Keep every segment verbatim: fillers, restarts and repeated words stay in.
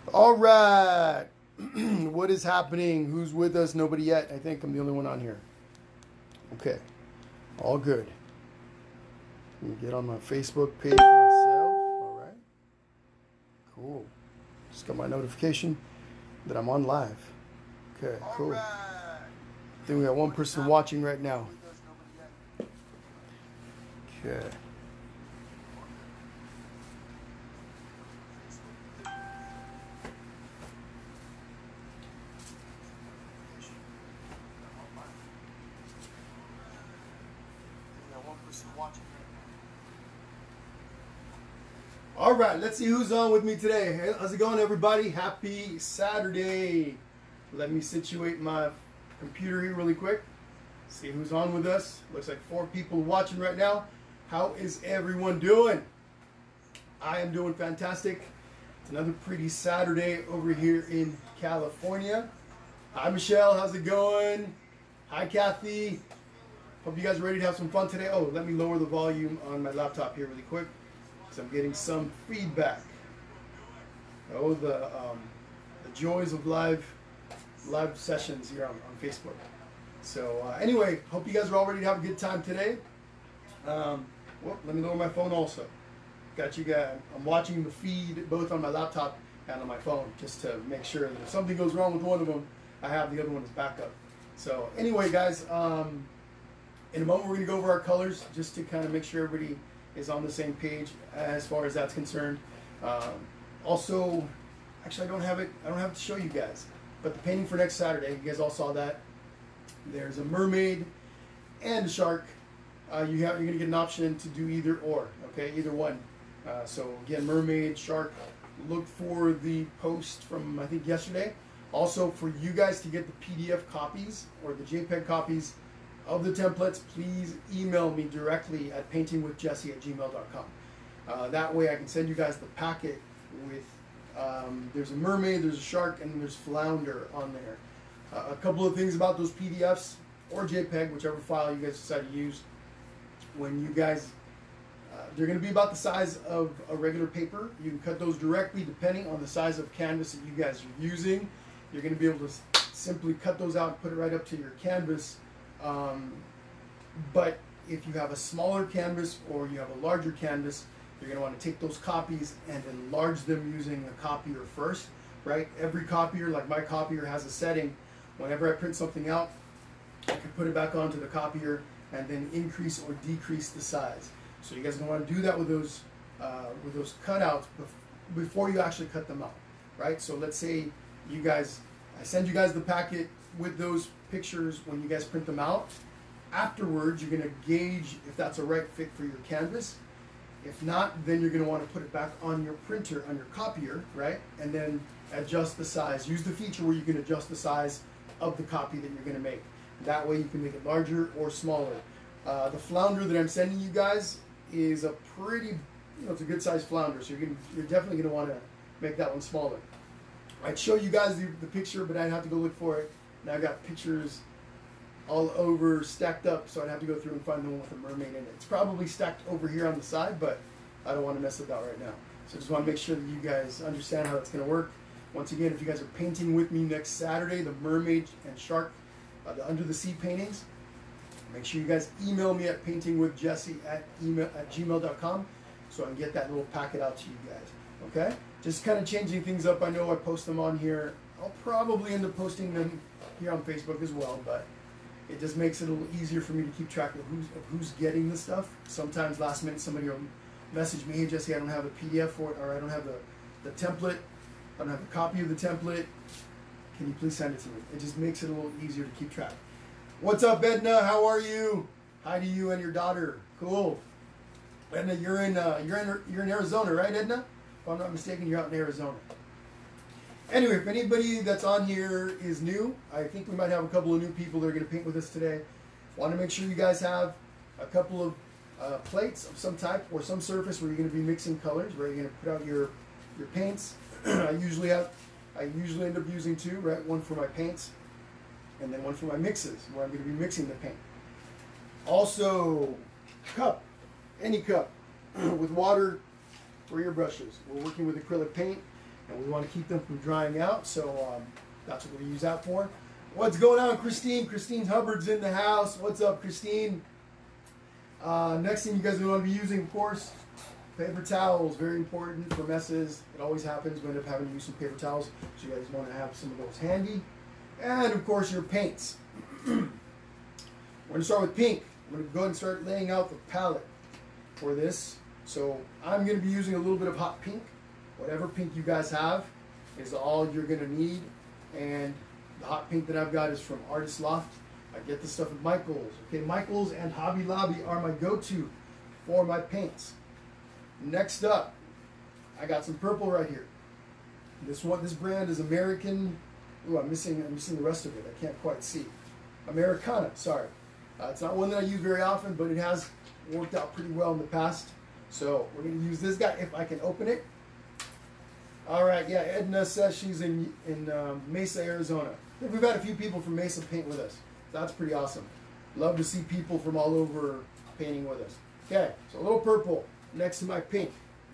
All right. What is happening? Who's with us? Nobody yet. I think I'm the only one on here. Okay. All good. Let me get on my Facebook page myself. All right. Cool. Just got my notification that I'm on live. Okay, cool. I think we got one person watching right now. Okay. All right, let's see who's on with me today. Hey, how's it going, everybody? Happy Saturday. Let me situate my computer here really quick. See who's on with us. Looks like four people watching right now. How is everyone doing? I am doing fantastic. It's another pretty Saturday over here in California. Hi, Michelle. How's it going? Hi, Kathy. Hope you guys are ready to have some fun today. Oh, let me lower the volume on my laptop here really quick, because I'm getting some feedback. Oh, the um, the joys of live live sessions here on, on Facebook. So uh, anyway, hope you guys are all ready to have a good time today. Um, well, let me lower my phone also. Got you guys. I'm watching the feed both on my laptop and on my phone, just to make sure that if something goes wrong with one of them, I have the other one as backup. So anyway, guys, um, in a moment we're going to go over our colors, just to kind of make sure everybody is on the same page as far as that's concerned. Um, also, actually, I don't have it. I don't have it to show you guys. But the painting for next Saturday, you guys all saw that. There's a mermaid and a shark. Uh, you have, you're going to get an option to do either or. Okay, either one. Uh, so again, mermaid, shark. Look for the post from I think yesterday. Also, for you guys to get the P D F copies or the JPEG copies of the templates, please email me directly at painting with jesse at gmail dot com. Uh, that way I can send you guys the packet with, um, there's a mermaid, there's a shark, and there's flounder on there. Uh, a couple of things about those P D Fs or JPEG, whichever file you guys decide to use. When you guys, uh, they're going to be about the size of a regular paper. You can cut those directly depending on the size of canvas that you guys are using. You're going to be able to simply cut those out and put it right up to your canvas. Um, but if you have a smaller canvas or you have a larger canvas, you're going to want to take those copies and enlarge them using a copier first, right? Every copier, like my copier, has a setting. Whenever I print something out, I can put it back onto the copier and then increase or decrease the size. So you guys are going to want to do that with those uh, with those cutouts before you actually cut them out, right? So let's say you guys, I send you guys the packet with those pictures when you guys print them out. Afterwards, you're going to gauge if that's a right fit for your canvas. If not, then you're going to want to put it back on your printer, on your copier, right? And then adjust the size. Use the feature where you can adjust the size of the copy that you're going to make. That way you can make it larger or smaller. Uh, the flounder that I'm sending you guys is a pretty, you know, it's a good sized flounder, so you're, gonna, you're definitely going to want to make that one smaller. I'd show you guys the, the picture, but I'd have to go look for it. And I've got pictures all over stacked up, so I'd have to go through and find the one with the mermaid in it. It's probably stacked over here on the side, but I don't want to mess with that right now. So I just want to make sure that you guys understand how it's going to work. Once again, if you guys are painting with me next Saturday, the mermaid and shark, uh, the under the sea paintings, make sure you guys email me at paintingwithjesse at email at gmail dot com so I can get that little packet out to you guys. Okay? Just kind of changing things up. I know I post them on here. I'll probably end up posting them here on Facebook as well, but it just makes it a little easier for me to keep track of who's of who's getting the stuff. Sometimes last minute somebody will message me, hey Jesse, I don't have a P D F for it, or I don't have the, the template, I don't have a copy of the template. Can you please send it to me? It just makes it a little easier to keep track. What's up, Edna? How are you? Hi to you and your daughter. Cool. Edna, you're in uh, you're in you're in Arizona, right, Edna? If I'm not mistaken, you're out in Arizona. Anyway, if anybody that's on here is new, I think we might have a couple of new people that are going to paint with us today. Want to make sure you guys have a couple of uh, plates of some type or some surface where you're going to be mixing colors, where you're going to put out your your paints. I usually have, I usually end up using two, right? One for my paints, and then one for my mixes, where I'm going to be mixing the paint. Also, cup, any cup with water for your brushes. We're working with acrylic paint. and we want to keep them from drying out, so um, that's what we use that for. What's going on, Christine? Christine Hubbard's in the house. What's up, Christine? Uh, next thing you guys are going to be using, of course, paper towels. Very important for messes. It always happens. We end up having to use some paper towels, so you guys want to have some of those handy. And, of course, your paints. We're going to start with pink. I'm going to go ahead and start laying out the palette for this. So I'm going to be using a little bit of hot pink. Whatever pink you guys have is all you're going to need. And the hot pink that I've got is from Artist Loft. I get this stuff at Michael's. Okay, Michael's and Hobby Lobby are my go-to for my paints. Next up, I got some purple right here. This one, this brand is American. Ooh, I'm missing, I'm missing the rest of it. I can't quite see. Americana, sorry. Uh, it's not one that I use very often, but it has worked out pretty well in the past. So we're going to use this guy if I can open it. All right, yeah, Edna says she's in, in um, Mesa, Arizona. I think we've had a few people from Mesa paint with us. That's pretty awesome. Love to see people from all over painting with us. Okay, so a little purple next to my pink.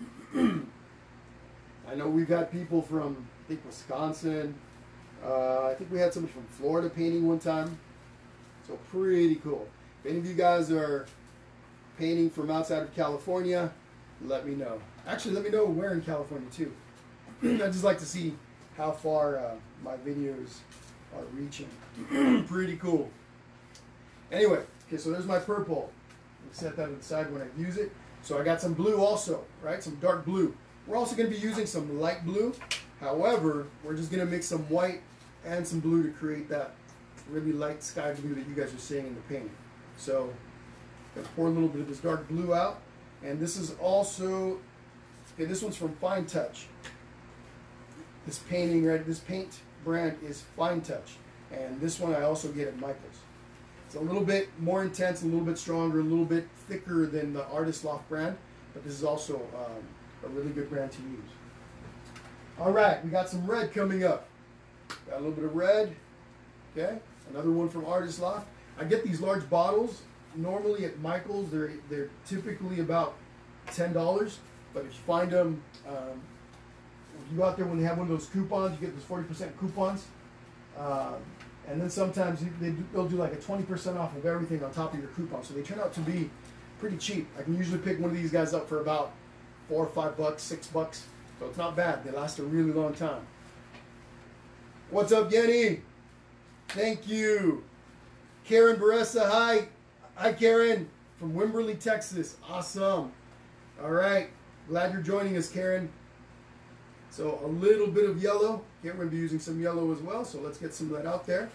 I know we've had people from, I think, Wisconsin. Uh, I think we had somebody from Florida painting one time. So pretty cool. If any of you guys are painting from outside of California, let me know. Actually, let me know where in California too. I'd just like to see how far uh, my videos are reaching. Pretty cool. Anyway, okay, so there's my purple. I'll set that aside when I use it. So I got some blue also, right? Some dark blue. We're also going to be using some light blue. However, we're just going to mix some white and some blue to create that really light sky blue that you guys are seeing in the painting. So I'm going to pour a little bit of this dark blue out. And this is also, okay, this one's from Fine Touch. This painting, right, this paint brand is Fine Touch. And this one I also get at Michael's. It's a little bit more intense, a little bit stronger, a little bit thicker than the Artist Loft brand. But this is also um, a really good brand to use. All right, we got some red coming up. Got a little bit of red. Okay, another one from Artist Loft. I get these large bottles. Normally at Michael's, they're they're typically about ten dollars. But if you find them, um, if you go out there when they have one of those coupons, you get those forty percent coupons. Um, and then sometimes they do, they'll do like a twenty percent off of everything on top of your coupon. So they turn out to be pretty cheap. I can usually pick one of these guys up for about four or five bucks, six bucks. So it's not bad. They last a really long time. What's up, Yenny? Thank you. Karen Baressa, hi. Hi, Karen, from Wimberley, Texas. Awesome. All right. Glad you're joining us, Karen. So a little bit of yellow. Here we're going to be using some yellow as well, so let's get some of that out there.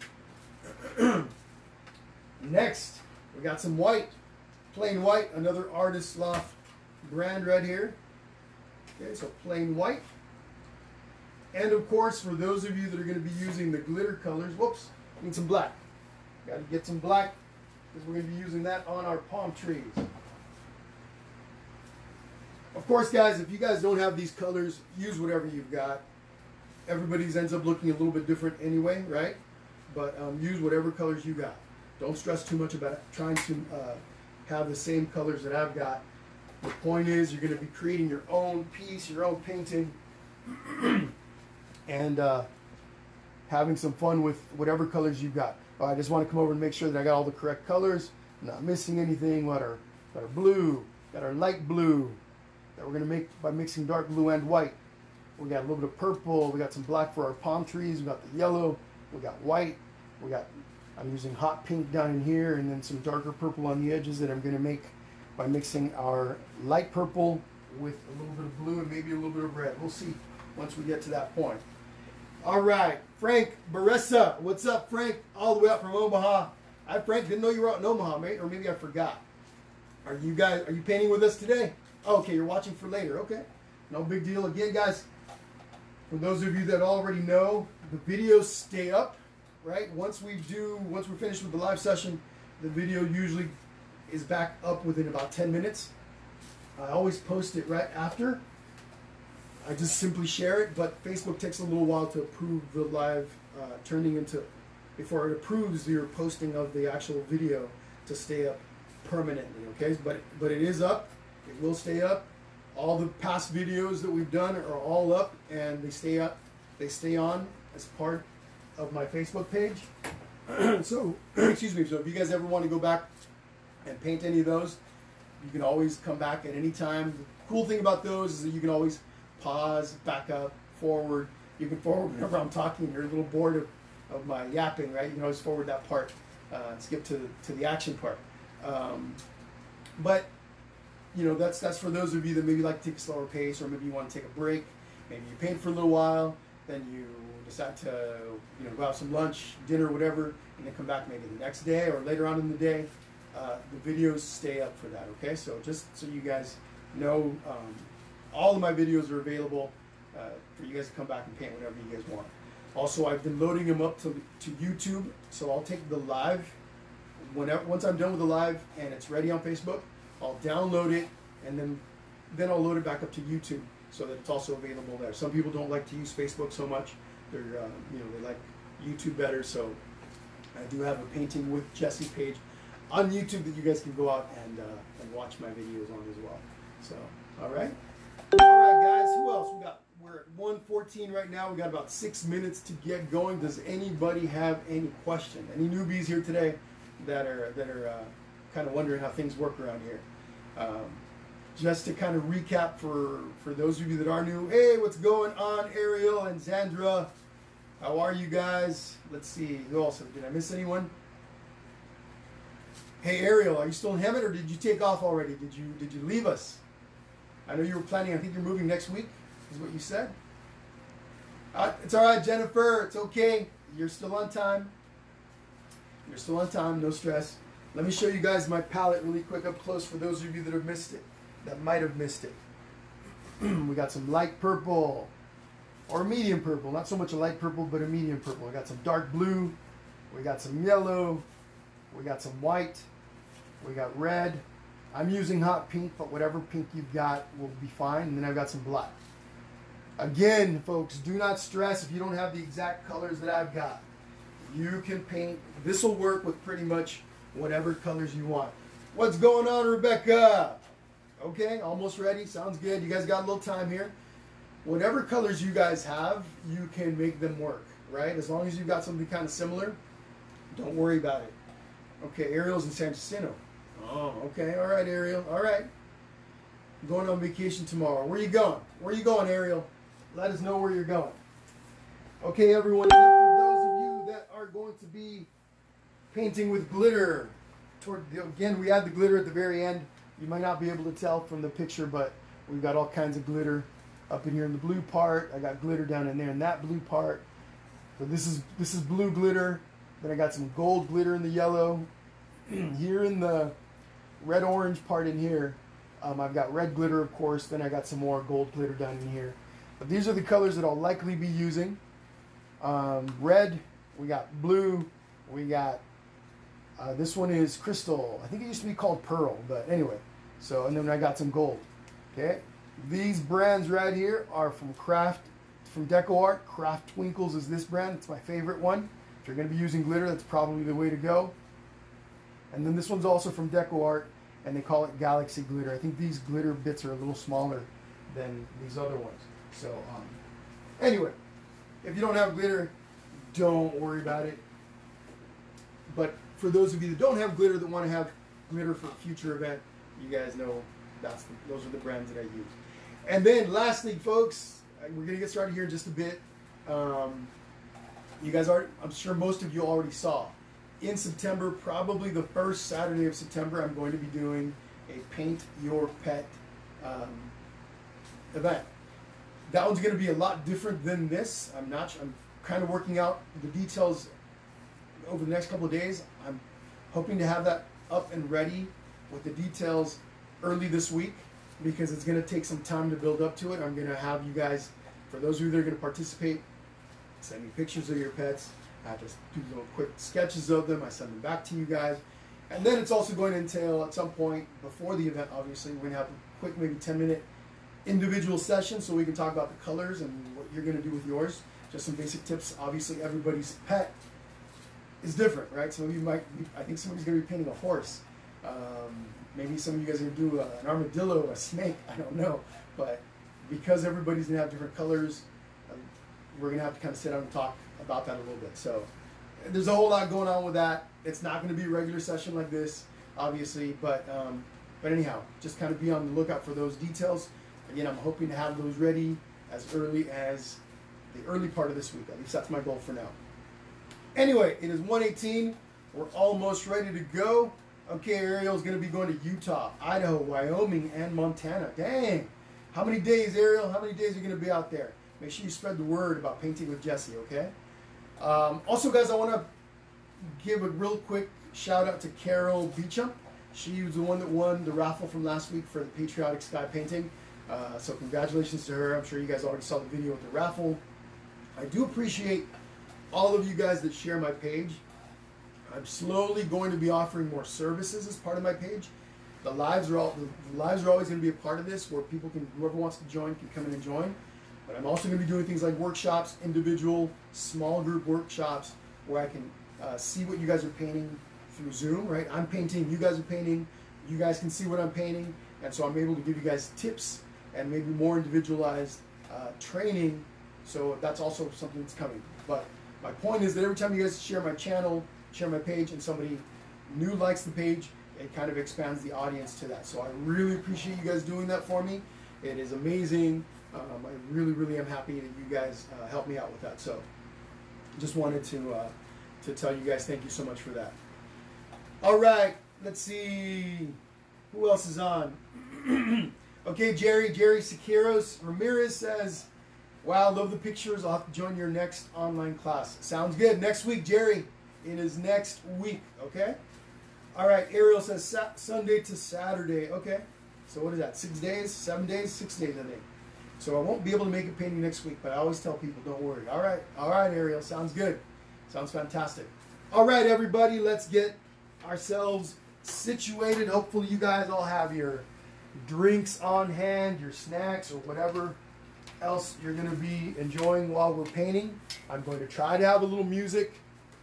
Next, we got some white. Plain white, another Artist Loft brand right here. Okay, so plain white. And of course, for those of you that are going to be using the glitter colors, whoops, need some black. Got to get some black because we're going to be using that on our palm trees. Of course, guys, if you guys don't have these colors, use whatever you've got. Everybody's ends up looking a little bit different anyway, right? But um, use whatever colors you got. Don't stress too much about trying to uh, have the same colors that I've got. The point is, you're going to be creating your own piece, your own painting, and uh, having some fun with whatever colors you've got. Oh, I just want to come over and make sure that I got all the correct colors. I'm not missing anything. Got our, got our blue, got our light blue that we're going to make by mixing dark blue and white. We got a little bit of purple. We got some black for our palm trees. We got the yellow. We got white. We got, I'm using hot pink down in here, and then some darker purple on the edges that I'm going to make by mixing our light purple with a little bit of blue and maybe a little bit of red. We'll see once we get to that point. All right, Frank Baressa. What's up, Frank? All the way up from Omaha. Hi, Frank. Didn't know you were out in Omaha, mate, or maybe I forgot. Are you guys, are you painting with us today? Oh, okay, you're watching for later. Okay, no big deal. Again, guys, for those of you that already know, the videos stay up, right? Once we do, once we're finished with the live session, the video usually is back up within about ten minutes. I always post it right after. I just simply share it, but Facebook takes a little while to approve the live uh, turning into, before it approves your posting of the actual video to stay up permanently, okay? But, but it is up, it will stay up, All the past videos that we've done are all up, and they stay up. They stay on as part of my Facebook page. So, excuse me. So if you guys ever want to go back and paint any of those, you can always come back at any time. The cool thing about those is that you can always pause, back up, forward. You can forward whenever I'm talking. You're a little bored of, of my yapping, right? You can always forward that part, uh, skip to to the action part. Um, but you know, that's that's for those of you that maybe like to take a slower pace, or maybe you want to take a break. Maybe you paint for a little while, then you decide to you know go have some lunch, dinner, whatever, and then come back maybe the next day or later on in the day. Uh, the videos stay up for that. Okay, so just so you guys know, um, all of my videos are available uh, for you guys to come back and paint whenever you guys want. Also, I've been loading them up to to YouTube, so I'll take the live whenever once I'm done with the live and it's ready on Facebook. I'll download it, and then then I'll load it back up to YouTube so that it's also available there. Some people don't like to use Facebook so much; they're uh, you know they like YouTube better. So I do have a Painting with Jesse page on YouTube that you guys can go out and uh, and watch my videos on as well. So all right, all right, guys. Who else? We got we're at one fourteen right now. We got about six minutes to get going. Does anybody have any question? Any newbies here today that are that are uh, kind of wondering how things work around here? Um, just to kind of recap for, for those of you that are new, hey, what's going on, Ariel and Zandra? How are you guys? Let's see, who else? Did I miss anyone? Hey, Ariel, are you still in Hemet, or did you take off already? Did you did you leave us? I know you were planning, I think you're moving next week, is what you said. Uh, it's all right, Jennifer, it's okay. You're still on time. You're still on time, no stress. Let me show you guys my palette really quick up close for those of you that have missed it, that might have missed it. We got some light purple, or medium purple, not so much a light purple, but a medium purple. We got some dark blue, we got some yellow, we got some white, we got red. I'm using hot pink, but whatever pink you've got will be fine. And then I've got some black. Again, folks, do not stress if you don't have the exact colors that I've got. You can paint, this will work with pretty much whatever colors you want. What's going on, Rebecca? Okay, almost ready. Sounds good. You guys got a little time here. Whatever colors you guys have, you can make them work, right? As long as you've got something kind of similar, don't worry about it. Okay, Ariel's in San Jacinto. Oh, okay. All right, Ariel. All right. I'm going on vacation tomorrow. Where are you going? Where are you going, Ariel? Let us know where you're going. Okay, everyone. For those of you that are going to be painting with glitter, toward the, again, we add the glitter at the very end. You might not be able to tell from the picture, but we've got all kinds of glitter up in here in the blue part. I got glitter down in there in that blue part. So this is this is blue glitter. Then I got some gold glitter in the yellow. Here in the red orange part in here, um, I've got red glitter, of course. Then I got some more gold glitter down in here. But these are the colors that I'll likely be using. Um, red, we got blue, we got Uh, this one is crystal. I think it used to be called pearl, but anyway. So, and then I got some gold. Okay. These brands right here are from Craft, from DecoArt. Craft Twinkles is this brand. It's my favorite one. If you're going to be using glitter, that's probably the way to go. And then this one's also from DecoArt, and they call it Galaxy Glitter. I think these glitter bits are a little smaller than these other ones. So, um, anyway, if you don't have glitter, don't worry about it. But for those of you that don't have glitter, that want to have glitter for a future event, you guys know that's the, those are the brands that I use. And then lastly, folks, we're going to get started here in just a bit. Um, you guys are, I'm sure most of you already saw, in September, probably the first Saturday of September, I'm going to be doing a Paint Your Pet um, event. That one's going to be a lot different than this. I'm not, I'm kind of working out the details over the next couple of days. I'm hoping to have that up and ready with the details early this week, because it's going to take some time to build up to it. I'm going to have you guys, for those of you that are going to participate, send me pictures of your pets. I have to do little quick sketches of them. I send them back to you guys. And then it's also going to entail, at some point before the event, obviously, we're going to have a quick, maybe ten minute individual session so we can talk about the colors and what you're going to do with yours. Just some basic tips. Obviously, everybody's pet is different, right? Some of you might, I think somebody's going to be painting a horse. Um, maybe some of you guys are going to do a, an armadillo, a snake, I don't know. but because everybody's gonna have different colors, um, we're gonna have to kind of sit down and talk about that a little bit. So there's a whole lot going on with that. It's not gonna be a regular session like this, obviously, but um, but anyhow, just kind of be on the lookout for those details. Again, I'm hoping to have those ready as early as the early part of this week. At least that's my goal for now. Anyway, it is one eighteen. We're almost ready to go. Okay, Ariel's going to be going to Utah, Idaho, Wyoming, and Montana. Dang. How many days, Ariel? How many days are you going to be out there? Make sure you spread the word about painting with Jesse, okay? Um, also, guys, I want to give a real quick shout out to Carol Beecham. She was the one that won the raffle from last week for the Patriotic Sky Painting. Uh, so congratulations to her. I'm sure you guys already saw the video with the raffle. I do appreciate all of you guys that share my page. I'm slowly going to be offering more services as part of my page. The lives are all the lives are always going to be a part of this, where people can, whoever wants to join can come in and join. But I'm also going to be doing things like workshops, individual, small group workshops, where I can uh, see what you guys are painting through Zoom. Right? I'm painting, you guys are painting, you guys can see what I'm painting, and so I'm able to give you guys tips and maybe more individualized uh, training. So that's also something that's coming. But my point is that every time you guys share my channel, share my page, and somebody new likes the page, it kind of expands the audience to that. So I really appreciate you guys doing that for me. It is amazing. Um, I really, really am happy that you guys uh, helped me out with that. So just wanted to uh, to tell you guys thank you so much for that. All right, let's see who else is on. Okay, Jerry, Jerry Siqueiros Ramirez says, wow, love the pictures. I'll have to join your next online class. Sounds good. Next week, Jerry. It is next week, okay? All right, Ariel says sa Sunday to Saturday. Okay, so what is that, six days, seven days, six days, I think. So I won't be able to make a painting next week, but I always tell people, don't worry. All right, all right, Ariel, sounds good. Sounds fantastic. All right, everybody, let's get ourselves situated. Hopefully you guys all have your drinks on hand, your snacks, or whatever else you're going to be enjoying while we're painting. I'm going to try to have a little music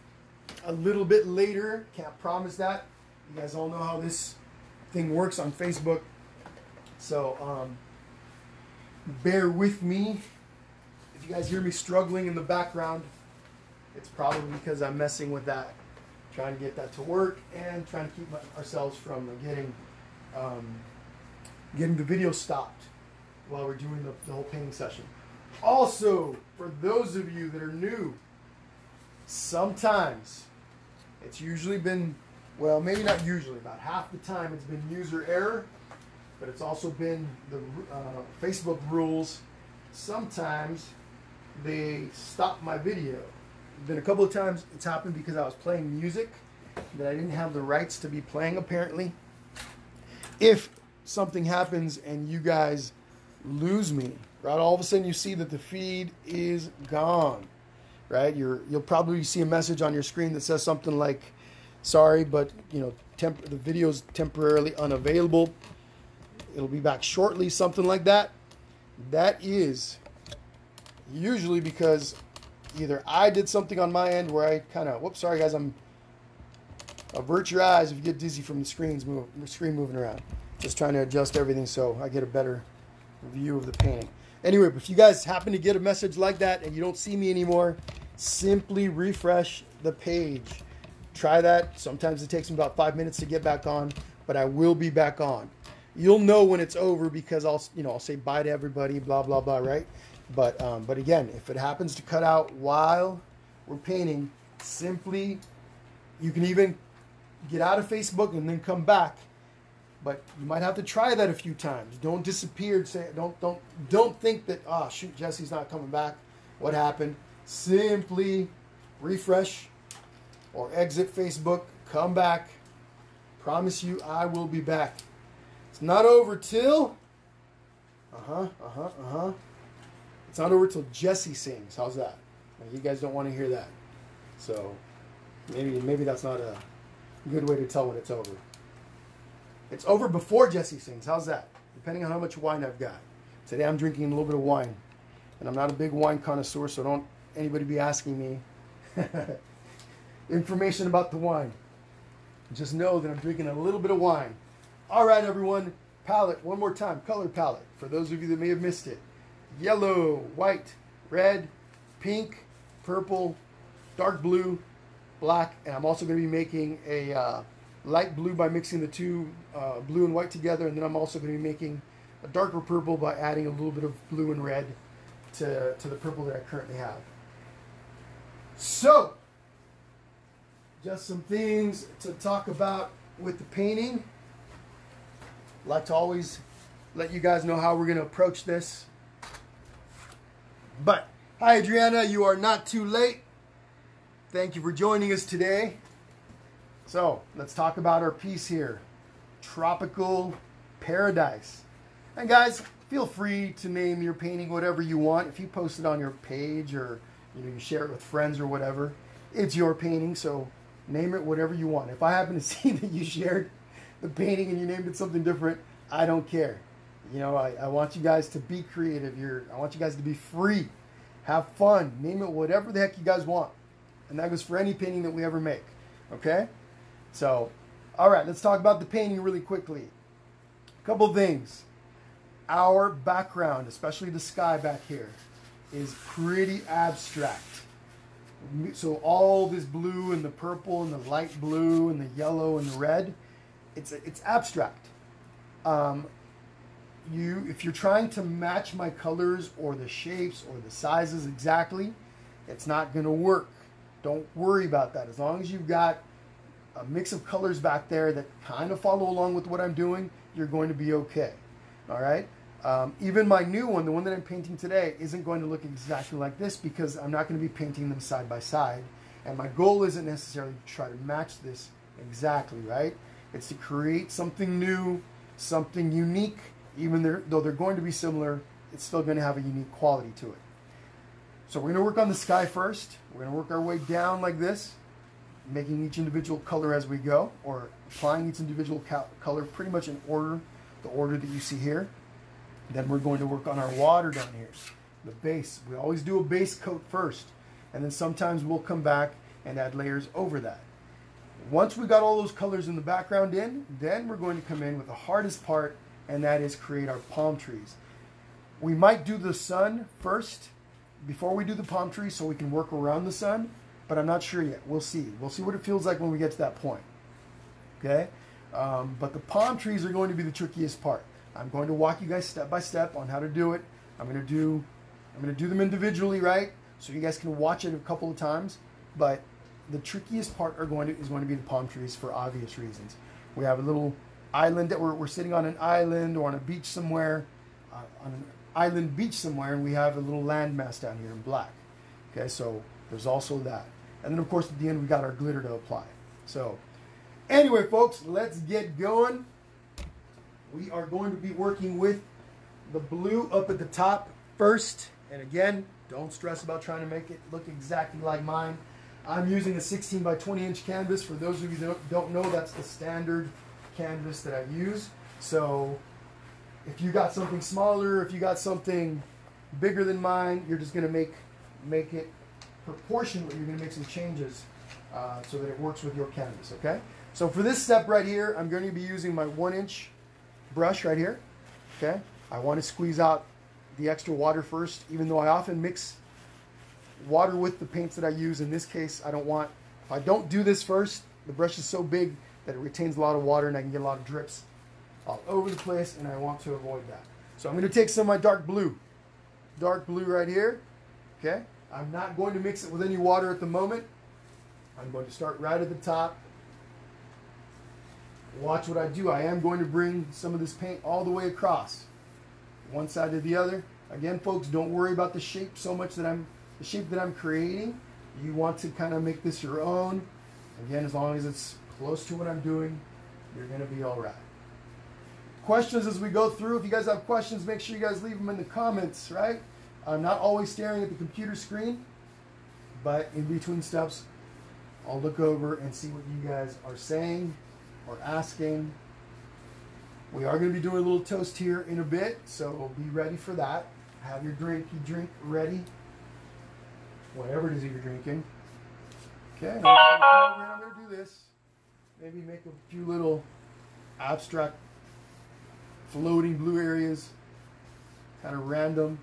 a little bit later. Can't promise that. You guys all know how this thing works on Facebook. So um, bear with me. If you guys hear me struggling in the background, it's probably because I'm messing with that. Trying to get that to work and trying to keep ourselves from getting um, getting the video stopped while we're doing the, the whole painting session. Also, for those of you that are new, sometimes it's usually been, well, maybe not usually, about half the time it's been user error, but it's also been the uh, Facebook rules. Sometimes they stop my video. Been a couple of times it's happened because I was playing music that I didn't have the rights to be playing, apparently. If something happens and you guys lose me, right, all of a sudden you see that the feed is gone, right? You're, you'll probably see a message on your screen that says something like, sorry, but you know, temp the video is temporarily unavailable. It'll be back shortly, something like that. That is usually because either I did something on my end where I kind of, whoops, sorry guys, I'm, avert your eyes if you get dizzy from the screens move, screen moving around. Just trying to adjust everything so I get a better view of the painting. Anyway, if you guys happen to get a message like that and you don't see me anymore, simply refresh the page. Try that. Sometimes it takes me about five minutes to get back on, but I will be back on. You'll know when it's over because I'll, you know, I'll say bye to everybody, blah, blah, blah, right? But, um, but again, if it happens to cut out while we're painting, simply, you can even get out of Facebook and then come back. But you might have to try that a few times. Don't disappear. Say, don't, don't, don't think that, ah, oh, shoot, Jesse's not coming back. What happened? Simply refresh or exit Facebook, come back. Promise you I will be back. It's not over till, uh-huh, uh-huh, uh-huh. It's not over till Jesse sings. How's that? Now, you guys don't want to hear that. So maybe, maybe that's not a good way to tell when it's over. It's over before Jesse sings. How's that? Depending on how much wine I've got. Today I'm drinking a little bit of wine. And I'm not a big wine connoisseur, so don't anybody be asking me information about the wine. Just know that I'm drinking a little bit of wine. All right, everyone. palette one more time. Color palette, for those of you that may have missed it. Yellow, white, red, pink, purple, dark blue, black, and I'm also going to be making a uh, light blue by mixing the two uh, blue and white together, and then I'm also going to be making a darker purple by adding a little bit of blue and red to, to the purple that I currently have. So, just some things to talk about with the painting. I'd like to always let you guys know how we're going to approach this. But, hi Adriana, you are not too late. Thank you for joining us today. So, let's talk about our piece here. Tropical Paradise. And guys, feel free to name your painting whatever you want. If you post it on your page or you know you share it with friends or whatever, it's your painting, so name it whatever you want. If I happen to see that you shared the painting and you named it something different, I don't care. You know, I, I want you guys to be creative. You're, I want you guys to be free. Have fun. Name it whatever the heck you guys want. And that goes for any painting that we ever make. Okay? So, all right, let's talk about the painting really quickly. A couple things. Our background, especially the sky back here, is pretty abstract. So all this blue and the purple and the light blue and the yellow and the red, it's it's abstract. Um, you, if you're trying to match my colors or the shapes or the sizes exactly, it's not going to work. Don't worry about that. As long as you've got a mix of colors back there that kind of follow along with what I'm doing, you're going to be okay. All right? Um, even my new one, the one that I'm painting today, isn't going to look exactly like this because I'm not going to be painting them side by side. And my goal isn't necessarily to try to match this exactly, right? It's to create something new, something unique. Even there, though they're going to be similar, it's still going to have a unique quality to it. So we're going to work on the sky first. We're going to work our way down like this, making each individual color as we go, or applying each individual color pretty much in order, the order that you see here. Then we're going to work on our water down here, the base. We always do a base coat first, and then sometimes we'll come back and add layers over that. Once we got all those colors in the background in, then we're going to come in with the hardest part, and that is create our palm trees. We might do the sun first before we do the palm trees so we can work around the sun, but I'm not sure yet. We'll see. We'll see what it feels like when we get to that point. Okay? Um, but the palm trees are going to be the trickiest part. I'm going to walk you guys step by step on how to do it. I'm going to do I'm going to do them individually, right? So you guys can watch it a couple of times, but the trickiest part are going to, is going to be the palm trees for obvious reasons. We have a little island that we're, we're sitting on an island or on a beach somewhere, uh, on an island beach somewhere, and we have a little landmass down here in black. Okay, so there's also that. And then of course at the end we got our glitter to apply. So anyway, folks, let's get going. We are going to be working with the blue up at the top first. And again, don't stress about trying to make it look exactly like mine. I'm using a sixteen by twenty inch canvas. For those of you that don't know, that's the standard canvas that I use. So if you got something smaller, if you got something bigger than mine, you're just going to make make it proportionately. You're going to make some changes uh, so that it works with your canvas, okay? So for this step right here, I'm going to be using my one inch brush right here, okay? I want to squeeze out the extra water first, even though I often mix water with the paints that I use. In this case, I don't want, if I don't do this first, the brush is so big that it retains a lot of water and I can get a lot of drips all over the place, and I want to avoid that. So I'm going to take some of my dark blue, dark blue right here, okay? I'm not going to mix it with any water at the moment. I'm going to start right at the top. Watch what I do. I am going to bring some of this paint all the way across, one side to the other. Again, folks, don't worry about the shape so much that I'm, the shape that I'm creating. You want to kind of make this your own. Again, as long as it's close to what I'm doing, you're going to be all right. Questions as we go through. If you guys have questions, make sure you guys leave them in the comments, right? I'm not always staring at the computer screen, but in between steps, I'll look over and see what you guys are saying or asking. We are going to be doing a little toast here in a bit, so be ready for that. Have your drink, you drink ready, whatever it is that you're drinking. Okay, I'm going to do this. Maybe make a few little abstract floating blue areas, kind of random.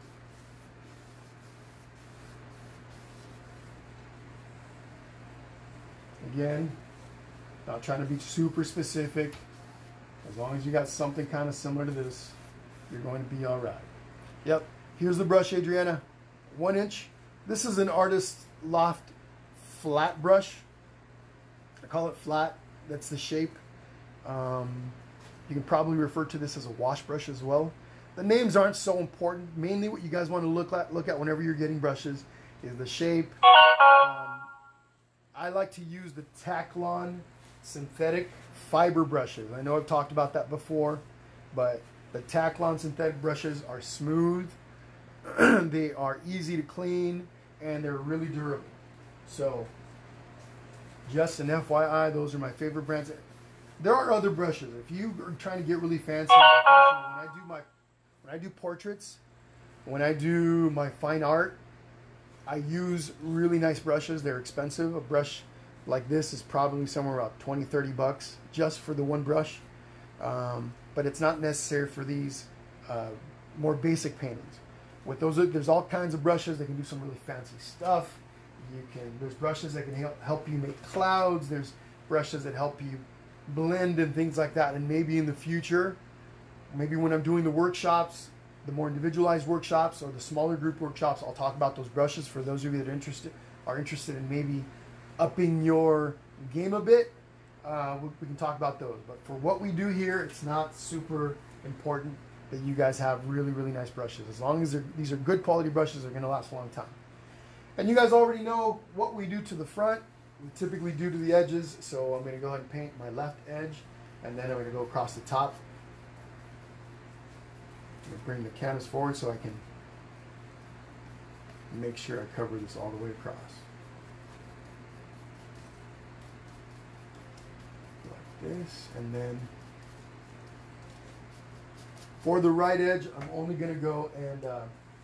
Again, not trying to be super specific. As long as you got something kind of similar to this, you're going to be all right. Yep, here's the brush, Adriana. One inch. This is an Artist Loft flat brush. I call it flat. That's the shape. Um, you can probably refer to this as a wash brush as well. The names aren't so important. Mainly what you guys want to look at, look at whenever you're getting brushes is the shape. Um, I like to use the Taclon synthetic fiber brushes. I know I've talked about that before, but the Taclon synthetic brushes are smooth, they are easy to clean, and they're really durable. So, just an F Y I, those are my favorite brands. There are other brushes. If you are trying to get really fancy, when I do my, when I do portraits, when I do my fine art, I use really nice brushes. They're expensive. A brush like this is probably somewhere about twenty, thirty bucks just for the one brush. Um, but it's not necessary for these uh, more basic paintings. With those, there's all kinds of brushes that can do some really fancy stuff. You can, there's brushes that can help, help you make clouds. There's brushes that help you blend and things like that. And maybe in the future, maybe when I'm doing the workshops, the more individualized workshops or the smaller group workshops, I'll talk about those brushes for those of you that are interested are interested in maybe upping your game a bit. Uh, we, we can talk about those. But for what we do here, it's not super important that you guys have really, really nice brushes. As long as these are good quality brushes, they're going to last a long time. And you guys already know what we do to the front. We typically do to the edges. So I'm going to go ahead and paint my left edge, and then I'm going to go across the top. Bring the canvas forward so I can make sure I cover this all the way across. Like this, and then for the right edge, I'm only going to go and uh,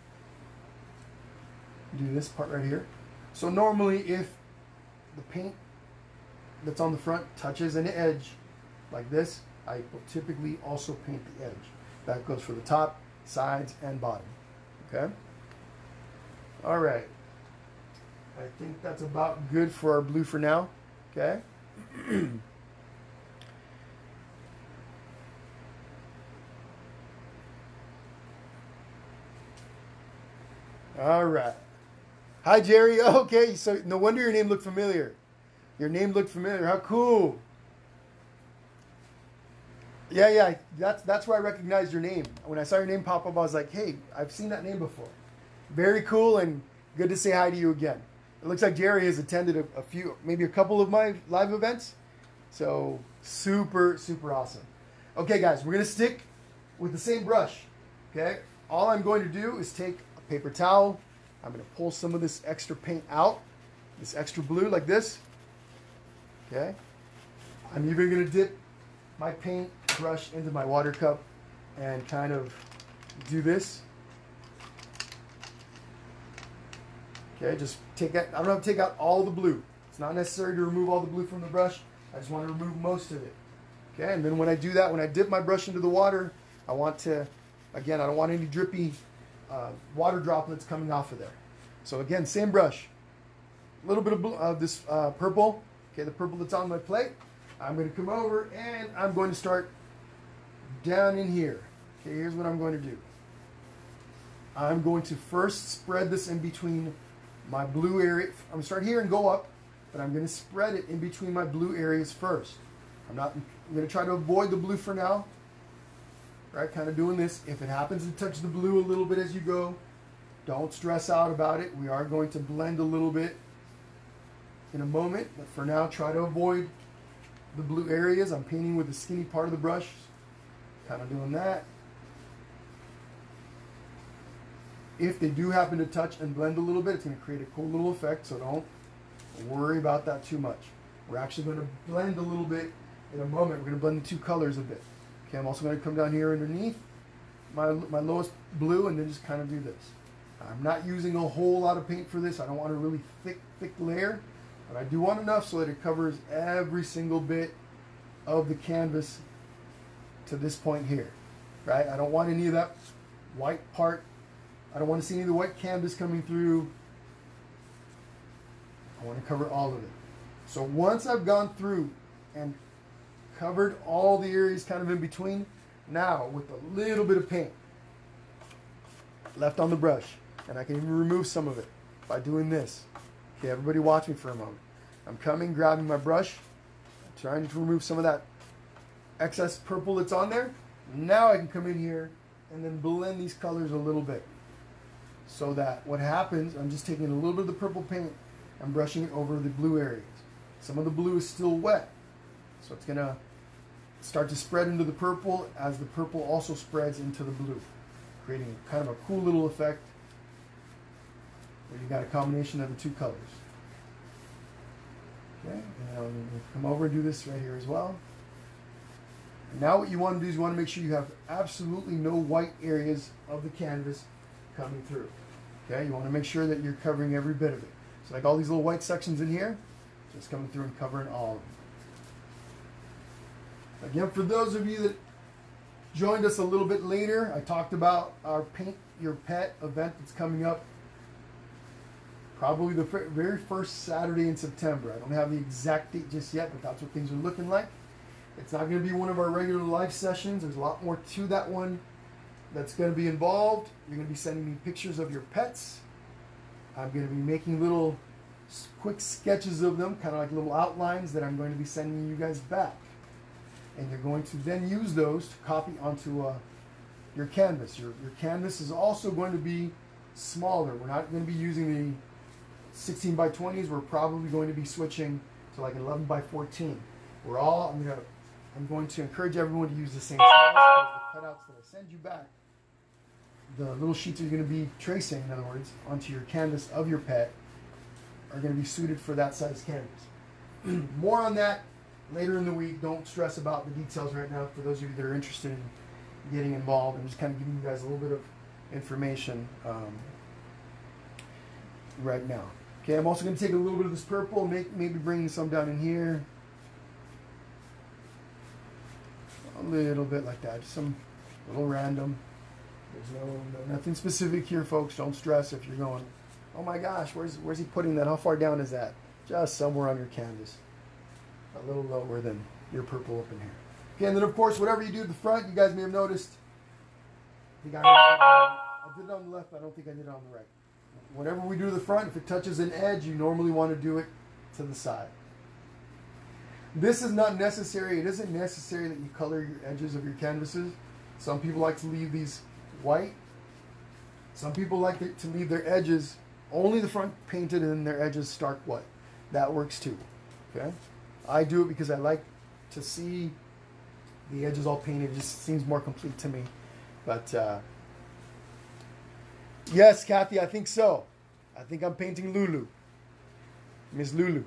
do this part right here. So normally if the paint that's on the front touches an edge like this, I will typically also paint the edge. That goes for the top, sides, and bottom. Okay? All right. I think that's about good for our blue for now. Okay? All right. Hi, Jerry. Okay, so no wonder your name looked familiar. Your name looked familiar. How cool. Yeah, yeah, that's that's where I recognized your name. When I saw your name pop up, I was like, hey, I've seen that name before. Very cool, and good to say hi to you again. It looks like Jerry has attended a, a few, maybe a couple of my live events. So super, super awesome. Okay, guys, we're going to stick with the same brush. Okay, all I'm going to do is take a paper towel. I'm going to pull some of this extra paint out, this extra blue like this. Okay, I'm even going to dip my paint brush into my water cup and kind of do this. Okay, just take that. I don't have to take out all the blue. It's not necessary to remove all the blue from the brush. I just want to remove most of it. Okay, and then when I do that, when I dip my brush into the water, I want to, again, I don't want any drippy uh, water droplets coming off of there. So again, same brush. A little bit of blue, uh, this uh, purple. Okay, the purple that's on my plate. I'm going to come over and I'm going to start down in here. Okay, here's what I'm going to do. I'm going to first spread this in between my blue area. I'm going to start here and go up, but I'm going to spread it in between my blue areas first. I'm not, I'm going to try to avoid the blue for now. Right, kind of doing this. If it happens to touch the blue a little bit as you go, don't stress out about it. We are going to blend a little bit in a moment, but for now, try to avoid the blue areas. I'm painting with the skinny part of the brush. Kind of doing that. If they do happen to touch and blend a little bit, it's going to create a cool little effect, so don't worry about that too much. We're actually going to blend a little bit in a moment. We're going to blend the two colors a bit. Okay, I'm also going to come down here underneath my, my lowest blue and then just kind of do this. I'm not using a whole lot of paint for this. I don't want a really thick, thick layer, but I do want enough so that it covers every single bit of the canvas to this point here. right? I don't want any of that white part. I don't want to see any of the white canvas coming through. I want to cover all of it. So once I've gone through and covered all the areas kind of in between, now with a little bit of paint left on the brush, and I can even remove some of it by doing this. Okay, everybody watch me for a moment. I'm coming, grabbing my brush, trying to remove some of that excess purple that's on there. Now I can come in here and then blend these colors a little bit. So that what happens, I'm just taking a little bit of the purple paint and brushing it over the blue areas. Some of the blue is still wet, so it's gonna start to spread into the purple as the purple also spreads into the blue, creating kind of a cool little effect where you got a combination of the two colors. Okay, and now I'm gonna come over and do this right here as well. And now what you want to do is you want to make sure you have absolutely no white areas of the canvas coming through. Okay, you want to make sure that you're covering every bit of it. So like all these little white sections in here, just coming through and covering all of them. Again, for those of you that joined us a little bit later, I talked about our Paint Your Pet event that's coming up probably the very first Saturday in September. I don't have the exact date just yet, but that's what things are looking like. It's not going to be one of our regular live sessions. There's a lot more to that one that's going to be involved. You're going to be sending me pictures of your pets. I'm going to be making little quick sketches of them, kind of like little outlines that I'm going to be sending you guys back. And you're going to then use those to copy onto uh, your canvas. Your, your canvas is also going to be smaller. We're not going to be using the sixteen by twenties. We're probably going to be switching to like eleven by fourteen. We're all, I'm going to, I'm going to encourage everyone to use the same size, because the cutouts that I send you back, the little sheets you're going to be tracing, in other words, onto your canvas of your pet, are going to be suited for that size canvas. More on that later in the week. Don't stress about the details right now. For those of you that are interested in getting involved, I'm just kind of giving you guys a little bit of information um, right now. Okay, I'm also going to take a little bit of this purple, make, maybe bring some down in here. A little bit like that, just some little random. There's no, no nothing specific here, folks. Don't stress if you're going, oh my gosh, where's where's he putting that? How far down is that? Just somewhere on your canvas, a little lower than your purple up in here. Okay, and then of course, whatever you do at the front, you guys may have noticed. I think I, I did it on the left, but I don't think I did it on the right. Whatever we do to the front, if it touches an edge, you normally want to do it to the side. This is not necessary. It isn't necessary that you color your edges of your canvases. Some people like to leave these white. Some people like to leave their edges, only the front painted and their edges stark white. That works too. Okay? I do it because I like to see the edges all painted. It just seems more complete to me. But uh, yes, Kathy, I think so. I think I'm painting Lulu. Miss Lulu.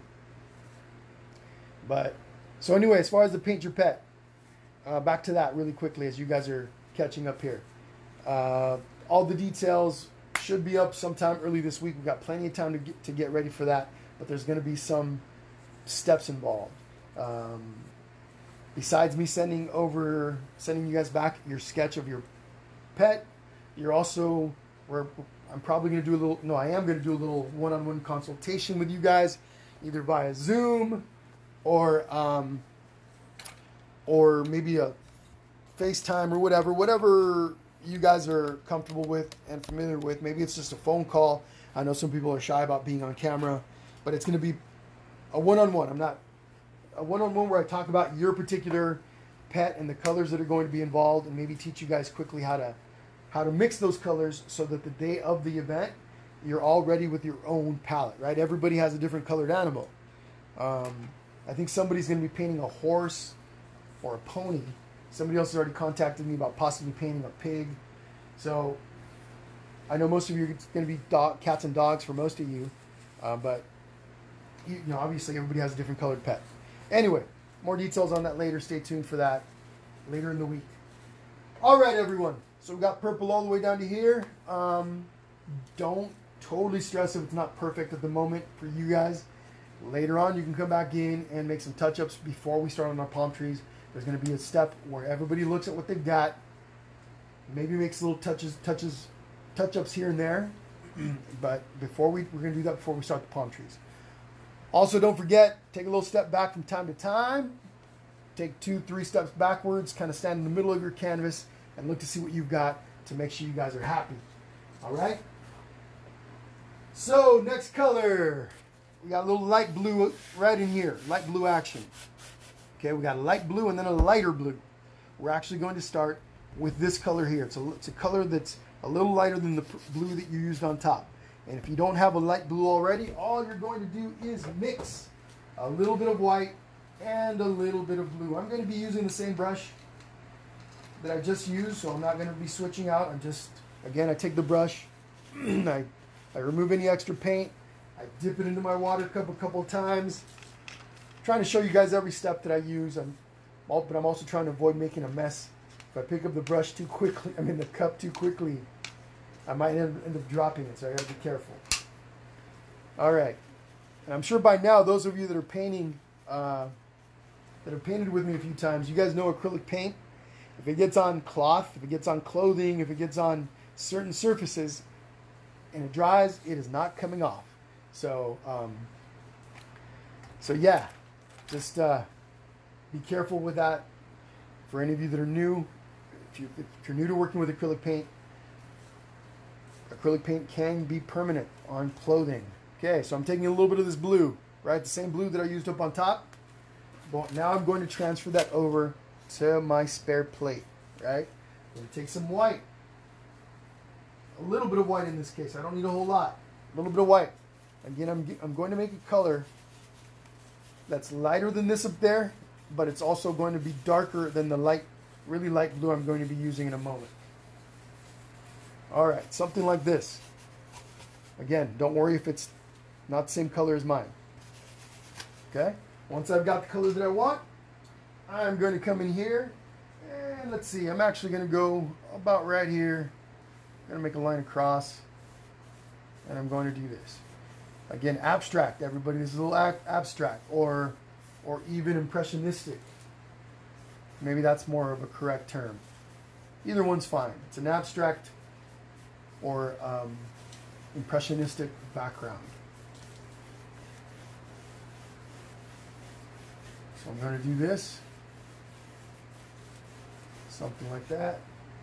But, so anyway, as far as the Paint Your Pet, uh, back to that really quickly as you guys are catching up here. Uh, all the details should be up sometime early this week. We've got plenty of time to get, to get ready for that, but there's going to be some steps involved. Um, besides me sending over, sending you guys back your sketch of your pet, you're also, we're, I'm probably going to do a little, no, I am going to do a little one-on-one consultation with you guys, either via Zoom, or um, or maybe a FaceTime or whatever, whatever you guys are comfortable with and familiar with. Maybe it's just a phone call. I know some people are shy about being on camera, but it's going to be a one-on-one. I'm not a one-on-one where I talk about your particular pet and the colors that are going to be involved, and maybe teach you guys quickly how to how to mix those colors so that the day of the event you're all ready with your own palette. Right? Everybody has a different colored animal. Um, I think somebody's going to be painting a horse or a pony. Somebody else has already contacted me about possibly painting a pig. So I know most of you are going to be dog, cats and dogs for most of you, uh, but you, you know, obviously everybody has a different colored pet. Anyway, more details on that later. Stay tuned for that later in the week. All right, everyone. So we got purple all the way down to here. Um, don't totally stress if it's not perfect at the moment for you guys. Later on, you can come back in and make some touch-ups before we start on our palm trees. There's going to be a step where everybody looks at what they've got, Maybe makes little touches, touches, touch-ups here and there. But before we, we're going to do that before we start the palm trees. Also, don't forget, take a little step back from time to time. Take two, three steps backwards, kind of stand in the middle of your canvas and look to see what you've got to make sure you guys are happy. All right? So, next color. We got a little light blue right in here, light blue action. Okay, we got a light blue and then a lighter blue. We're actually going to start with this color here. It's a, it's a color that's a little lighter than the blue that you used on top. And if you don't have a light blue already, all you're going to do is mix a little bit of white and a little bit of blue. I'm going to be using the same brush that I just used, so I'm not going to be switching out. I'm just, again, I take the brush, I, I remove any extra paint, I dip it into my water cup a couple of times. I'm trying to show you guys every step that I use, I'm, but I'm also trying to avoid making a mess. If I pick up the brush too quickly, I mean the cup too quickly, I might end, end up dropping it, so I gotta be careful. All right, and I'm sure by now, those of you that are painting, uh, that have painted with me a few times, you guys know acrylic paint. If it gets on cloth, if it gets on clothing, if it gets on certain surfaces, and it dries, it is not coming off. So, um, so yeah, just uh, be careful with that. For any of you that are new, if, you, if you're new to working with acrylic paint, acrylic paint can be permanent on clothing. Okay, so I'm taking a little bit of this blue, right? The same blue that I used up on top. But now I'm going to transfer that over to my spare plate, right? I'm going to take some white. A little bit of white in this case. I don't need a whole lot. A little bit of white. Again, I'm, I'm going to make a color that's lighter than this up there, but it's also going to be darker than the light, really light blue I'm going to be using in a moment. All right, something like this. Again, don't worry if it's not the same color as mine. Okay? Once I've got the color that I want, I'm going to come in here and let's see, I'm actually going to go about right here. I'm going to make a line across and I'm going to do this. Again, abstract, everybody. This is a little abstract or, or even impressionistic. Maybe that's more of a correct term. Either one's fine. It's an abstract or um, impressionistic background. So I'm going to do this. Something like that.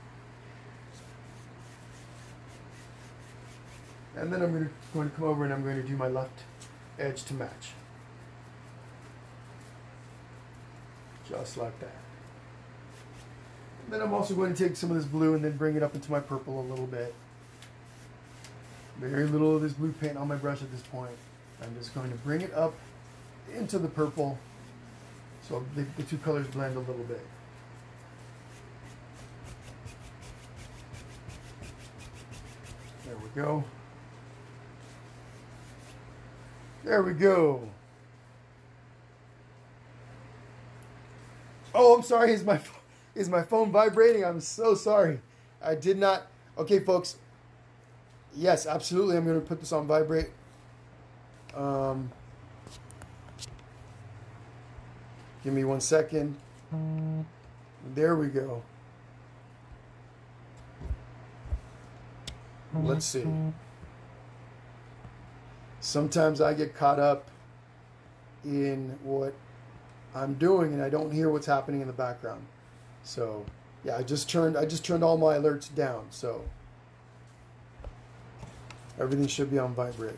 And then I'm going to, going to come over and I'm going to do my left edge to match. Just like that. And then I'm also going to take some of this blue and then bring it up into my purple a little bit. Very little of this blue paint on my brush at this point. I'm just going to bring it up into the purple so the, the two colors blend a little bit. There we go. There we go. Oh, I'm sorry. Is my is my phone vibrating? I'm so sorry. I did not. Okay, folks. Yes, absolutely. I'm going to put this on vibrate. Um, give me one second. There we go. Let's see. Sometimes I get caught up in what I'm doing and I don't hear what's happening in the background. So, yeah, I just turned I just turned all my alerts down. So, everything should be on vibrate.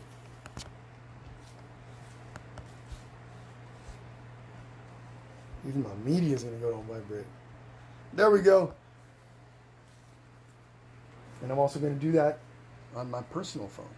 Even my media is going to go on vibrate. There we go. And I'm also going to do that on my personal phone.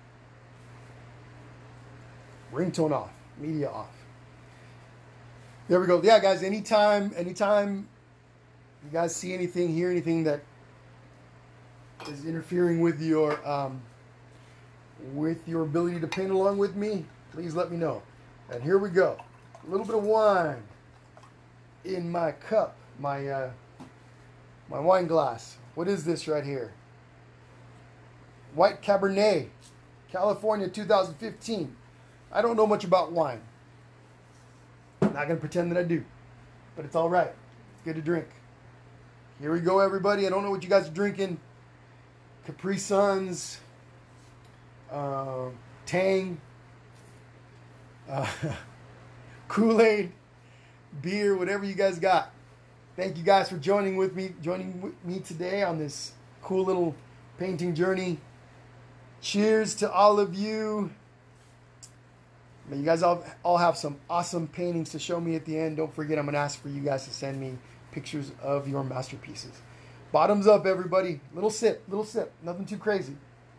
Ringtone off, media off. There we go. Yeah, guys, anytime, anytime you guys see anything, hear anything that is interfering with your um, with your ability to paint along with me, please let me know. And here we go. A little bit of wine in my cup, my uh, my wine glass. What is this right here? White Cabernet, California, two thousand fifteen. I don't know much about wine. I'm not going to pretend that I do. But it's all right. It's good to drink. Here we go, everybody. I don't know what you guys are drinking. Capri Suns, uh, Tang, uh, Kool-Aid, beer, whatever you guys got. Thank you guys for joining with me, joining with me today on this cool little painting journey. Cheers to all of you. May you guys all, all have some awesome paintings to show me at the end. Don't forget, I'm going to ask for you guys to send me pictures of your masterpieces. Bottoms up, everybody. Little sip, little sip. Nothing too crazy.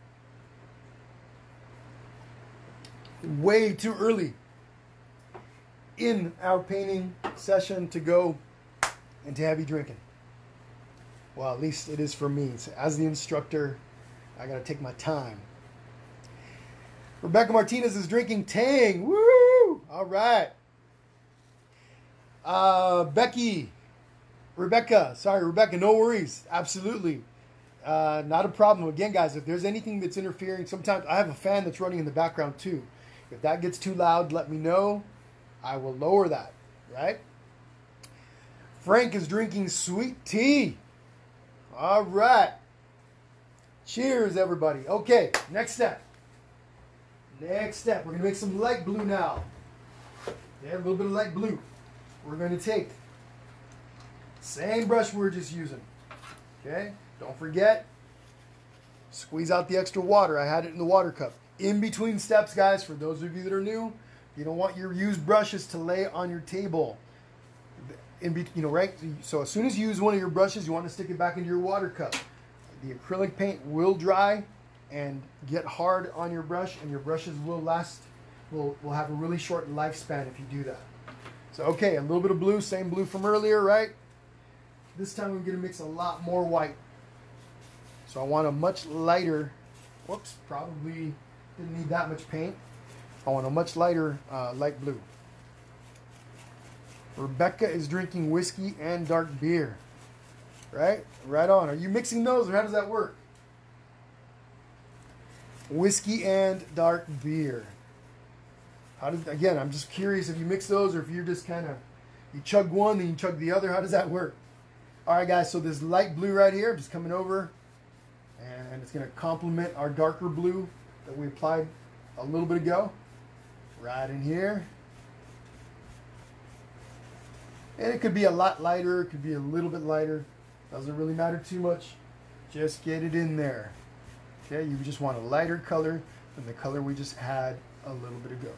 Way too early in our painting session to go into heavy drinking. Well, at least it is for me. So as the instructor, I got to take my time. Rebecca Martinez is drinking Tang. Woo! All right. Uh, Becky. Rebecca. Sorry, Rebecca. No worries. Absolutely. Uh, not a problem. Again, guys, if there's anything that's interfering, sometimes I have a fan that's running in the background too. If that gets too loud, let me know. I will lower that. Right? Frank is drinking sweet tea. All right. Cheers, everybody. Okay, next step. Next step, we're going to make some light blue now. Yeah, a little bit of light blue. We're going to take same brush we were just using. Okay, don't forget, squeeze out the extra water. I had it in the water cup. In between steps, guys, for those of you that are new, you don't want your used brushes to lay on your table. In be, you know, right? So as soon as you use one of your brushes, you want to stick it back into your water cup. The acrylic paint will dry and get hard on your brush, and your brushes will last, will, will have a really short lifespan if you do that. So, okay, a little bit of blue, same blue from earlier, right? This time I'm going to mix a lot more white. So I want a much lighter, whoops, probably didn't need that much paint. I want a much lighter uh, light blue. Rebecca is drinking whiskey and dark beer. Right? Right on. Are you mixing those, or how does that work? Whiskey and dark beer. How did, again, I'm just curious if you mix those or if you're just kind of, you chug one and you chug the other. How does that work? All right, guys, so this light blue right here, just coming over, and it's going to complement our darker blue that we applied a little bit ago. Right in here. And it could be a lot lighter, it could be a little bit lighter. Doesn't really matter too much. Just get it in there. Okay, you just want a lighter color than the color we just had a little bit ago.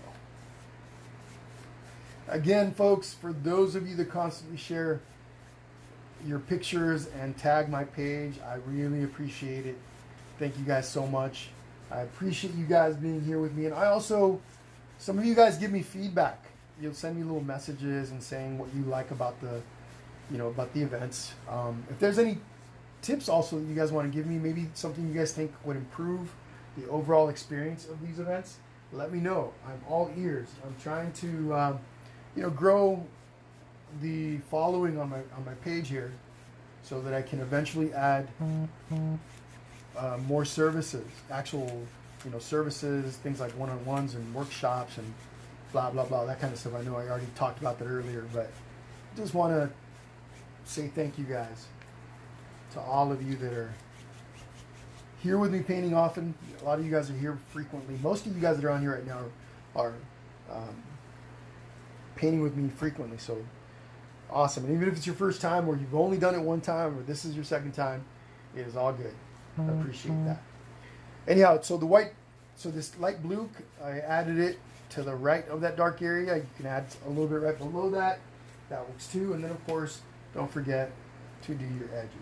Again, folks, for those of you that constantly share your pictures and tag my page, I really appreciate it. Thank you guys so much. I appreciate you guys being here with me. And I also, some of you guys give me feedback. You'll send me little messages and saying what you like about the, you know, about the events. Um, if there's any tips also that you guys want to give me, maybe something you guys think would improve the overall experience of these events, let me know. I'm all ears. I'm trying to, um, you know, grow the following on my on my page here, so that I can eventually add uh, more services, actual, you know, services, things like one-on-ones and workshops and blah blah blah, that kind of stuff. I know I already talked about that earlier, but I just want to say thank you guys to all of you that are here with me painting often. A lot of you guys are here frequently. Most of you guys that are on here right now are, are um, painting with me frequently, so awesome. And even if it's your first time, or you've only done it one time, or this is your second time, it is all good. I appreciate that. Anyhow, so the white, so this light blue, I added it to the right of that dark area. You can add a little bit right below that. That works too. And then, of course, don't forget to do your edges.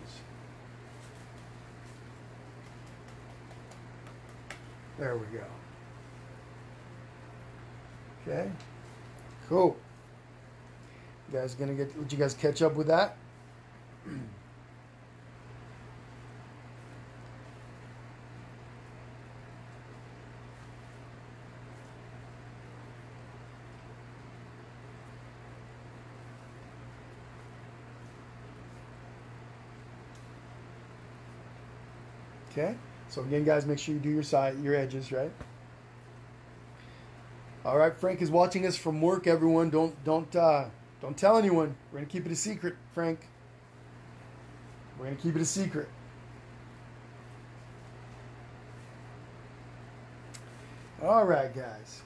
There we go. Okay. Cool. You guys gonna get, did you guys catch up with that? Okay. So again, guys, make sure you do your side, your edges, right? All right, Frank is watching us from work. Everyone, don't don't uh, don't tell anyone. We're gonna keep it a secret, Frank. We're going to keep it a secret. All right, guys.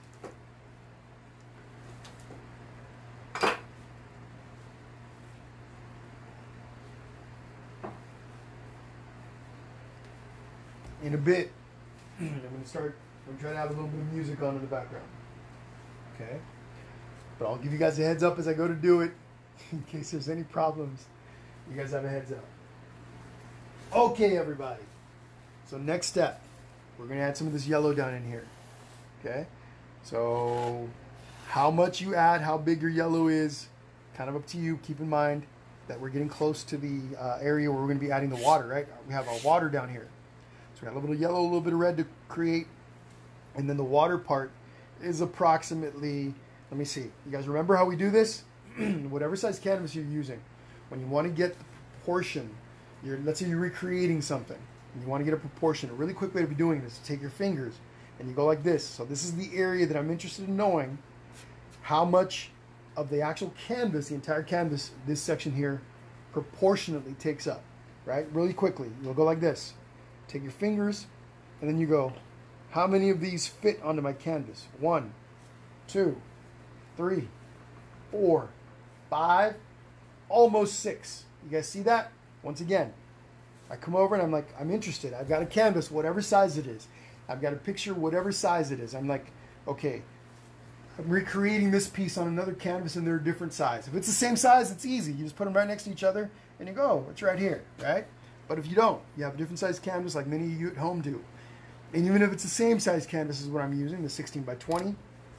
In a bit, I'm going to start, I'm going to try to have a little bit of music on in the background. Okay? But I'll give you guys a heads up as I go to do it, in case there's any problems. You guys have a heads up. Okay, everybody. So next step, we're going to add some of this yellow down in here. Okay? So how much you add, how big your yellow is, kind of up to you. Keep in mind that we're getting close to the uh, area where we're going to be adding the water, right? We have our water down here. So we got a little bit of yellow, a little bit of red to create. And then the water part is approximately, let me see. You guys remember how we do this? Whatever size canvas you're using, when you want to get the proportion, you're, let's say you're recreating something, and you want to get a proportion, a really quick way of doing this is to take your fingers, and you go like this. So this is the area that I'm interested in knowing how much of the actual canvas, the entire canvas, this section here, proportionately takes up, right? Really quickly. You'll go like this. Take your fingers, and then you go, how many of these fit onto my canvas? One, two, three, four, five, almost six. You guys see that? Once again, I come over and I'm like, I'm interested. I've got a canvas, whatever size it is. I've got a picture, whatever size it is. I'm like, okay, I'm recreating this piece on another canvas and they're a different size. If it's the same size, it's easy. You just put them right next to each other and you go, oh, it's right here, right? But if you don't, you have a different size canvas like many of you at home do. And even if it's the same size canvas as what I'm using, the sixteen by twenty,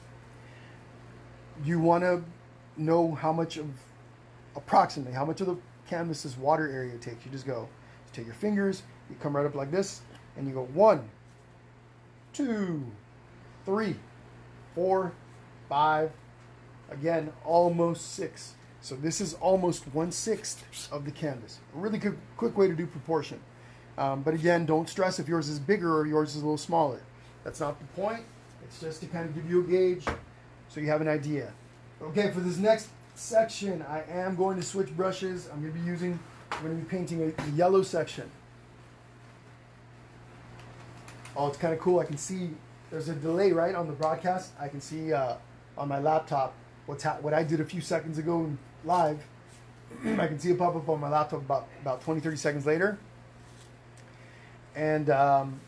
you want to know how much of, approximately, how much of the canvas's water area takes. You just go, you take your fingers, you come right up like this, and you go one, two, three, four, five, again, almost six. So this is almost one-sixth of the canvas. A really quick, quick way to do proportion. Um, but again, don't stress if yours is bigger or yours is a little smaller. That's not the point. It's just to kind of give you a gauge so you have an idea. Okay, for this next section, I am going to switch brushes. I'm going to be using, I'm going to be painting a, a yellow section. Oh, it's kind of cool. I can see there's a delay, right, on the broadcast. I can see uh, on my laptop what's ha what I did a few seconds ago live. I can see it pop up on my laptop about, about twenty, thirty seconds later. And um,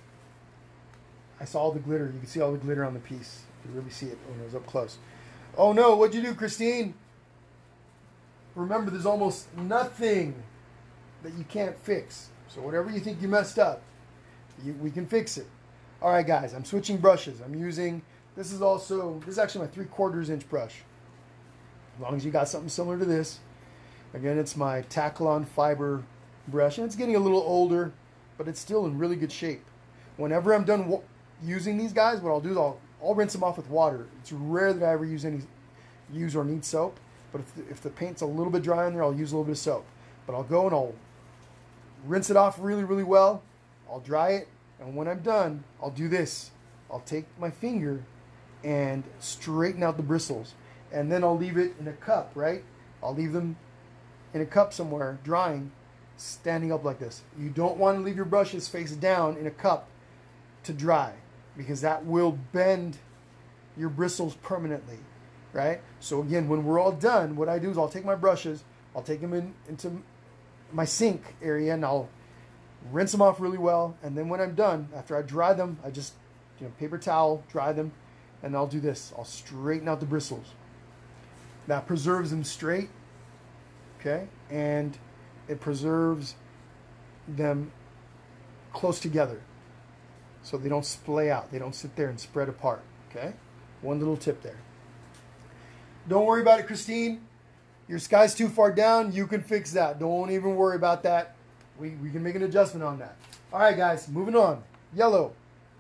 I saw all the glitter. You can see all the glitter on the piece. You can really see it when it was up close. Oh no, what'd you do, Christine? Remember, there's almost nothing that you can't fix. So whatever you think you messed up, you, we can fix it. All right, guys, I'm switching brushes. I'm using, this is also, this is actually my three quarters inch brush. As long as you got something similar to this. Again, it's my Taklon fiber brush, and it's getting a little older, but it's still in really good shape. Whenever I'm done using these guys, what I'll do is I'll, I'll rinse them off with water. It's rare that I ever use any, use or need soap, but if the, if the paint's a little bit dry in there, I'll use a little bit of soap. But I'll go and I'll rinse it off really, really well. I'll dry it, and when I'm done, I'll do this. I'll take my finger and straighten out the bristles, and then I'll leave it in a cup, right? I'll leave them in a cup somewhere, drying, standing up like this. You don't want to leave your brushes face down in a cup to dry, because that will bend your bristles permanently, right? So again, when we're all done, what I do is I'll take my brushes, I'll take them in, into my sink area, and I'll rinse them off really well. And then when I'm done, after I dry them, I just, you know, paper towel, dry them, and I'll do this. I'll straighten out the bristles. That preserves them straight, okay? And it preserves them close together so they don't splay out. They don't sit there and spread apart, okay? One little tip there. Don't worry about it, Christine. Your sky's too far down. You can fix that. Don't even worry about that. We, we can make an adjustment on that. All right, guys, moving on. Yellow,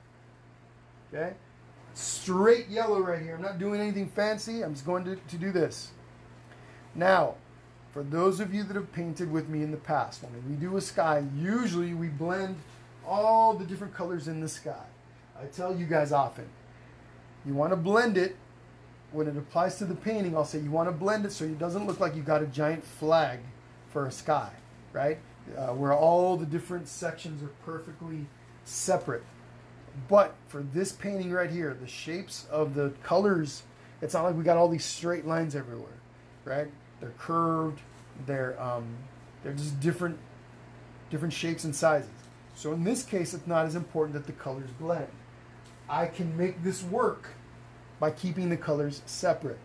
okay? Straight yellow right here. I'm not doing anything fancy. I'm just going to, to do this. Now, for those of you that have painted with me in the past, when we do a sky, usually we blend all the different colors in the sky. I tell you guys often, you want to blend it. When it applies to the painting, I'll say you want to blend it so it doesn't look like you got a giant flag for a sky, right? uh, where all the different sections are perfectly separate. But for this painting right here, the shapes of the colors, it's not like we got all these straight lines everywhere, right? They're curved, they're um, they're just different different shapes and sizes. So in this case, it's not as important that the colors blend. I can make this work by keeping the colors separate,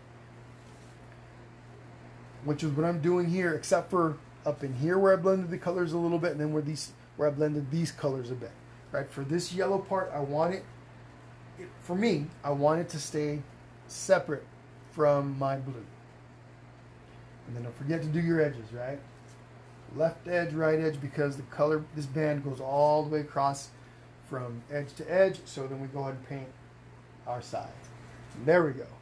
which is what I'm doing here, except for up in here where I blended the colors a little bit, and then where these where I blended these colors a bit. Right, for this yellow part, I want it, it, for me, I want it to stay separate from my blue. And then don't forget to do your edges, right? Left edge, right edge, because the color, this band goes all the way across from edge to edge. So then we go ahead and paint our sides. There we go.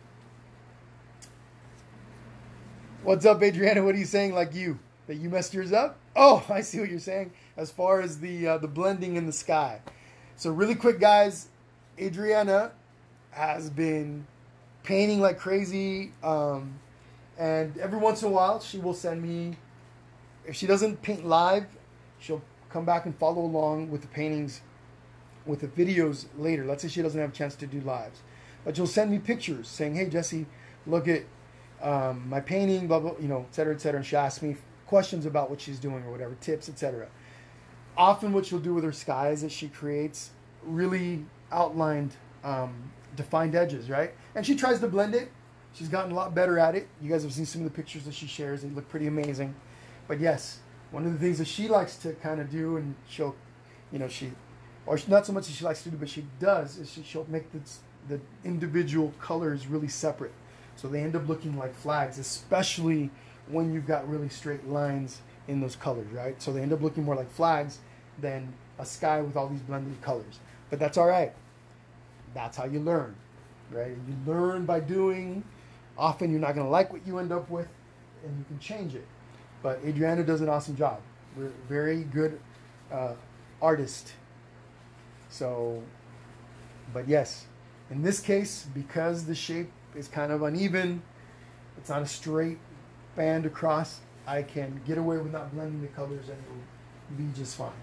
What's up, Adriana? What are you saying, like you? That you messed yours up? Oh, I see what you're saying. As far as the uh, the blending in the sky. So really quick, guys, Adriana has been painting like crazy, um, and every once in a while she will send me, if she doesn't paint live, she'll come back and follow along with the paintings, with the videos later. Let's say she doesn't have a chance to do lives, but she'll send me pictures saying, hey Jesse, look at um, my painting, blah blah, you know, et cetera, et cetera. And she asks me questions about what she's doing or whatever, tips, et cetera. Often what she'll do with her sky is that she creates really outlined, um, defined edges, right? And she tries to blend it. She's gotten a lot better at it. You guys have seen some of the pictures that she shares. They look pretty amazing. But yes, one of the things that she likes to kind of do, and she'll, you know, she, or not so much that she likes to do, but she does, is she, she'll make the, the individual colors really separate. So they end up looking like flags, especially when you've got really straight lines in those colors, right? So they end up looking more like flags than a sky with all these blended colors. But that's all right. That's how you learn, right? You learn by doing. Often you're not going to like what you end up with, and you can change it. But Adriana does an awesome job. We're a very good uh, artist. So, but yes, in this case, because the shape is kind of uneven, it's not a straight band across, I can get away with not blending the colors and it'll be just fine.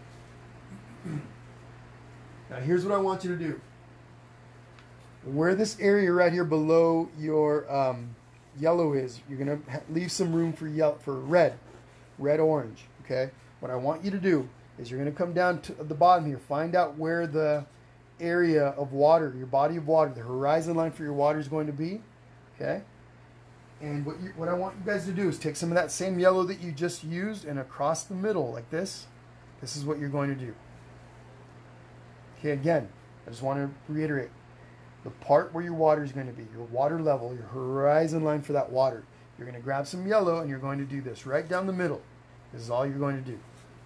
Now here's what I want you to do. Where this area right here below your um, yellow is, you're going to leave some room for yellow, for red, red orange, okay? What I want you to do is you're going to come down to the bottom here, find out where the area of water, your body of water, the horizon line for your water is going to be, okay? And what, you, what I want you guys to do is take some of that same yellow that you just used and across the middle like this, this is what you're going to do. Okay, again, I just want to reiterate. The part where your water is going to be, your water level, your horizon line for that water, you're going to grab some yellow and you're going to do this right down the middle. This is all you're going to do.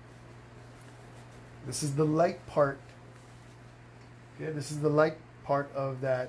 This is the light part. Okay, this is the light part of that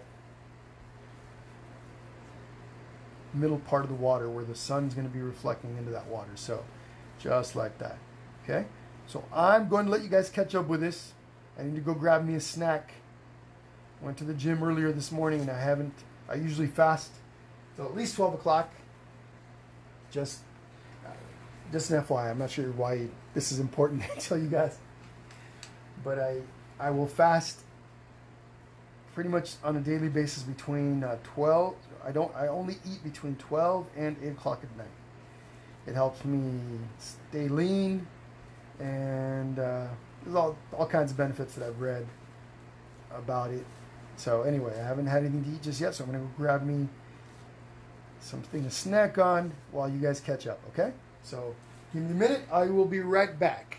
middle part of the water where the sun's going to be reflecting into that water. So just like that. Okay, so I'm going to let you guys catch up with this. I need to go grab me a snack. Went to the gym earlier this morning and I haven't, I usually fast till at least twelve o'clock. Just, just an F Y I, I'm not sure why this is important to tell you guys. But I, I will fast pretty much on a daily basis between uh, twelve, I don't, I only eat between twelve and eight o'clock at night. It helps me stay lean, and uh, there's all, all kinds of benefits that I've read about it. So anyway, I haven't had anything to eat just yet, so I'm going to go grab me something to snack on while you guys catch up, okay? So give me a minute, I will be right back.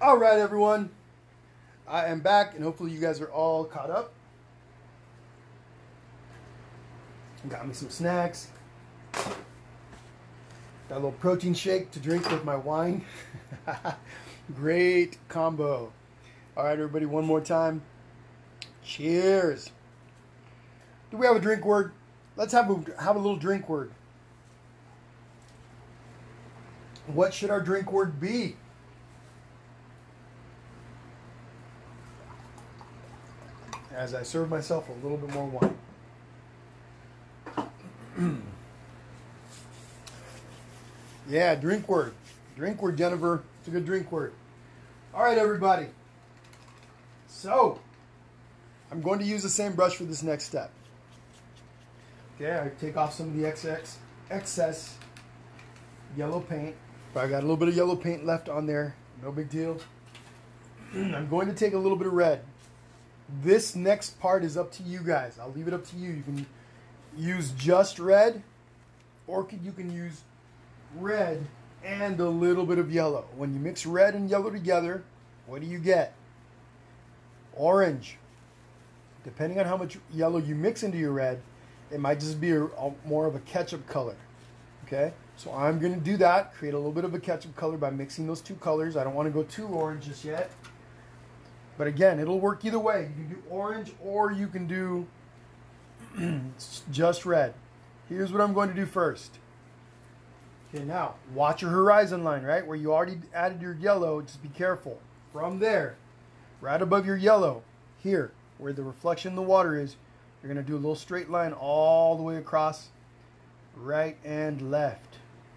All right, everyone. I am back, and hopefully you guys are all caught up. Got me some snacks. Got a little protein shake to drink with my wine. Great combo. All right, everybody, one more time. Cheers. Do we have a drink word? Let's have a, have a little drink word. What should our drink word be? As I serve myself a little bit more wine. Yeah, drink word. Drink word, Jennifer. It's a good drink word. All right, everybody. So, I'm going to use the same brush for this next step. Okay, I take off some of the excess, excess yellow paint. But I got a little bit of yellow paint left on there. No big deal. I'm going to take a little bit of red. This next part is up to you guys. I'll leave it up to you. You can use just red, or you can use red and a little bit of yellow. When you mix red and yellow together, what do you get? Orange. Depending on how much yellow you mix into your red, it might just be a, a, more of a ketchup color. Okay? So I'm going to do that, create a little bit of a ketchup color by mixing those two colors. I don't want to go too orange just yet. But again, it'll work either way. You can do orange or you can do just red. Here's what I'm going to do first. Okay, now, watch your horizon line, right? Where you already added your yellow, just be careful. From there, right above your yellow, here, where the reflection in the water is, you're going to do a little straight line all the way across, right and left.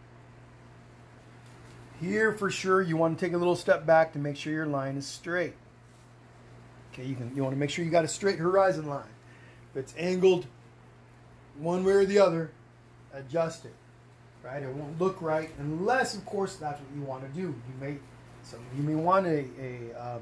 Here, for sure, you want to take a little step back to make sure your line is straight. Okay, you can you want to make sure you got a straight horizon line. If it's angled one way or the other, adjust it. Right? It won't look right unless, of course, that's what you want to do. You may so you may want a a, um,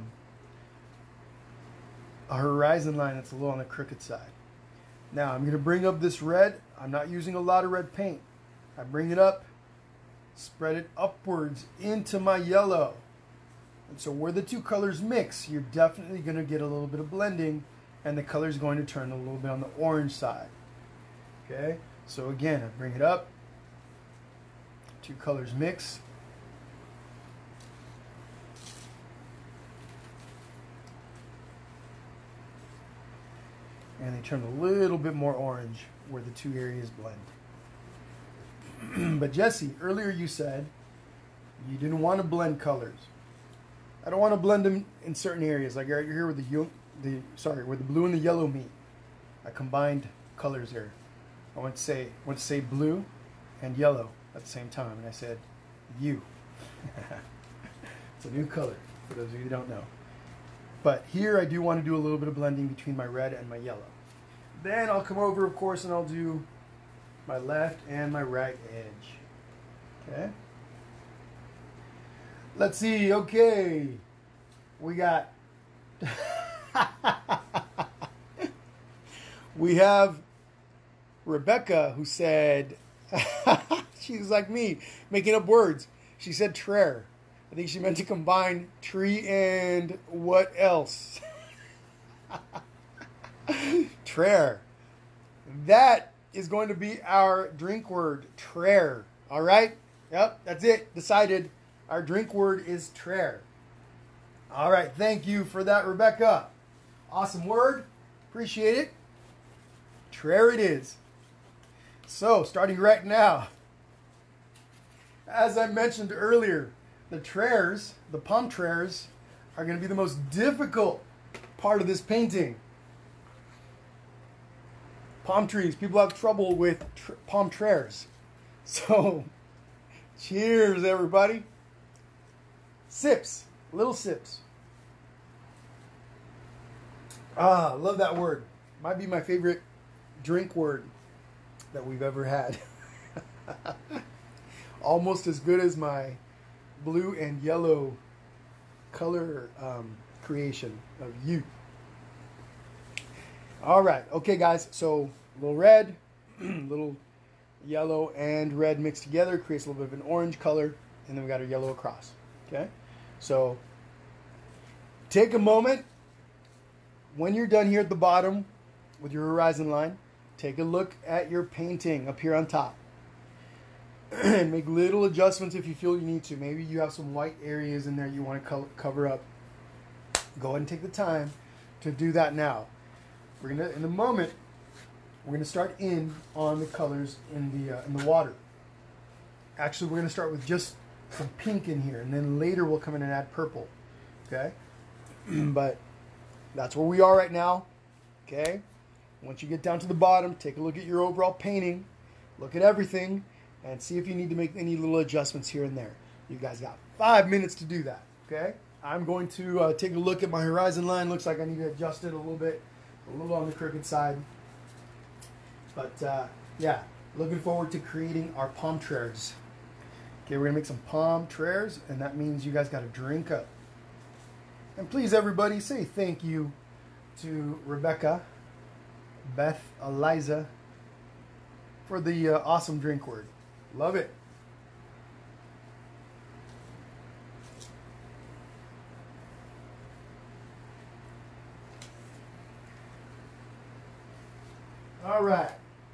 a horizon line that's a little on the crooked side. Now I'm going to bring up this red. I'm not using a lot of red paint. I bring it up, spread it upwards into my yellow. And so where the two colors mix, you're definitely going to get a little bit of blending, and the color is going to turn a little bit on the orange side. Okay, so again, I bring it up, two colors mix. And they turn a little bit more orange where the two areas blend. But Jesse, earlier you said you didn't want to blend colors. I don't want to blend them in certain areas, like right here with the the sorry, where the blue and the yellow meet. I combined colors here. I want to say I want to say blue and yellow at the same time, and I said you. It's a new color for those of you who don't know. But here I do want to do a little bit of blending between my red and my yellow. Then I'll come over, of course, and I'll do my left and my right edge. Okay. Let's see. Okay. We got... we have Rebecca, who said... she's like me, making up words. She said trair. I think she meant to combine tree and what else? Trair. That is going to be our drink word, trair. All right? Yep, that's it. Decided. Our drink word is trair. All right, thank you for that, Rebecca. Awesome word. Appreciate it. Trair it is. So, starting right now. As I mentioned earlier, the trairs, the palm trairs, are going to be the most difficult part of this painting. Palm trees. People have trouble with tr palm trairs. So, cheers, everybody. Sips. Little sips. Ah, love that word. Might be my favorite drink word that we've ever had. Almost as good as my blue and yellow color um, creation of you. All right. Okay, guys. So a little red, little yellow and red mixed together creates a little bit of an orange color, and then we got our yellow across. Okay. So take a moment when you're done here at the bottom with your horizon line. Take a look at your painting up here on top. And make little adjustments if you feel you need to. Maybe you have some white areas in there you want to co cover up. Go ahead and take the time to do that now. We're gonna, in a moment, we're gonna start in on the colors in the uh, in the water. Actually, we're gonna start with just some pink in here, and then later we'll come in and add purple. Okay, but that's where we are right now. Okay. Once you get down to the bottom, take a look at your overall painting, look at everything, and see if you need to make any little adjustments here and there. You guys got five minutes to do that, okay? I'm going to uh, take a look at my horizon line. Looks like I need to adjust it a little bit, a little on the crooked side. But, uh, yeah, looking forward to creating our palm trees. Okay, we're going to make some palm trees, and that means you guys got to drink up. And please, everybody, say thank you to Rebecca, Beth, Eliza, for the uh, awesome drink word. Love it. All right.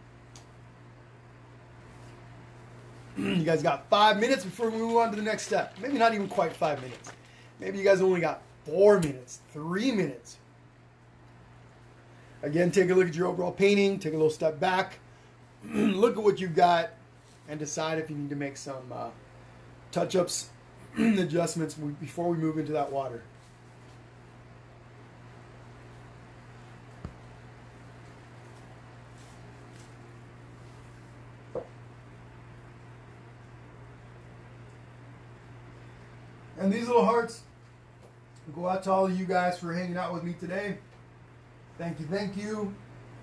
You guys got five minutes before we move on to the next step. Maybe not even quite five minutes. Maybe you guys only got four minutes, three minutes. Again, take a look at your overall painting, take a little step back, look at what you've got, and decide if you need to make some uh, touch-ups, adjustments before we move into that water. And these little hearts go out to all of you guys for hanging out with me today. Thank you, thank you.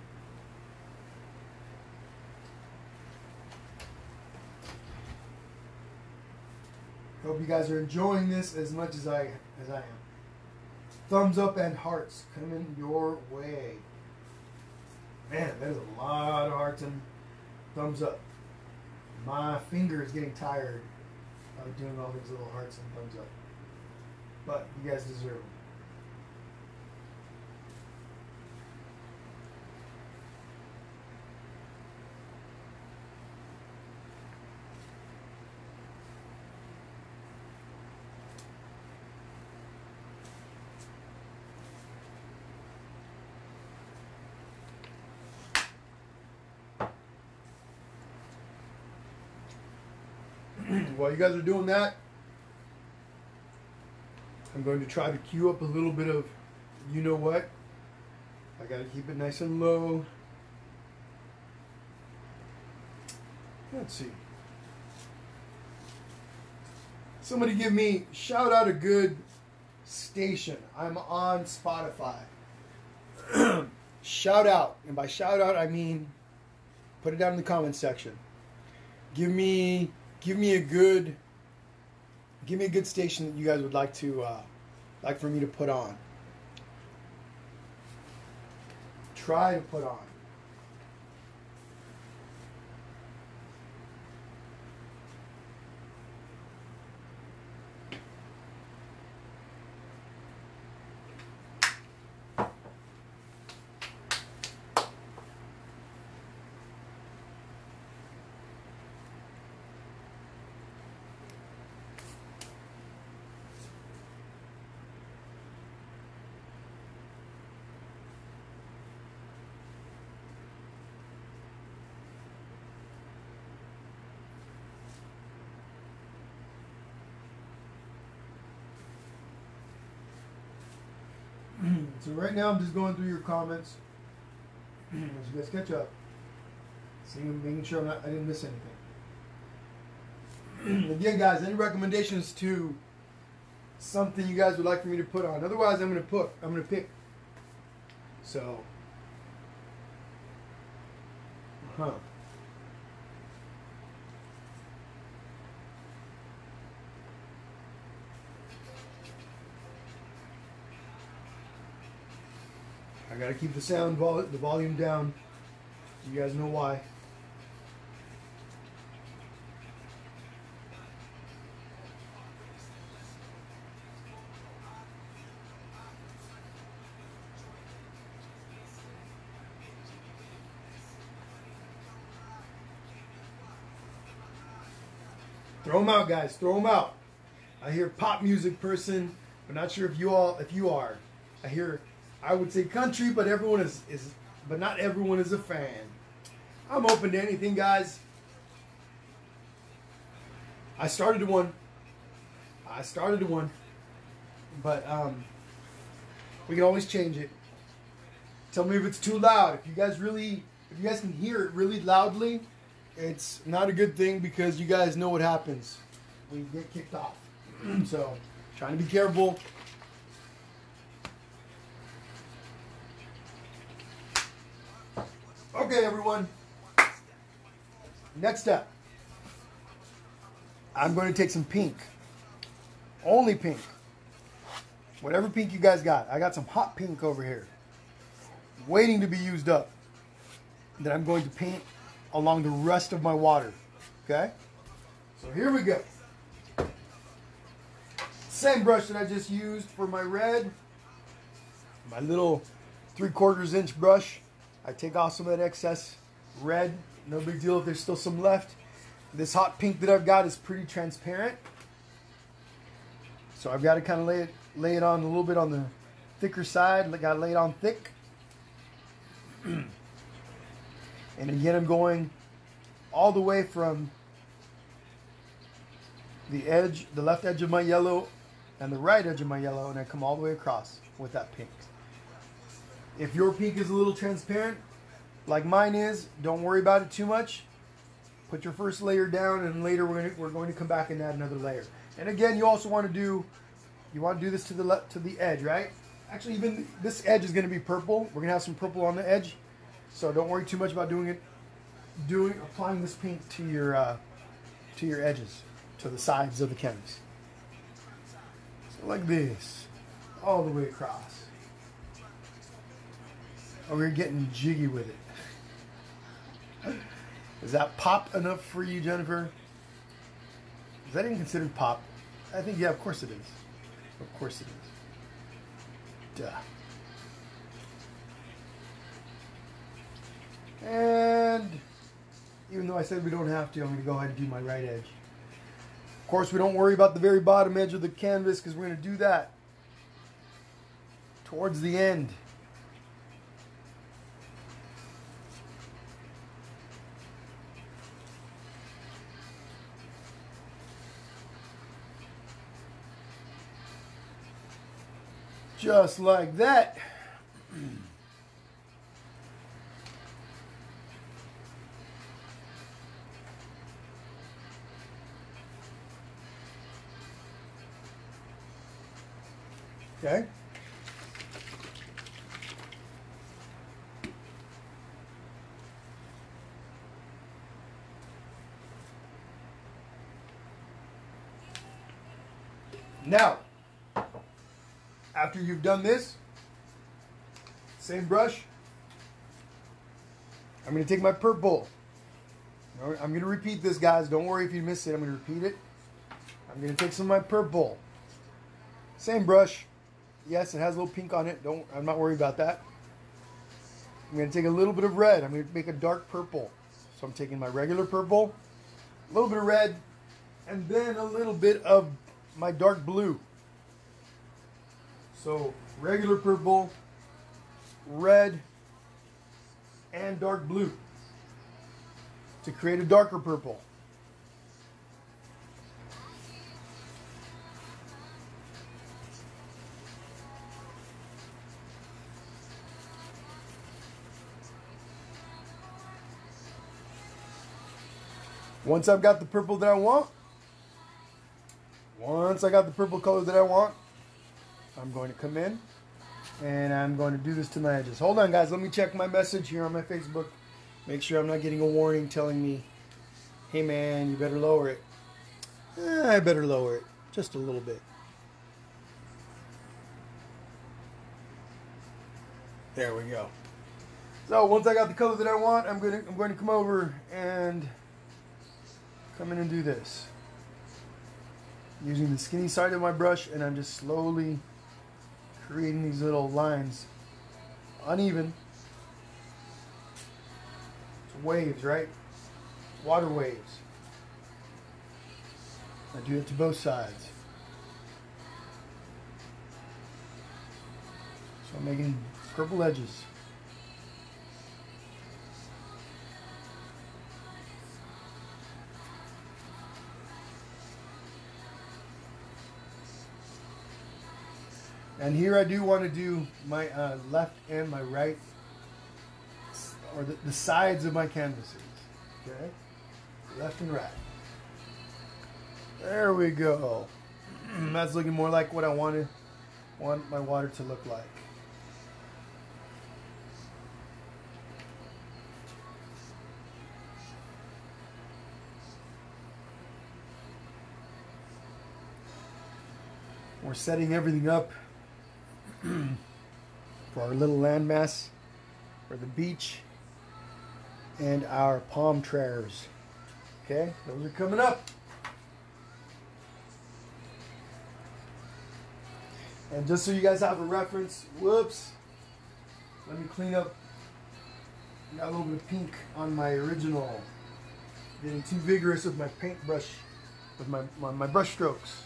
Hope you guys are enjoying this as much as I as I am. Thumbs up and hearts coming your way. Man, that is a lot of hearts and thumbs up. My finger is getting tired of doing all these little hearts and thumbs up. But you guys deserve them. While you guys are doing that, I'm going to try to cue up a little bit of, you know what? I got to keep it nice and low. Let's see. Somebody give me, shout out a good station. I'm on Spotify. Shout out. And by shout out, I mean, put it down in the comments section. Give me... Give me a good, give me a good station that you guys would like to, uh, like for me to put on. Try to put on. So right now I'm just going through your comments as you guys catch up, seeing, making sure I'm not, I didn't miss anything. Again, guys, any recommendations to something you guys would like for me to put on? Otherwise, I'm gonna put, I'm gonna pick. So, huh. I gotta keep the sound vol the volume down. You guys know why. Throw them out, guys. Throw them out. I hear pop music person, but not sure if you all if you are. I hear, I would say country, but everyone is is, but not everyone is a fan. I'm open to anything, guys. I started one. I started one, but um, we can always change it. Tell me if it's too loud. If you guys really, if you guys can hear it really loudly, it's not a good thing because you guys know what happens. We get kicked off. So, trying to be careful. Okay, everyone. Next up, I'm going to take some pink. Only pink. Whatever pink you guys got. I got some hot pink over here, waiting to be used up, that I'm going to paint along the rest of my water. Okay? So here we go. Same brush that I just used for my red. My little three quarters inch brush. I take off some of that excess red. No big deal if there's still some left. This hot pink that I've got is pretty transparent. So I've got to kind of lay it, lay it on a little bit on the thicker side. I got to lay it on thick. And again, I'm going all the way from the edge, the left edge of my yellow and the right edge of my yellow, and I come all the way across with that pink. If your pink is a little transparent, like mine is, don't worry about it too much. Put your first layer down, and later we're going to, we're going to come back and add another layer. And again, you also want to do, you want to do this to the left, to the edge, right? Actually, even this edge is going to be purple. We're going to have some purple on the edge, so don't worry too much about doing it, doing applying this pink to your uh, to your edges, to the sides of the canvas. So like this, all the way across. Oh, we're getting jiggy with it. Is that pop enough for you, Jennifer? Is that even considered pop? I think, yeah, of course it is. Of course it is. Duh. And even though I said we don't have to, I'm going to go ahead and do my right edge. Of course, we don't worry about the very bottom edge of the canvas because we're going to do that towards the end. Just like that. Okay. Now, after you've done this, same brush, I'm going to take my purple. I'm going to repeat this, guys. Don't worry if you missed it. I'm going to repeat it. I'm going to take some of my purple. Same brush. Yes, it has a little pink on it. Don't. I'm not worried about that. I'm going to take a little bit of red. I'm going to make a dark purple. So I'm taking my regular purple, a little bit of red, and then a little bit of my dark blue. So regular purple, red, and dark blue to create a darker purple. Once I've got the purple that I want, once I got the purple color that I want, I'm going to come in and I'm going to do this to my edges. Hold on, guys. Let me check my message here on my Facebook. Make sure I'm not getting a warning telling me, hey, man, you better lower it. Eh, I better lower it just a little bit. There we go. So once I got the color that I want, I'm going to, I'm going to come over and come in and do this. Using the skinny side of my brush, and I'm just slowly creating these little lines. Uneven. It's waves, right? Water waves. I do it to both sides. So I'm making purple edges. And here I do want to do my uh, left and my right, or the, the sides of my canvases. Okay, left and right. There we go. That's looking more like what I wanted, want my water to look like. We're setting everything up for our little landmass for the beach and our palm trees. Okay, those are coming up. And just so you guys have a reference, whoops, let me clean up. Got a little bit of pink on my original. Getting too vigorous with my paintbrush, with my, my, my brush strokes.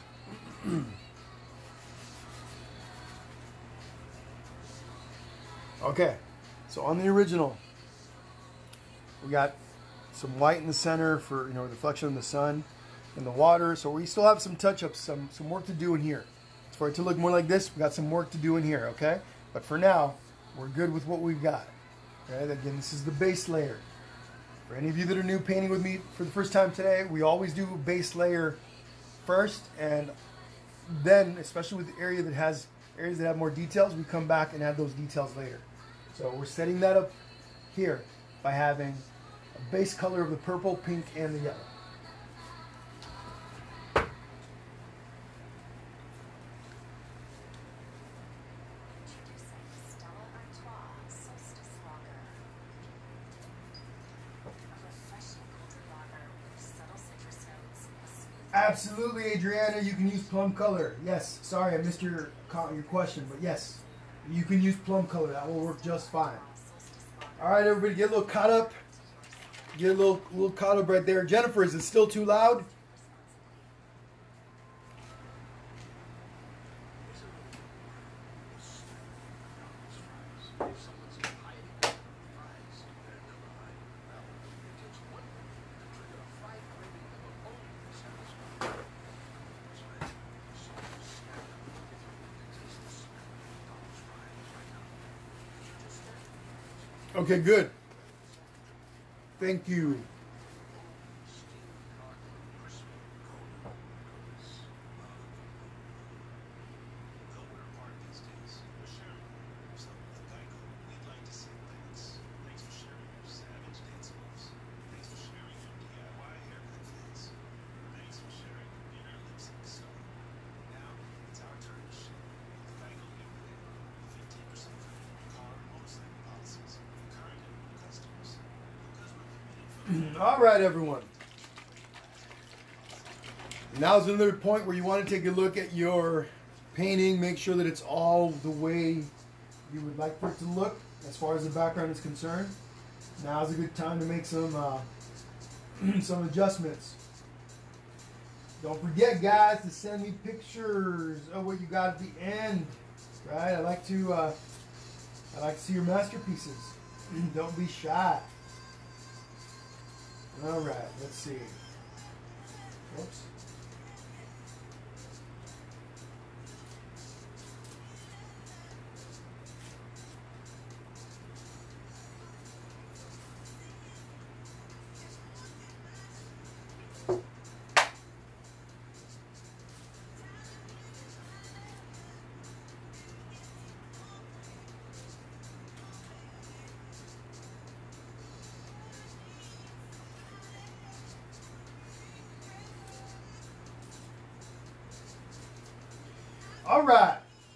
Okay, so on the original, we got some white in the center for, you know, reflection of the sun and the water. So we still have some touch-ups, some some work to do in here. For it to look more like this, we got some work to do in here, okay? But for now, we're good with what we've got. Okay, again, this is the base layer. For any of you that are new painting with me for the first time today, we always do base layer first, and then, especially with the area that has areas that have more details, we come back and add those details later. So we're setting that up here by having a base color of the purple, pink, and the yellow. Absolutely, Adriana, you can use plum color. Yes, sorry, I missed your your question, but yes, you can use plum color. That will work just fine. All right, everybody, get a little caught up. Get a little, little caught up right there. Jennifer, is it still too loud? Okay, good. Thank you. All right, everyone. Now's another point where you want to take a look at your painting. Make sure that it's all the way you would like for it to look as far as the background is concerned. Now's a good time to make some uh, some adjustments. Don't forget, guys, to send me pictures of what you got at the end. Right? I like to uh, I like to see your masterpieces. Don't be shy. All right, let's see. Whoops. All right.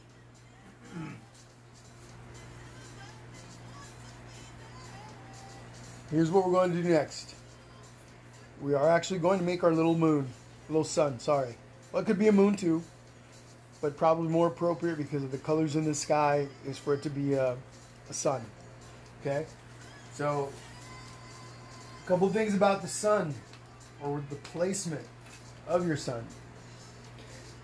Here's what we're going to do next. We are actually going to make our little moon, little sun, sorry. Well, it could be a moon too, but probably more appropriate because of the colors in the sky is for it to be a, a sun. Okay? So, a couple things about the sun, or the placement of your sun.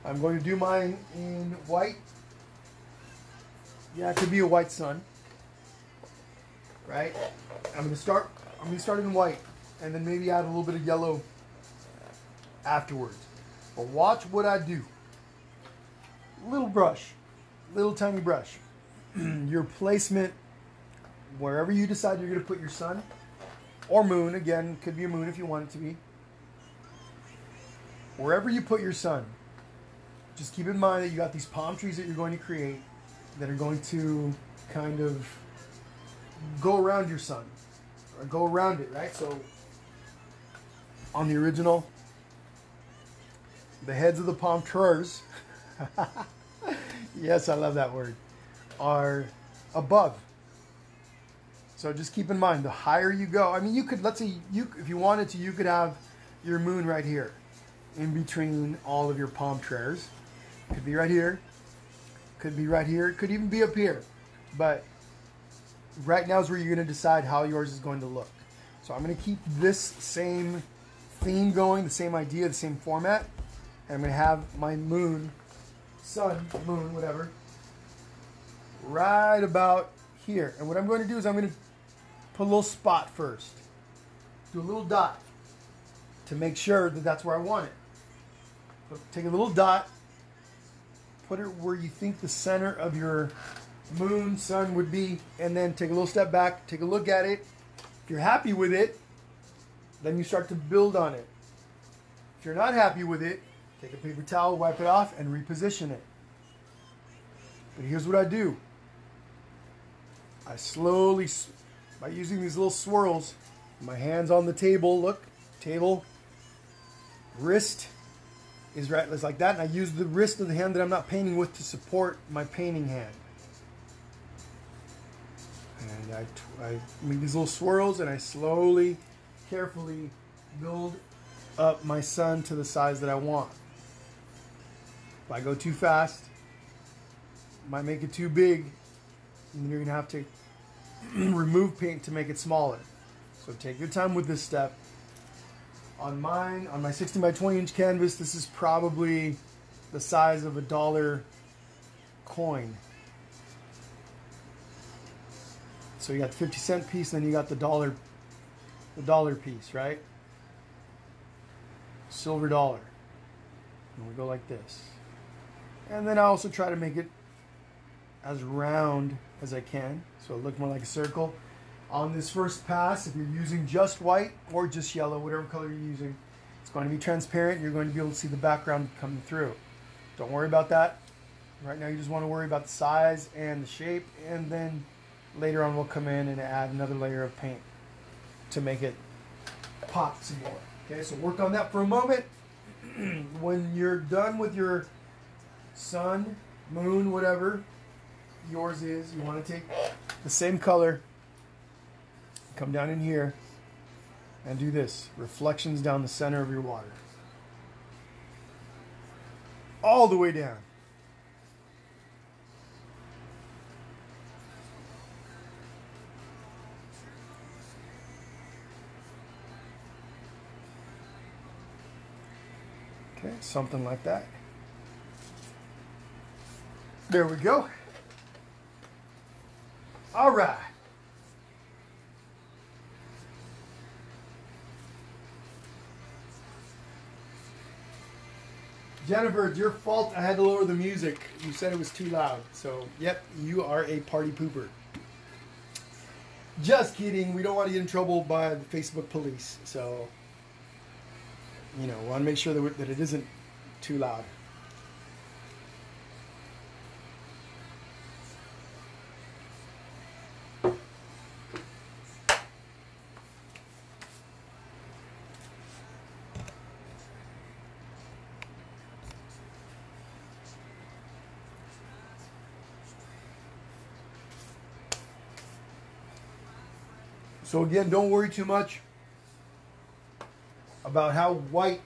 I'm going to do mine in white. Yeah, it could be a white sun. Right? I'm going to start I'm going to start in white and then maybe add a little bit of yellow afterwards. But watch what I do. Little brush. Little tiny brush. Your placement, wherever you decide you're going to put your sun or moon, again, could be a moon if you want it to be. Wherever you put your sun, just keep in mind that you got these palm trees that you're going to create that are going to kind of go around your sun or go around it, right? So on the original, the heads of the palm trees, yes, I love that word, are above. So just keep in mind, the higher you go, I mean, you could, let's say, you if you wanted to, you could have your moon right here in between all of your palm trees. Could be right here. Could be right here. Could even be up here. But right now is where you're going to decide how yours is going to look. So I'm going to keep this same theme going, the same idea, the same format. And I'm going to have my moon, sun, moon, whatever, right about here. And what I'm going to do is I'm going to put a little spot first. Do a little dot to make sure that that's where I want it. So take a little dot, put it where you think the center of your moon, sun would be, and then take a little step back, take a look at it. If you're happy with it, then you start to build on it. If you're not happy with it, take a paper towel, wipe it off, and reposition it. But here's what I do. I slowly, by using these little swirls, my hands on the table, look, table, wrist is right, it's like that, and I use the wrist of the hand that I'm not painting with to support my painting hand. And I, I make these little swirls, and I slowly, carefully build up my sun to the size that I want. If I go too fast, might make it too big, and you're gonna have to remove paint to make it smaller. So take your time with this step. On mine, on my sixteen by twenty inch canvas, this is probably the size of a dollar coin. So you got the fifty cent piece, and then you got the dollar, the dollar piece, right? Silver dollar. And we go like this. And then I also try to make it as round as I can, so it looks more like a circle. On this first pass, if you're using just white or just yellow, whatever color you're using, it's going to be transparent. You're going to be able to see the background coming through. Don't worry about that. Right now you just want to worry about the size and the shape, and then later on we'll come in and add another layer of paint to make it pop some more. Okay, so work on that for a moment. When you're done with your sun, moon, whatever yours is, you want to take the same color, come down in here and do this. Reflections down the center of your water. All the way down. Okay, something like that. There we go. All right. Jennifer, it's your fault I had to lower the music. You said it was too loud. So, yep, you are a party pooper. Just kidding. We don't want to get in trouble by the Facebook police. So, you know, we want to make sure that, we, that it isn't too loud. So again, don't worry too much about how white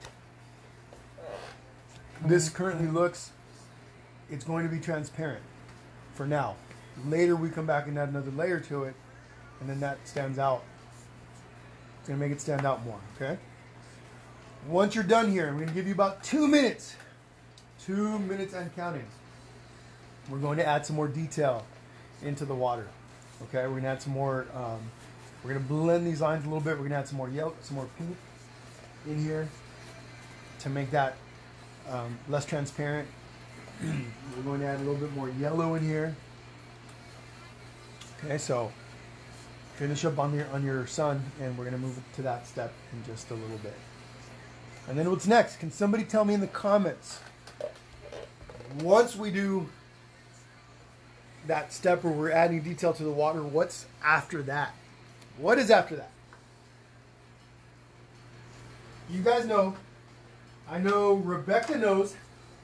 this currently looks. It's going to be transparent for now. Later we come back and add another layer to it, and then that stands out. It's going to make it stand out more, okay? Once you're done here, I'm going to give you about two minutes. Two minutes and counting. We're going to add some more detail into the water. Okay, we're going to add some more, um, we're going to blend these lines a little bit. We're going to add some more yellow, some more pink in here to make that um, less transparent. We're going to add a little bit more yellow in here. Okay, so finish up on your on your sun, and we're going to move to that step in just a little bit. And then what's next? Can somebody tell me in the comments? Once we do that step where we're adding detail to the water, what's after that? What is after that? You guys know. I know Rebecca knows.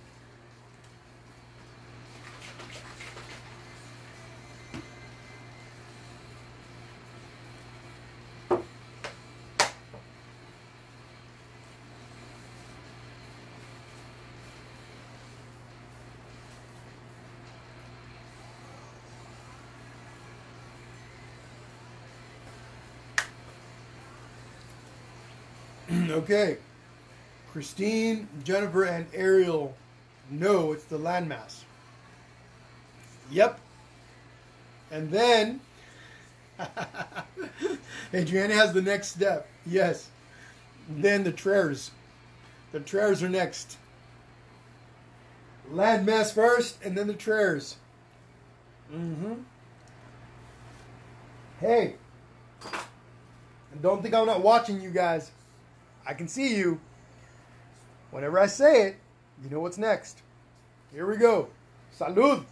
Okay, Christine, Jennifer, and Ariel know it's the landmass. Yep. And then, Adriana has the next step. Yes. Then the trares. The trares are next. Landmass first, and then the trares. Mm-hmm. Hey. And don't think I'm not watching you guys. I can see you. Whenever I say it, you know what's next. Here we go. Salud.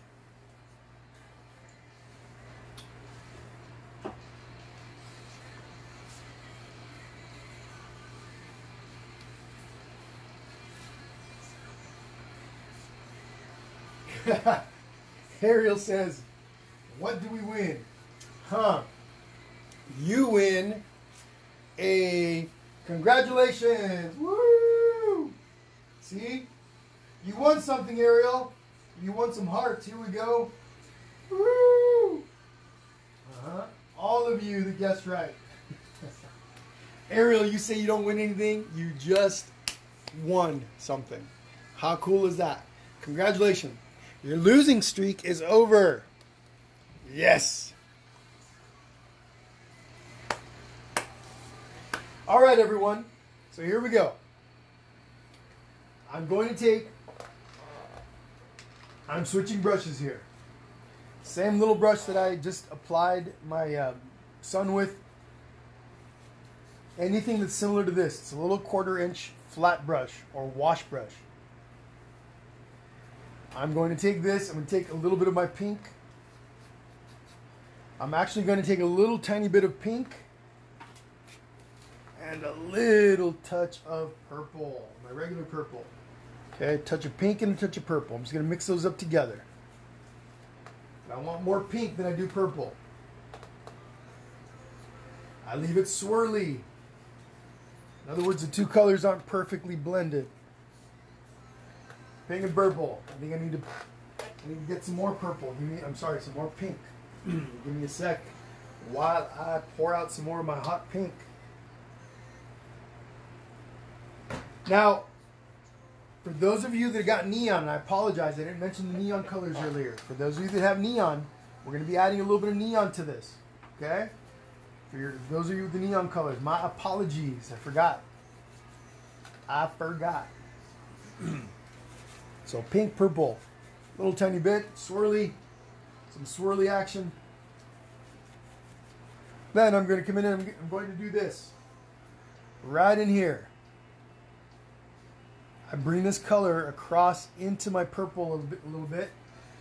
Ariel says, what do we win? Huh. You win a congratulations. Woo! See? You won something, Ariel. You won some hearts. Here we go. Woo! Uh-huh. All of you that guessed right. Ariel, you say you don't win anything. You just won something. How cool is that? Congratulations. Your losing streak is over. Yes. All right, everyone. So here we go. I'm going to take, I'm switching brushes here. Same little brush that I just applied my uh, sun with. Anything that's similar to this. It's a little quarter inch flat brush or wash brush. I'm going to take this, I'm going to take a little bit of my pink. I'm actually going to take a little tiny bit of pink and a little touch of purple, my regular purple. Okay, a touch of pink and a touch of purple. I'm just going to mix those up together. I want more pink than I do purple. I leave it swirly. In other words, the two colors aren't perfectly blended. Pink and purple. I think I need to, I need to get some more purple. Give me, I'm sorry, some more pink. Give me a sec while I pour out some more of my hot pink. Now, for those of you that got neon, and I apologize, I didn't mention the neon colors earlier. For those of you that have neon, we're going to be adding a little bit of neon to this. Okay? For your, those of you with the neon colors, my apologies. I forgot. I forgot. So pink, purple, little tiny bit, swirly, some swirly action. Then I'm going to come in and I'm going to do this. Right in here. I bring this color across into my purple a little bit. A little bit.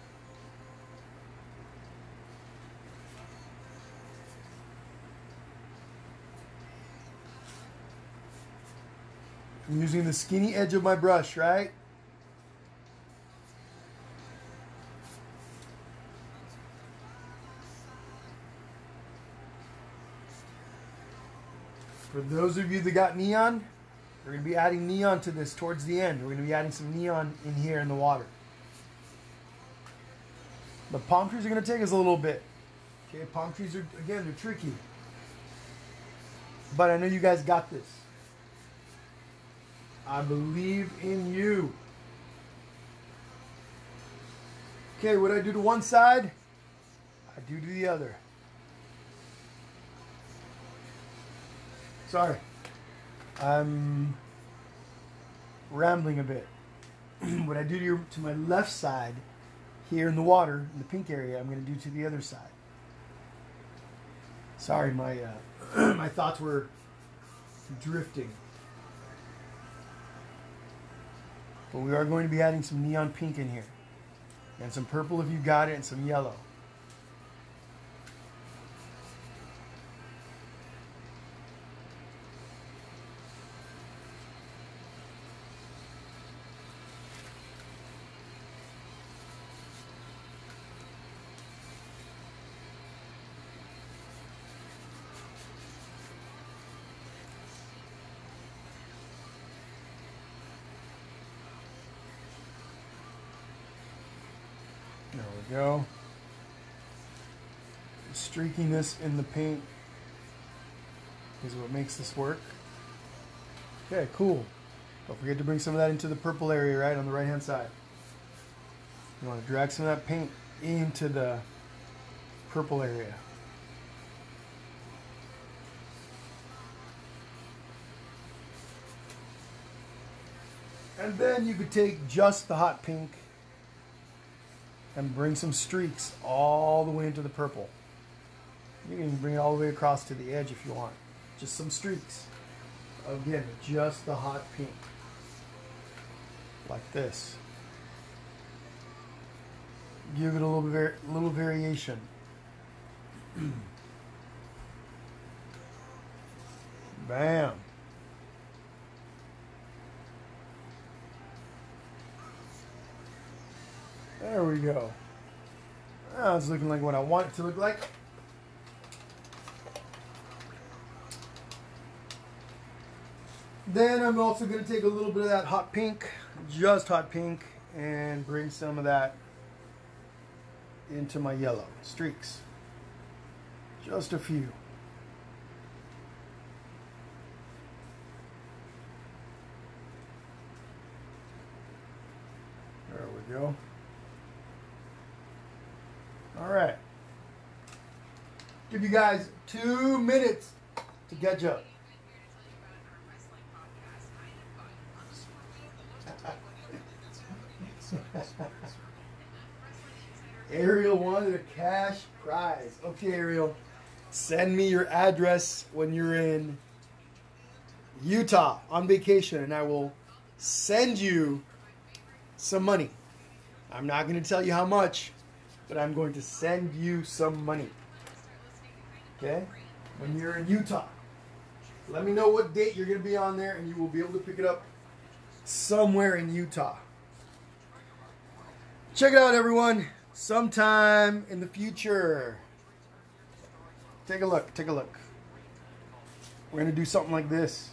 I'm using the skinny edge of my brush, right? For those of you that got neon, we're going to be adding neon to this towards the end. We're going to be adding some neon in here in the water. The palm trees are going to take us a little bit. Okay, palm trees are, again, they're tricky. But I know you guys got this. I believe in you. Okay, what I do to one side, I do to the other. Sorry, I'm rambling a bit. What I do to, your, to my left side, here in the water, in the pink area, I'm going to do to the other side. Sorry, my uh, my thoughts were drifting. But we are going to be adding some neon pink in here. And some purple if you got it, and some yellow. There we go. Streaking this in the paint is what makes this work. Okay, cool. Don't forget to bring some of that into the purple area, right, on the right hand side. You want to drag some of that paint into the purple area. And then you could take just the hot pink and bring some streaks all the way into the purple. You can bring it all the way across to the edge if you want. Just some streaks. Again, just the hot pink. Like this. Give it a little, var little variation. Bam. There we go. Now it's looking like what I want it to look like. Then I'm also going to take a little bit of that hot pink, just hot pink, and bring some of that into my yellow streaks. Just a few. There we go. All right. Give you guys two minutes to catch up. Ariel wanted a cash prize. Okay, Ariel. Send me your address when you're in Utah on vacation, and I will send you some money. I'm not going to tell you how much, but I'm going to send you some money. Okay? When you're in Utah. Let me know what date you're going to be on there, and you will be able to pick it up somewhere in Utah. Check it out, everyone. Sometime in the future. Take a look. Take a look. We're going to do something like this.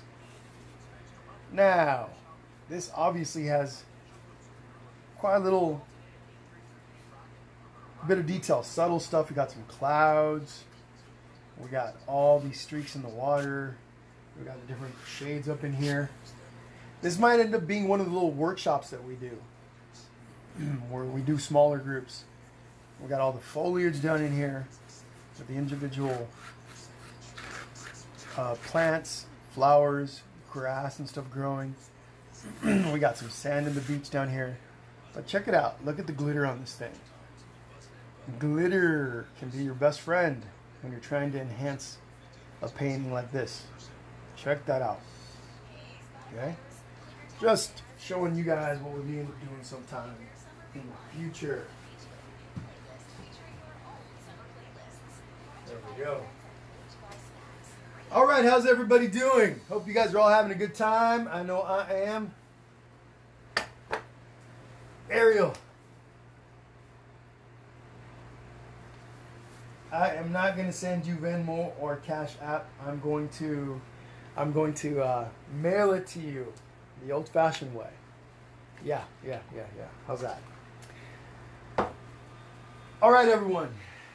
Now, this obviously has quite a little bit of detail. Subtle stuff. We got some clouds. We got all these streaks in the water. We got the different shades up in here. This might end up being one of the little workshops that we do. Where we do smaller groups. We got all the foliage down in here with the individual uh, plants, flowers, grass and stuff growing. We got some sand in the beach down here. But check it out. Look at the glitter on this thing. Glitter can be your best friend when you're trying to enhance a painting like this. Check that out. Okay? Just showing you guys what we'll be able to do sometime in the future. There we go. All right, how's everybody doing? Hope you guys are all having a good time. I know I am. Ariel. I am not going to send you Venmo or Cash App. I'm going to, I'm going to uh, mail it to you the old-fashioned way. Yeah, yeah, yeah, yeah. How's that? All right, everyone.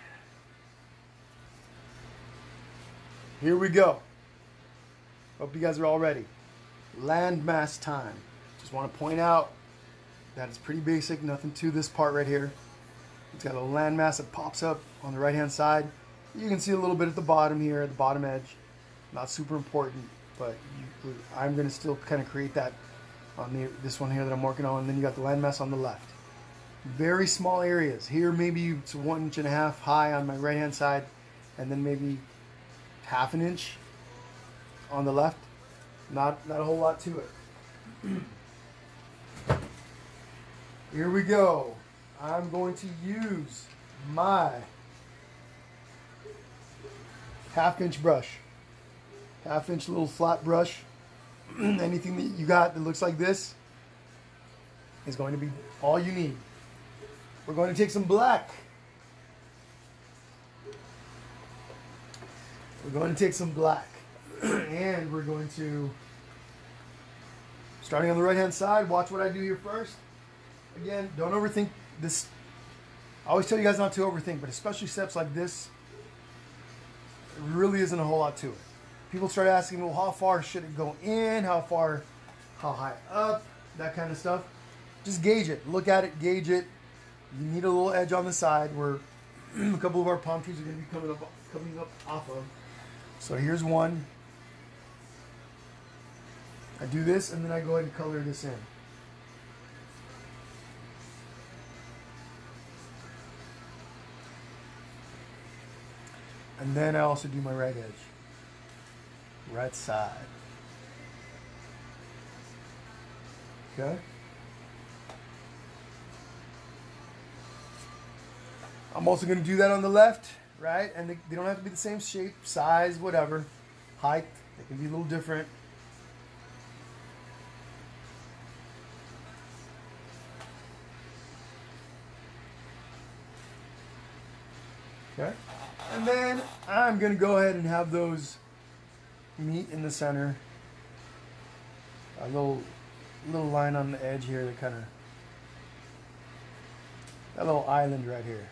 Here we go. Hope you guys are all ready. Landmass time. Just want to point out that it's pretty basic. Nothing to this part right here. It's got a landmass that pops up on the right hand side. You can see a little bit at the bottom here, at the bottom edge. Not super important, but you, I'm going to still kind of create that on the, this one here that I'm working on. And then you got the landmass on the left. Very small areas. Here maybe it's one inch and a half high on my right hand side, and then maybe half an inch on the left. Not, not a whole lot to it. Here we go. I'm going to use my half inch brush. Half inch little flat brush. Anything that you got that looks like this is going to be all you need. We're going to take some black. We're going to take some black. And we're going to, starting on the right hand side, watch what I do here first. Again, don't overthink this. I always tell you guys not to overthink, but especially steps like this, there really isn't a whole lot to it. People start asking, well, how far should it go in? How far, how high up? That kind of stuff. Just gauge it. Look at it, gauge it. You need a little edge on the side where a couple of our palm trees are going to be coming up, coming up off of. So here's one. I do this, and then I go ahead and color this in. And then I also do my right edge. Right side. Okay? I'm also going to do that on the left, right? And they, they don't have to be the same shape, size, whatever. Height, they can be a little different. Okay? And then I'm going to go ahead and have those meet in the center. A little, little line on the edge here that kind of, that little island right here.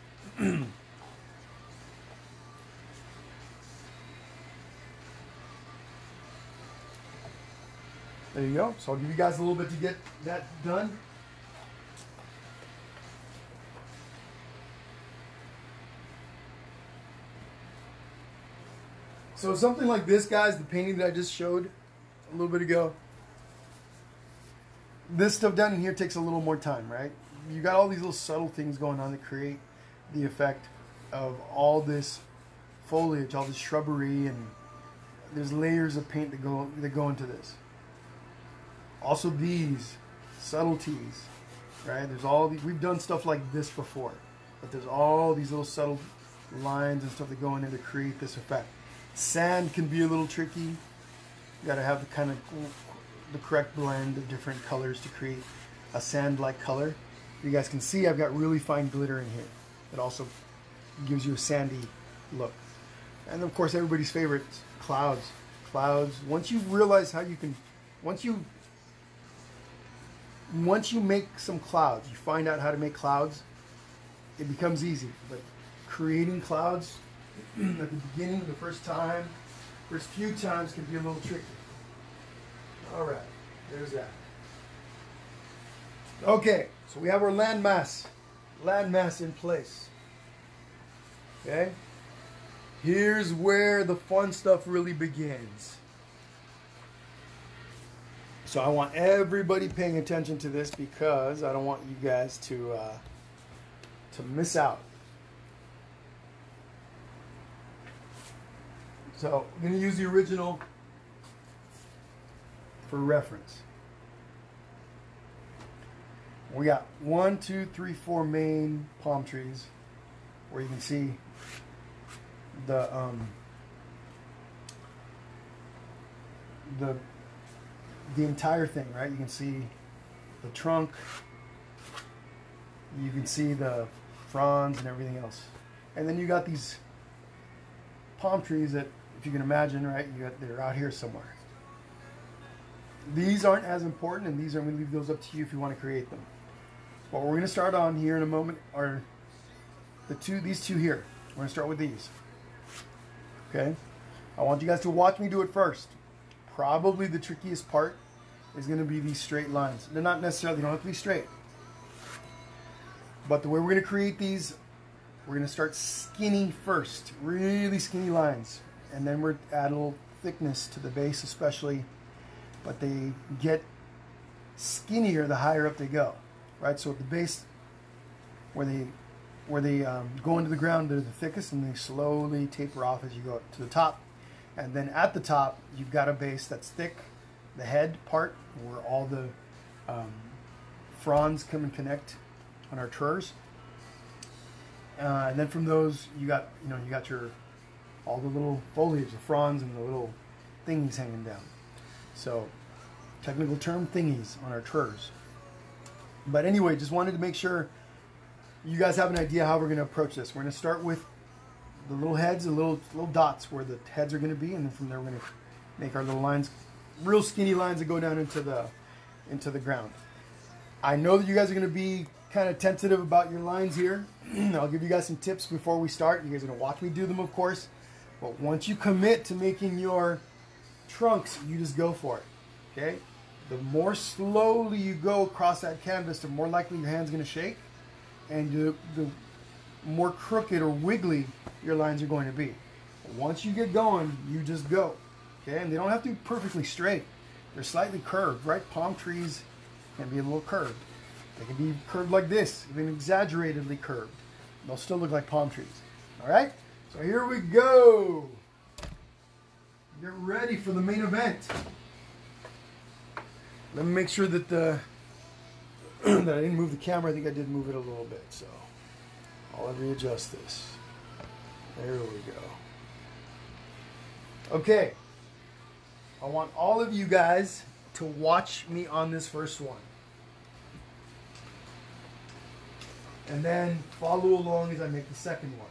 There you go. So I'll give you guys a little bit to get that done. So something like this, guys, the painting that I just showed a little bit ago, this stuff down in here takes a little more time, right? You got all these little subtle things going on that create the effect of all this foliage, all this shrubbery, and there's layers of paint that go that go into this. Also these subtleties, right? There's all these, we've done stuff like this before, but there's all these little subtle lines and stuff that go in there to create this effect. Sand can be a little tricky. You got to have the kind of the correct blend of different colors to create a sand-like color. You guys can see I've got really fine glitter in here. It also gives you a sandy look. And of course, everybody's favorite, clouds. Clouds. Once you realize how you can, once you, once you make some clouds, you find out how to make clouds, it becomes easy. But creating clouds at the beginning, the first time, first few times can be a little tricky. All right, there's that. Okay, so we have our landmass, landmass in place. Okay, here's where the fun stuff really begins. So I want everybody paying attention to this because I don't want you guys to uh, to miss out. So I'm going to use the original for reference. We got one, two, three, four main palm trees where you can see the um, the the entire thing, right? You can see the trunk, you can see the fronds and everything else, and then you got these palm trees that, if you can imagine, right, you got, they're out here somewhere. These aren't as important, and these are, I'm going to leave those up to you if you want to create them. What we're going to start on here in a moment are the two, these two here. We're going to start with these. Okay? I want you guys to watch me do it first. Probably the trickiest part is going to be these straight lines. They're not necessarily, they don't have to be straight. But the way we're going to create these, we're going to start skinny first, really skinny lines. And then we're add a little thickness to the base especially. But they get skinnier the higher up they go, right? So at the base, where they where they um, go into the ground, they're the thickest, and they slowly taper off as you go to the top. And then at the top, you've got a base that's thick, the head part, where all the um, fronds come and connect on our trurs. Uh, and then from those, you got you know you got your all the little foliage, the fronds, and the little things hanging down. So, technical term, thingies on our trurs. But anyway, just wanted to make sure you guys have an idea how we're going to approach this. We're going to start with the little heads, the little little dots where the heads are going to be, and then from there we're going to make our little lines, real skinny lines that go down into the into the ground. I know that you guys are going to be kind of tentative about your lines here. I'll give you guys some tips before we start. You guys are going to watch me do them, of course. But once you commit to making your trunks, you just go for it. Okay? The more slowly you go across that canvas, the more likely your hand's going to shake, and you, the more crooked or wiggly your lines are going to be. Once you get going, you just go. Okay? And they don't have to be perfectly straight. They're slightly curved, right? Palm trees can be a little curved. They can be curved like this, even exaggeratedly curved. They'll still look like palm trees. All right? So here we go. Get ready for the main event. Let me make sure that the that I didn't move the camera. I think I did move it a little bit. So I'll readjust this. There we go. Okay. I want all of you guys to watch me on this first one. And then follow along as I make the second one.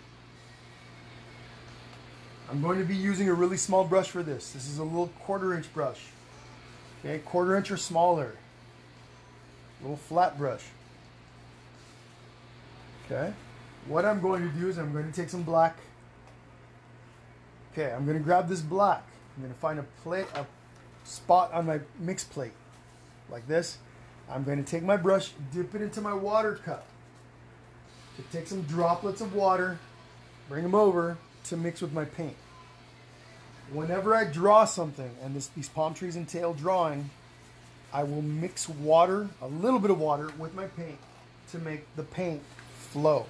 I'm going to be using a really small brush for this. This is a little quarter inch brush. Okay, quarter inch or smaller. A little flat brush. Okay. What I'm going to do is I'm going to take some black. Okay, I'm going to grab this black. I'm going to find a plate, a spot on my mix plate, like this. I'm going to take my brush, dip it into my water cup. To take some droplets of water, bring them over to mix with my paint. Whenever I draw something, and this, these palm trees entail drawing, I will mix water, a little bit of water, with my paint to make the paint flow.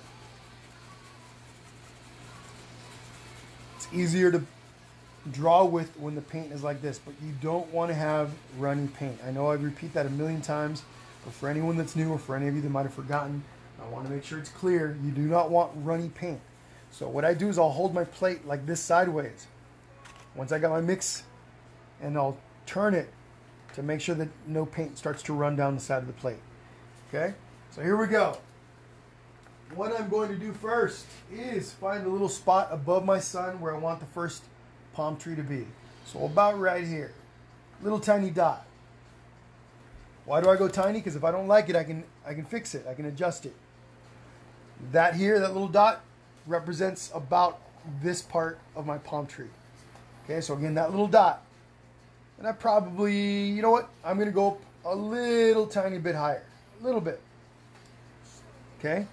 It's easier to draw with when the paint is like this, but you don't want to have runny paint. I know I repeat that a million times, but for anyone that's new or for any of you that might have forgotten, I want to make sure it's clear. You do not want runny paint. So what I do is I'll hold my plate like this sideways. Once I got my mix, and I'll turn it to make sure that no paint starts to run down the side of the plate. Okay? So here we go. What I'm going to do first is find a little spot above my sun where I want the first palm tree to be. So about right here. Little tiny dot. Why do I go tiny? Because if I don't like it, I can I can fix it. I can adjust it. That here, that little dot, represents about this part of my palm tree. Okay, so again, that little dot. And I probably, you know what? I'm going to go up a little tiny bit higher. A little bit. Okay?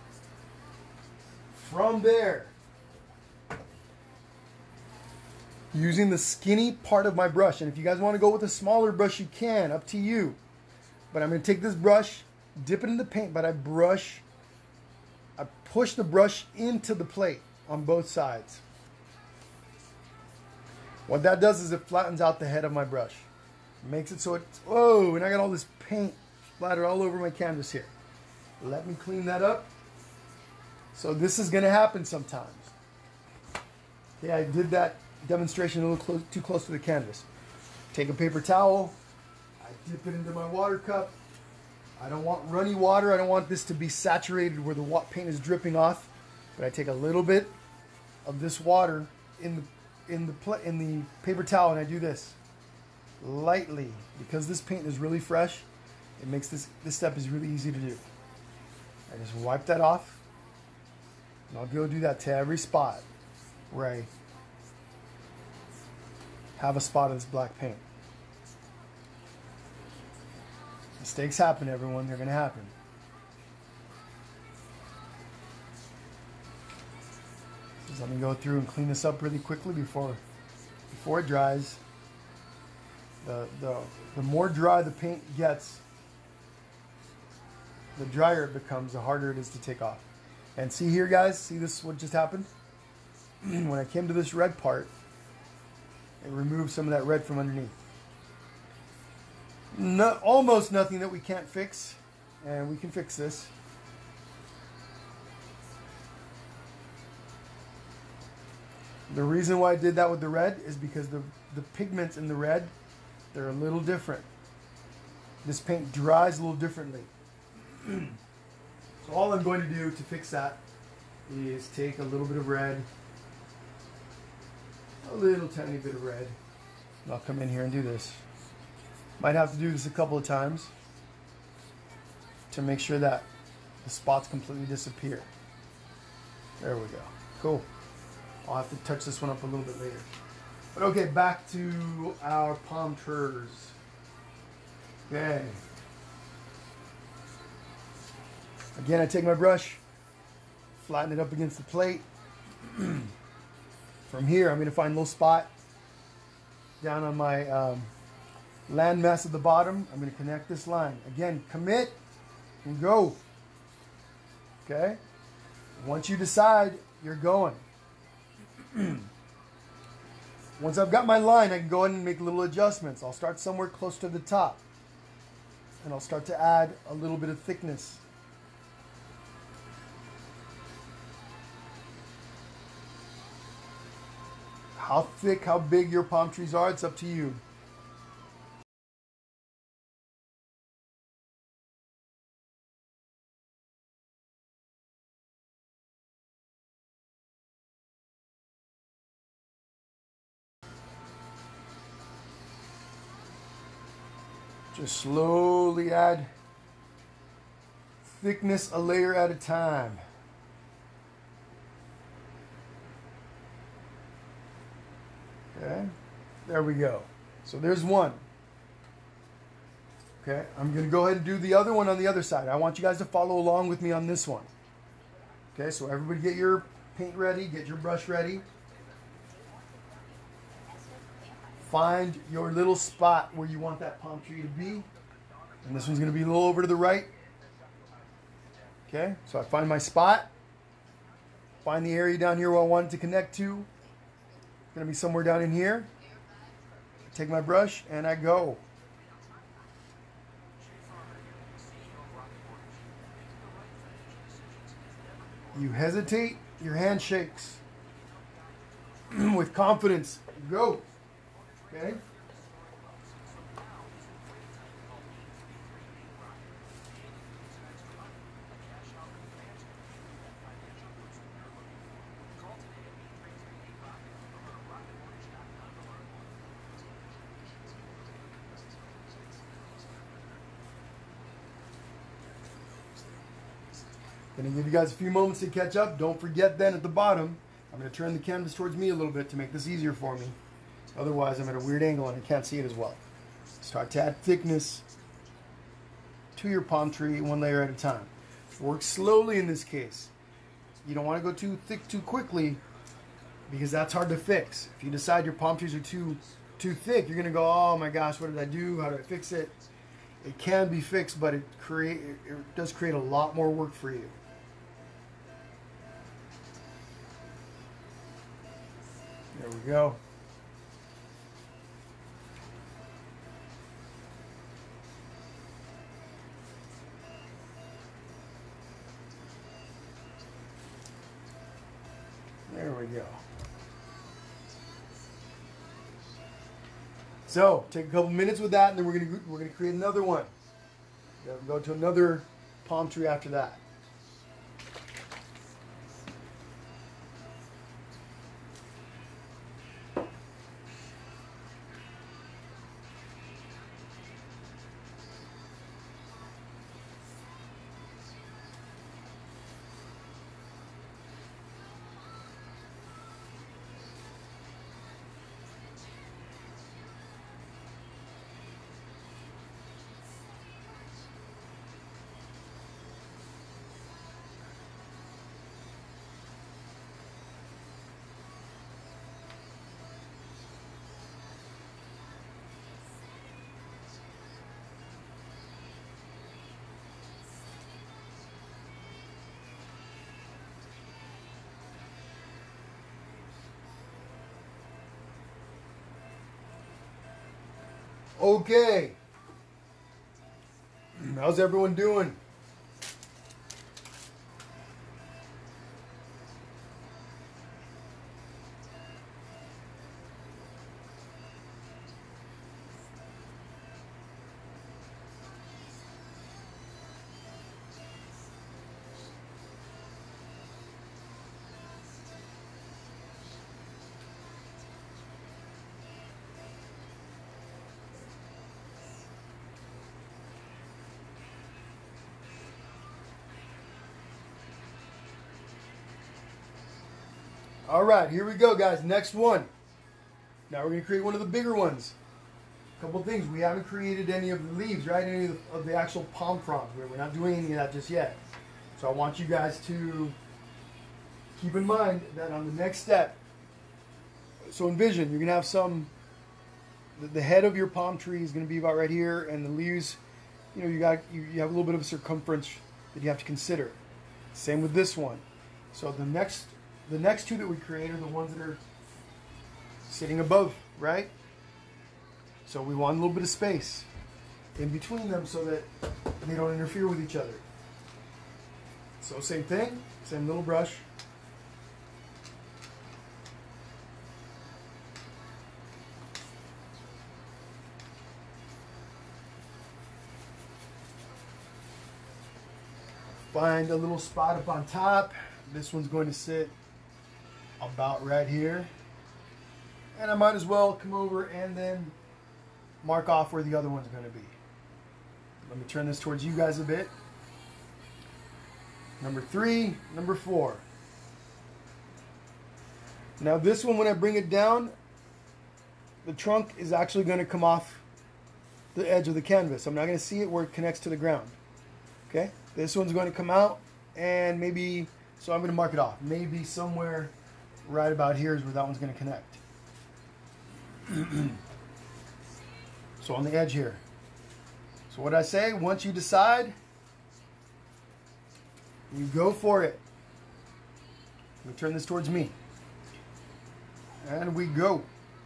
From there, using the skinny part of my brush, and if you guys want to go with a smaller brush, you can, up to you. But I'm going to take this brush, dip it in the paint, but I brush, I push the brush into the plate on both sides. What that does is it flattens out the head of my brush. It makes it so it's, whoa, and I got all this paint splattered all over my canvas here. Let me clean that up. So this is going to happen sometimes. Yeah, I did that demonstration a little close, too close to the canvas. Take a paper towel. I dip it into my water cup. I don't want runny water. I don't want this to be saturated where the paint is dripping off. But I take a little bit of this water in the in the in the paper towel, and I do this lightly because this paint is really fresh. It makes this this step is really easy to do. I just wipe that off, and I'll go do that to every spot where I have a spot of this black paint. Mistakes happen, everyone. They're going to happen. Just let me go through and clean this up really quickly before before it dries. The, the, the more dry the paint gets, the drier it becomes, the harder it is to take off. And see here, guys, see this, what just happened? When I came to this red part, it removed some of that red from underneath. No, almost nothing that we can't fix, and we can fix this. The reason why I did that with the red is because the, the pigments in the red, they're a little different. This paint dries a little differently. So all I'm going to do to fix that is take a little bit of red, a little tiny bit of red, and I'll come in here and do this. Might have to do this a couple of times to make sure that the spots completely disappear. There we go. Cool. I'll have to touch this one up a little bit later. But okay, back to our palm trees. Okay. Again, I take my brush, flatten it up against the plate. From here, I'm going to find a little spot down on my um, landmass at the bottom. I'm going to connect this line. Again, commit and go. Okay? Once you decide, you're going. Once I've got my line, I can go ahead and make little adjustments. I'll start somewhere close to the top. And I'll start to add a little bit of thickness. How thick, how big your palm trees are, it's up to you. Just slowly add thickness a layer at a time. Okay, there we go. So there's one. Okay, I'm going to go ahead and do the other one on the other side. I want you guys to follow along with me on this one. Okay, so everybody get your paint ready, get your brush ready. Find your little spot where you want that palm tree to be. And this one's going to be a little over to the right. Okay, so I find my spot. Find the area down here where I want it to connect to. It's going to be somewhere down in here. I take my brush and I go. You hesitate, your hand shakes. With confidence, go. Okay? Gonna give you guys a few moments to catch up. Don't forget then at the bottom, I'm gonna turn the canvas towards me a little bit to make this easier for me. Otherwise, I'm at a weird angle and I can't see it as well. Start to add thickness to your palm tree one layer at a time. Work slowly in this case. You don't want to go too thick too quickly because that's hard to fix. If you decide your palm trees are too too thick, you're gonna go, oh my gosh, what did I do? How do I fix it? It can be fixed, but it create it does create a lot more work for you. There we go. There we go. So take a couple minutes with that, and then we're gonna we're gonna create another one. Then go to another palm tree after that. Okay. How's everyone doing? All right, here we go, guys. Next one. Now we're going to create one of the bigger ones. A couple things. We haven't created any of the leaves, right? Any of the, of the actual palm fronds. We're not doing any of that just yet. So I want you guys to keep in mind that on the next step, so envision, you're going to have some, the, the head of your palm tree is going to be about right here, and the leaves, you know, you got you, you have a little bit of a circumference that you have to consider. Same with this one. So the next The next two that we create are the ones that are sitting above, right? So we want a little bit of space in between them so that they don't interfere with each other. So same thing, same little brush. Find a little spot up on top. This one's going to sit about right here, and I might as well come over and then mark off where the other one's going to be. Let me turn this towards you guys a bit. Number three, number four. Now this one, when I bring it down, the trunk is actually going to come off the edge of the canvas. I'm not going to see it where it connects to the ground. Okay, this one's going to come out, and maybe, so I'm going to mark it off. Maybe somewhere right about here is where that one's going to connect. So on the edge here. So what I say, once you decide, you go for it. Let me turn this towards me. And we go.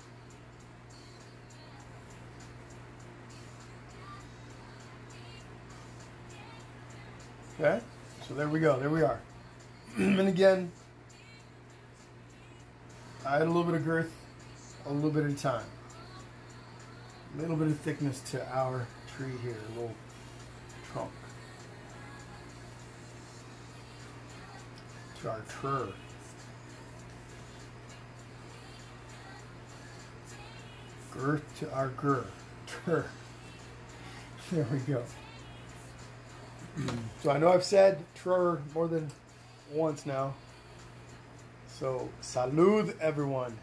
Okay, so there we go, there we are. And again, I add a little bit of girth, a little bit at a time. A little bit of thickness to our tree here, a little trunk. To our trur. Girth to our gur. Trur. There we go. So I know I've said trur more than once now. So, salud, everyone.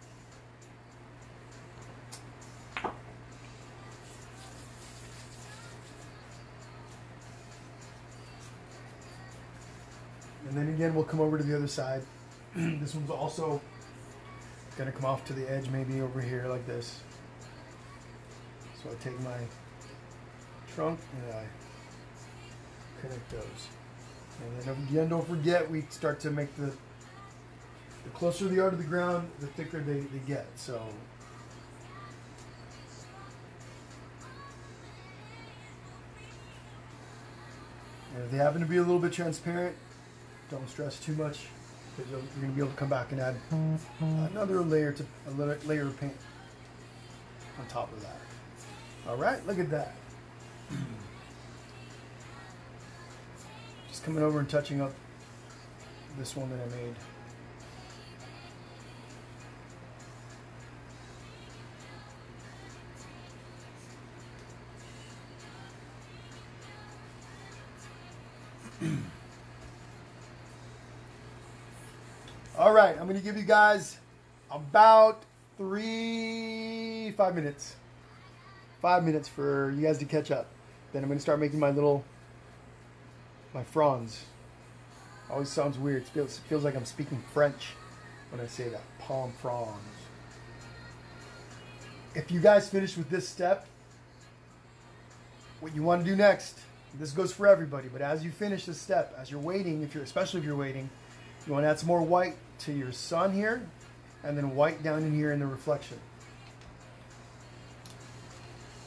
And then again, we'll come over to the other side. This one's also going to come off to the edge, maybe over here like this. So I take my trunk and I connect those. And then again, don't forget, we start to make the The closer they are to the ground, the thicker they, they get. So, and if they happen to be a little bit transparent, don't stress too much, because you're going to be able to come back and add another layer to a layer of paint on top of that. All right, look at that. Just coming over and touching up this one that I made. All right, I'm going to give you guys about three, five minutes. Five minutes for you guys to catch up. Then I'm going to start making my little, my fronds. Always sounds weird. It feels, it feels like I'm speaking French when I say that. Palm fronds. If you guys finish with this step, what you want to do next, this goes for everybody, but as you finish this step, as you're waiting, if you're, especially if you're waiting, you want to add some more white to your sun here, and then white down in here in the reflection.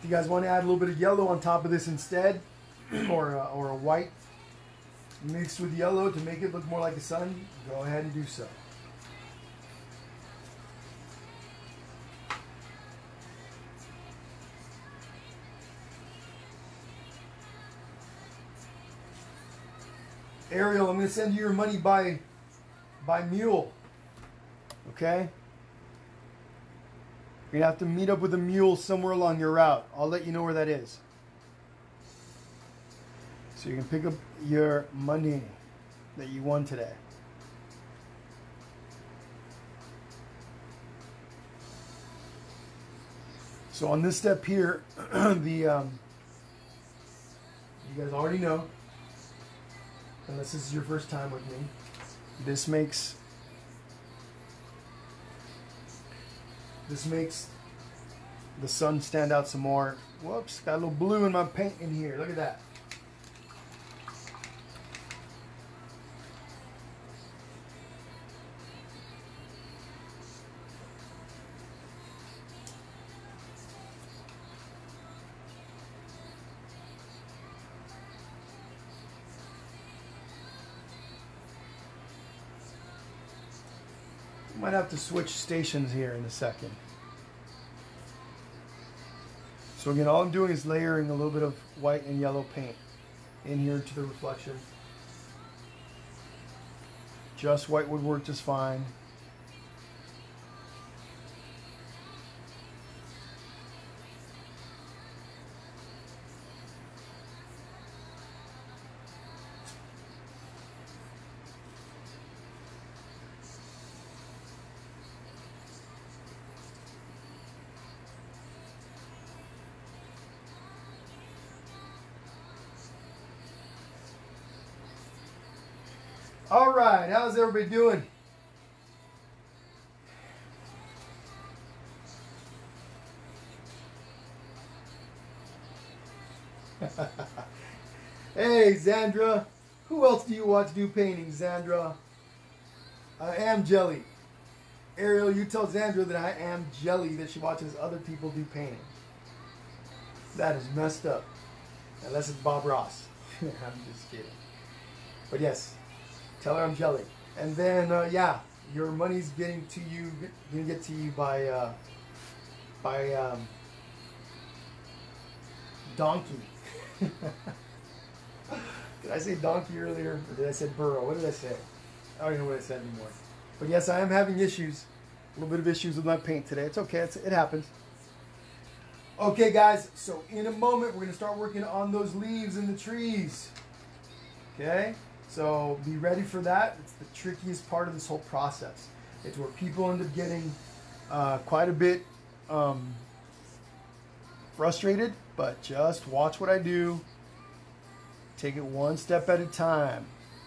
you guys want to add a little bit of yellow on top of this instead, or a, or a white mixed with yellow to make it look more like the sun, go ahead and do so. Ariel, I'm going to send you your money by by mule. Okay? You're going to have to meet up with a mule somewhere along your route. I'll let you know where that is. So you can pick up your money that you won today. So on this step here, the um, you guys already know, unless this is your first time with me, this makes this makes the sun stand out some more. Whoops, got a little blue in my paint in here. Look at that. Might have to switch stations here in a second. So again, all I'm doing is layering a little bit of white and yellow paint in here to the reflection. Just white would work just fine. All right, how's everybody doing? Hey, Zandra. Who else do you watch do painting, Zandra? I am Jelly. Ariel, you tell Zandra that I am Jelly, that she watches other people do painting. That is messed up. Unless it's Bob Ross. I'm just kidding. But yes. Tell her I'm Jelly. And then, uh, yeah, your money's getting to you, gonna get to you by, uh, by, um, donkey. Did I say donkey earlier? Or did I say burro? What did I say? I don't even know what I said anymore. But yes, I am having issues. A little bit of issues with my paint today. It's okay. It's, it happens. Okay, guys. So in a moment, we're going to start working on those leaves in the trees. Okay? So be ready for that. It's the trickiest part of this whole process. It's where people end up getting uh, quite a bit um, frustrated, but just watch what I do. Take it one step at a time.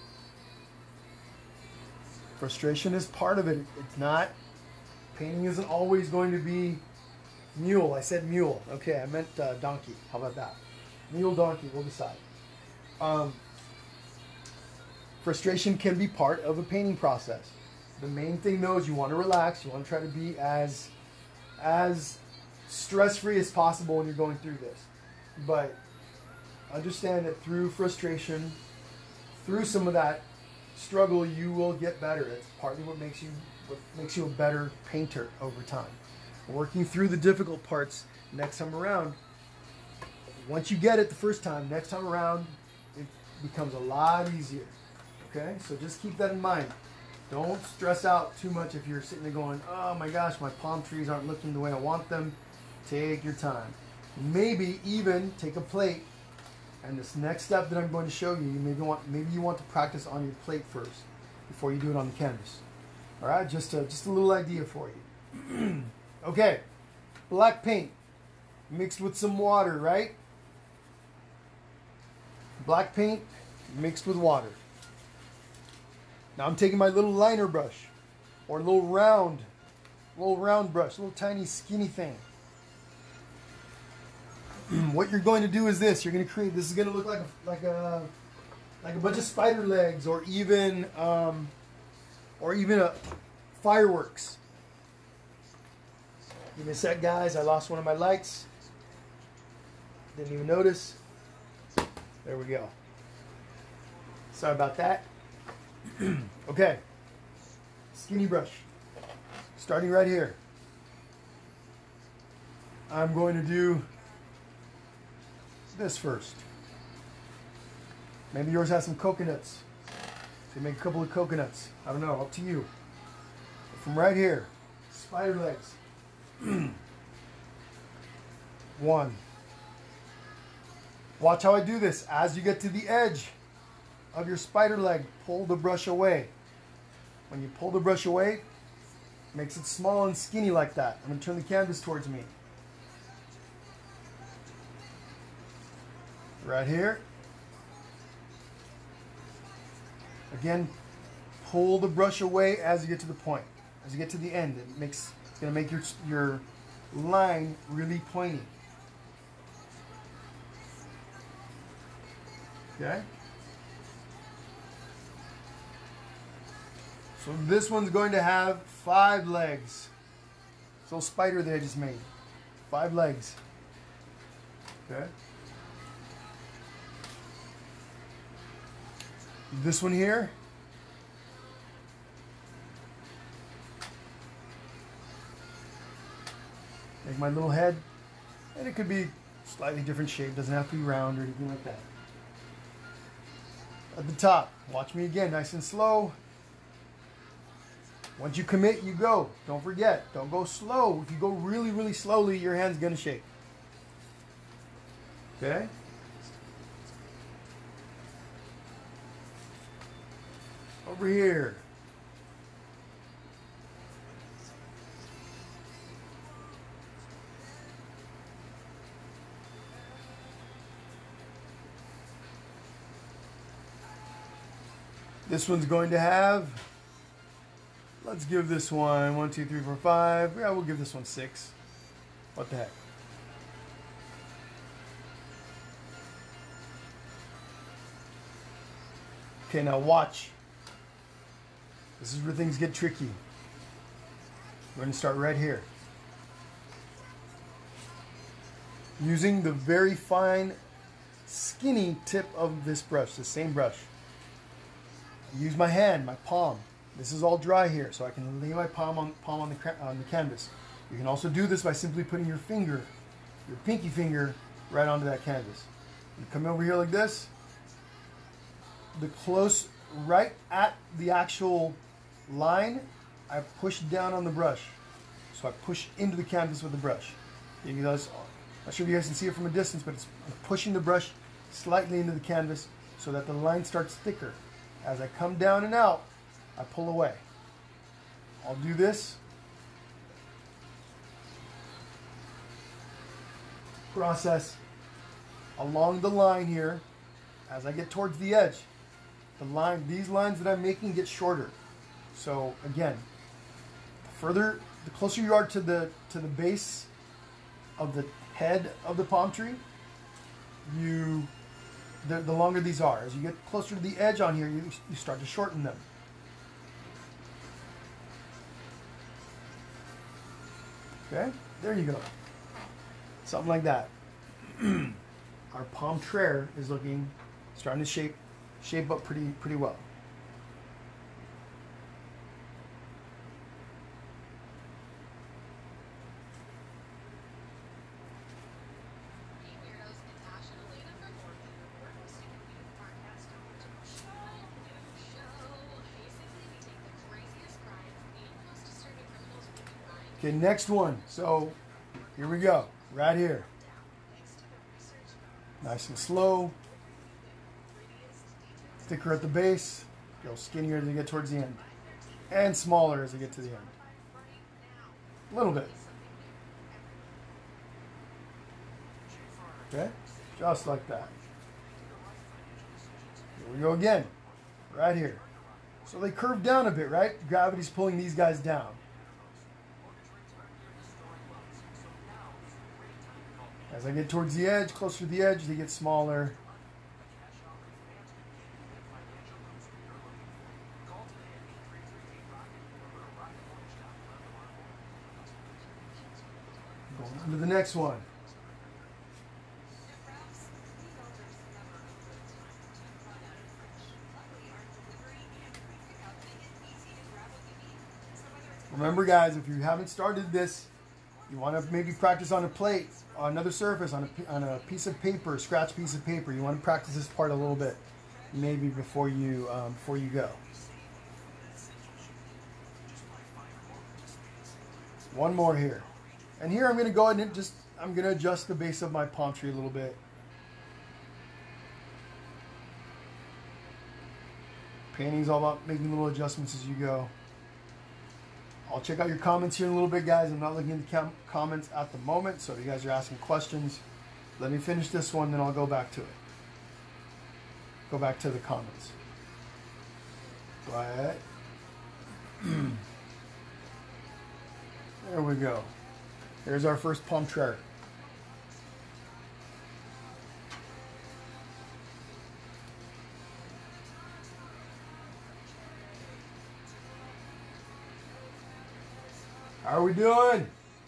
Frustration is part of it. It's not, painting isn't always going to be mule. I said mule. Okay, I meant uh, donkey. How about that? Mule, donkey, we'll decide. Um, Frustration can be part of a painting process. The main thing though is you want to relax. You want to try to be as as stress-free as possible when you're going through this. But understand that through frustration, through some of that struggle, you will get better. That's partly what makes you what makes you a better painter over time. Working through the difficult parts next time around. Once you get it the first time, next time around, it becomes a lot easier. Okay, so just keep that in mind. Don't stress out too much if you're sitting there going, oh my gosh, my palm trees aren't looking the way I want them. Take your time. Maybe even take a plate, and this next step that I'm going to show you, you maybe want maybe you want to practice on your plate first before you do it on the canvas. All right, just a, just a little idea for you. Okay, black paint mixed with some water, right? Black paint mixed with water. Now I'm taking my little liner brush, or a little round, little round brush, little tiny skinny thing. What you're going to do is this. You're going to create, this is going to look like a, like a, like a bunch of spider legs, or even, um, or even a fireworks. Give me a sec, guys. I lost one of my lights. Didn't even notice. There we go. Sorry about that. Okay. Skinny brush. Starting right here. I'm going to do this first. Maybe yours has some coconuts. So you make a couple of coconuts. I don't know, up to you. But from right here, spider legs. One. Watch how I do this. As you get to the edge of your spider leg, pull the brush away. When you pull the brush away, it makes it small and skinny like that. I'm going to turn the canvas towards me. Right here. Again, pull the brush away as you get to the point. As you get to the end, it makes it's going to make your your line really pointy. Okay. So this one's going to have five legs. This little spider that I just made. Five legs. Okay. This one here. Make my little head. And it could be slightly different shape. Doesn't have to be round or anything like that. At the top, watch me again, nice and slow. Once you commit, you go. Don't forget, don't go slow. If you go really, really slowly, your hand's gonna shake. Okay? Over here. This one's going to have, let's give this one one, two, three, four, five. Yeah, we'll give this one six. What the heck? Okay, now watch. This is where things get tricky. We're going to start right here. Using the very fine, skinny tip of this brush, the same brush. Use my hand, my palm. This is all dry here, so I can lay my palm on palm on the on the canvas. You can also do this by simply putting your finger, your pinky finger, right onto that canvas. You come over here like this. The close, right at the actual line, I push down on the brush. So I push into the canvas with the brush. You guys, I'm not sure if you guys can see it from a distance, but it's I'm pushing the brush slightly into the canvas so that the line starts thicker. As I come down and out, I pull away. I'll do this. Process along the line here. As I get towards the edge, the line, these lines that I'm making get shorter. So again, the further, the closer you are to the to the base of the head of the palm tree, you The, the longer these are. As you get closer to the edge on here, you, you start to shorten them. Okay, there you go. Something like that. Our palm tree is looking, starting to shape, shape up pretty, pretty well. Okay, next one. So here we go, right here. Nice and slow. Thicker at the base. Go skinnier as you get towards the end. And smaller as you get to the end. A little bit. Okay, just like that. Here we go again, right here. So they curve down a bit, right? Gravity's pulling these guys down. As I get towards the edge, closer to the edge, they get smaller. Going on to the next one. Remember, guys, if you haven't started this, you want to maybe practice on a plate, on another surface, on a, on a piece of paper, scratch piece of paper. You want to practice this part a little bit, maybe before you um, before you go. One more here, and here I'm going to go ahead and just I'm going to adjust the base of my palm tree a little bit. Painting's all about making little adjustments as you go. I'll check out your comments here in a little bit, guys. I'm not looking at the comments at the moment, so if you guys are asking questions, let me finish this one, then I'll go back to it. Go back to the comments. Go ahead. There we go. There's our first palm tree. How are we doing?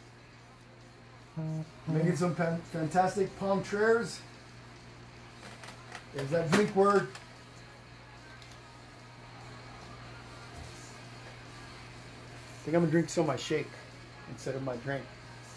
Making some fantastic palm trees. There's that drink word. I think I'm gonna drink some of my shake instead of my drink.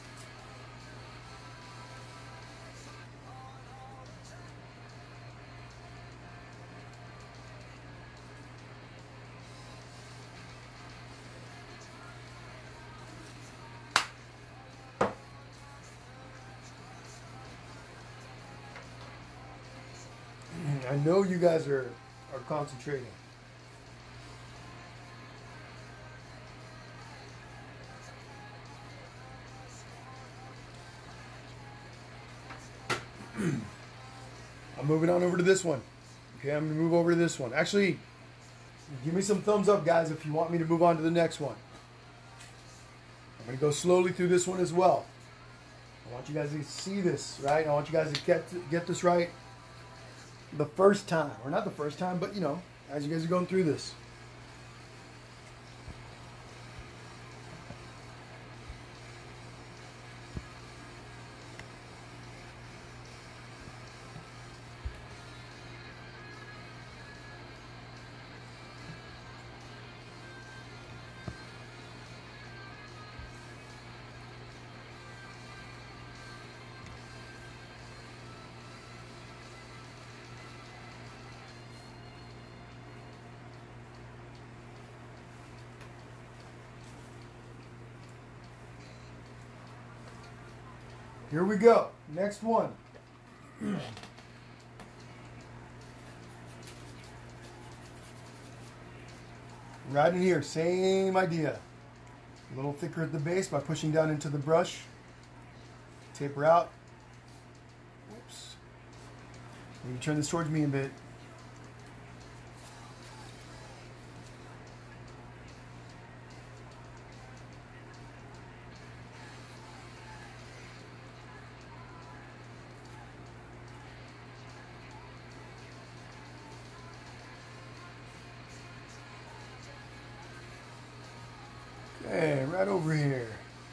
I know you guys are, are concentrating. I'm moving on over to this one. Okay, I'm going to move over to this one. Actually, give me some thumbs up, guys, if you want me to move on to the next one. I'm going to go slowly through this one as well. I want you guys to see this, right? I want you guys to get, to get this right the first time, or not the first time, but you know, as you guys are going through this. Here we go. Next one. Right in here, same idea. A little thicker at the base by pushing down into the brush. Taper out. Oops. Maybe turn this towards me a bit. Okay, right over here.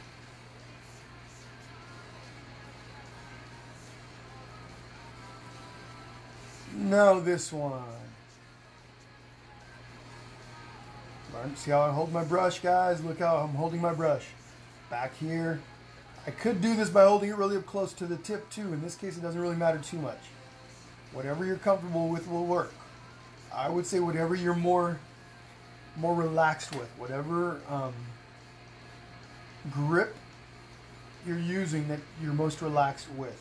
Now this one. See how I hold my brush, guys? Look how I'm holding my brush. Back here. I could do this by holding it really up close to the tip too. In this case, it doesn't really matter too much. Whatever you're comfortable with will work. I would say whatever you're more, more relaxed with. Whatever um, grip you're using that you're most relaxed with.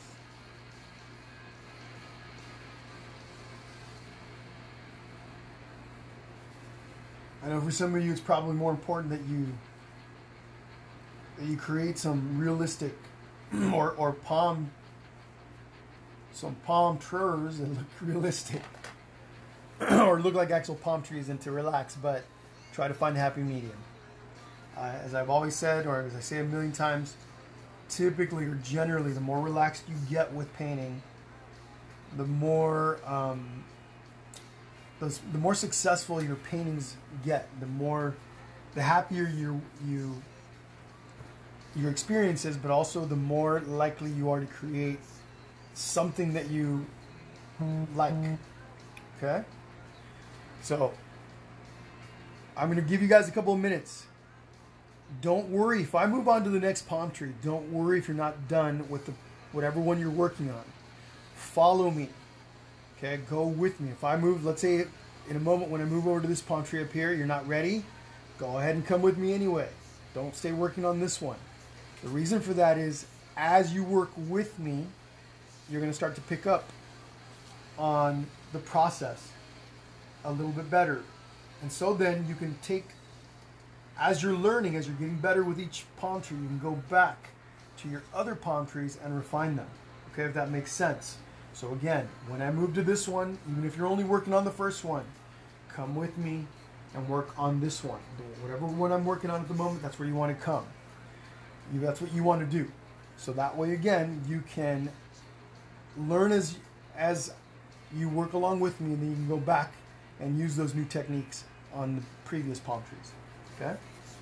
I know for some of you it's probably more important that you that you create some realistic or, or palm some palm trees that look realistic or look like actual palm trees and to relax, but try to find a happy medium. Uh, as I've always said, or as I say a million times, typically or generally, the more relaxed you get with painting, the more um, those, the more successful your paintings get. The more, the happier you you your experience is, but also the more likely you are to create something that you like. Okay, so I'm going to give you guys a couple of minutes. don't worry if I move on to the next palm tree. Don't worry if you're not done with the whatever one you're working on. Follow me. Okay, go with me. If I move, let's say in a moment when I move over to this palm tree up here, you're not ready, go ahead and come with me anyway. Don't stay working on this one. The reason for that is as you work with me, you're going to start to pick up on the process a little bit better. And so then you can take, as you're learning, as you're getting better with each palm tree, you can go back to your other palm trees and refine them. Okay, if that makes sense. So again, when I move to this one, even if you're only working on the first one, come with me and work on this one. Whatever one I'm working on at the moment, that's where you want to come. You, that's what you want to do. So that way, again, you can learn as as you work along with me, and then you can go back and use those new techniques on the previous palm trees. Okay?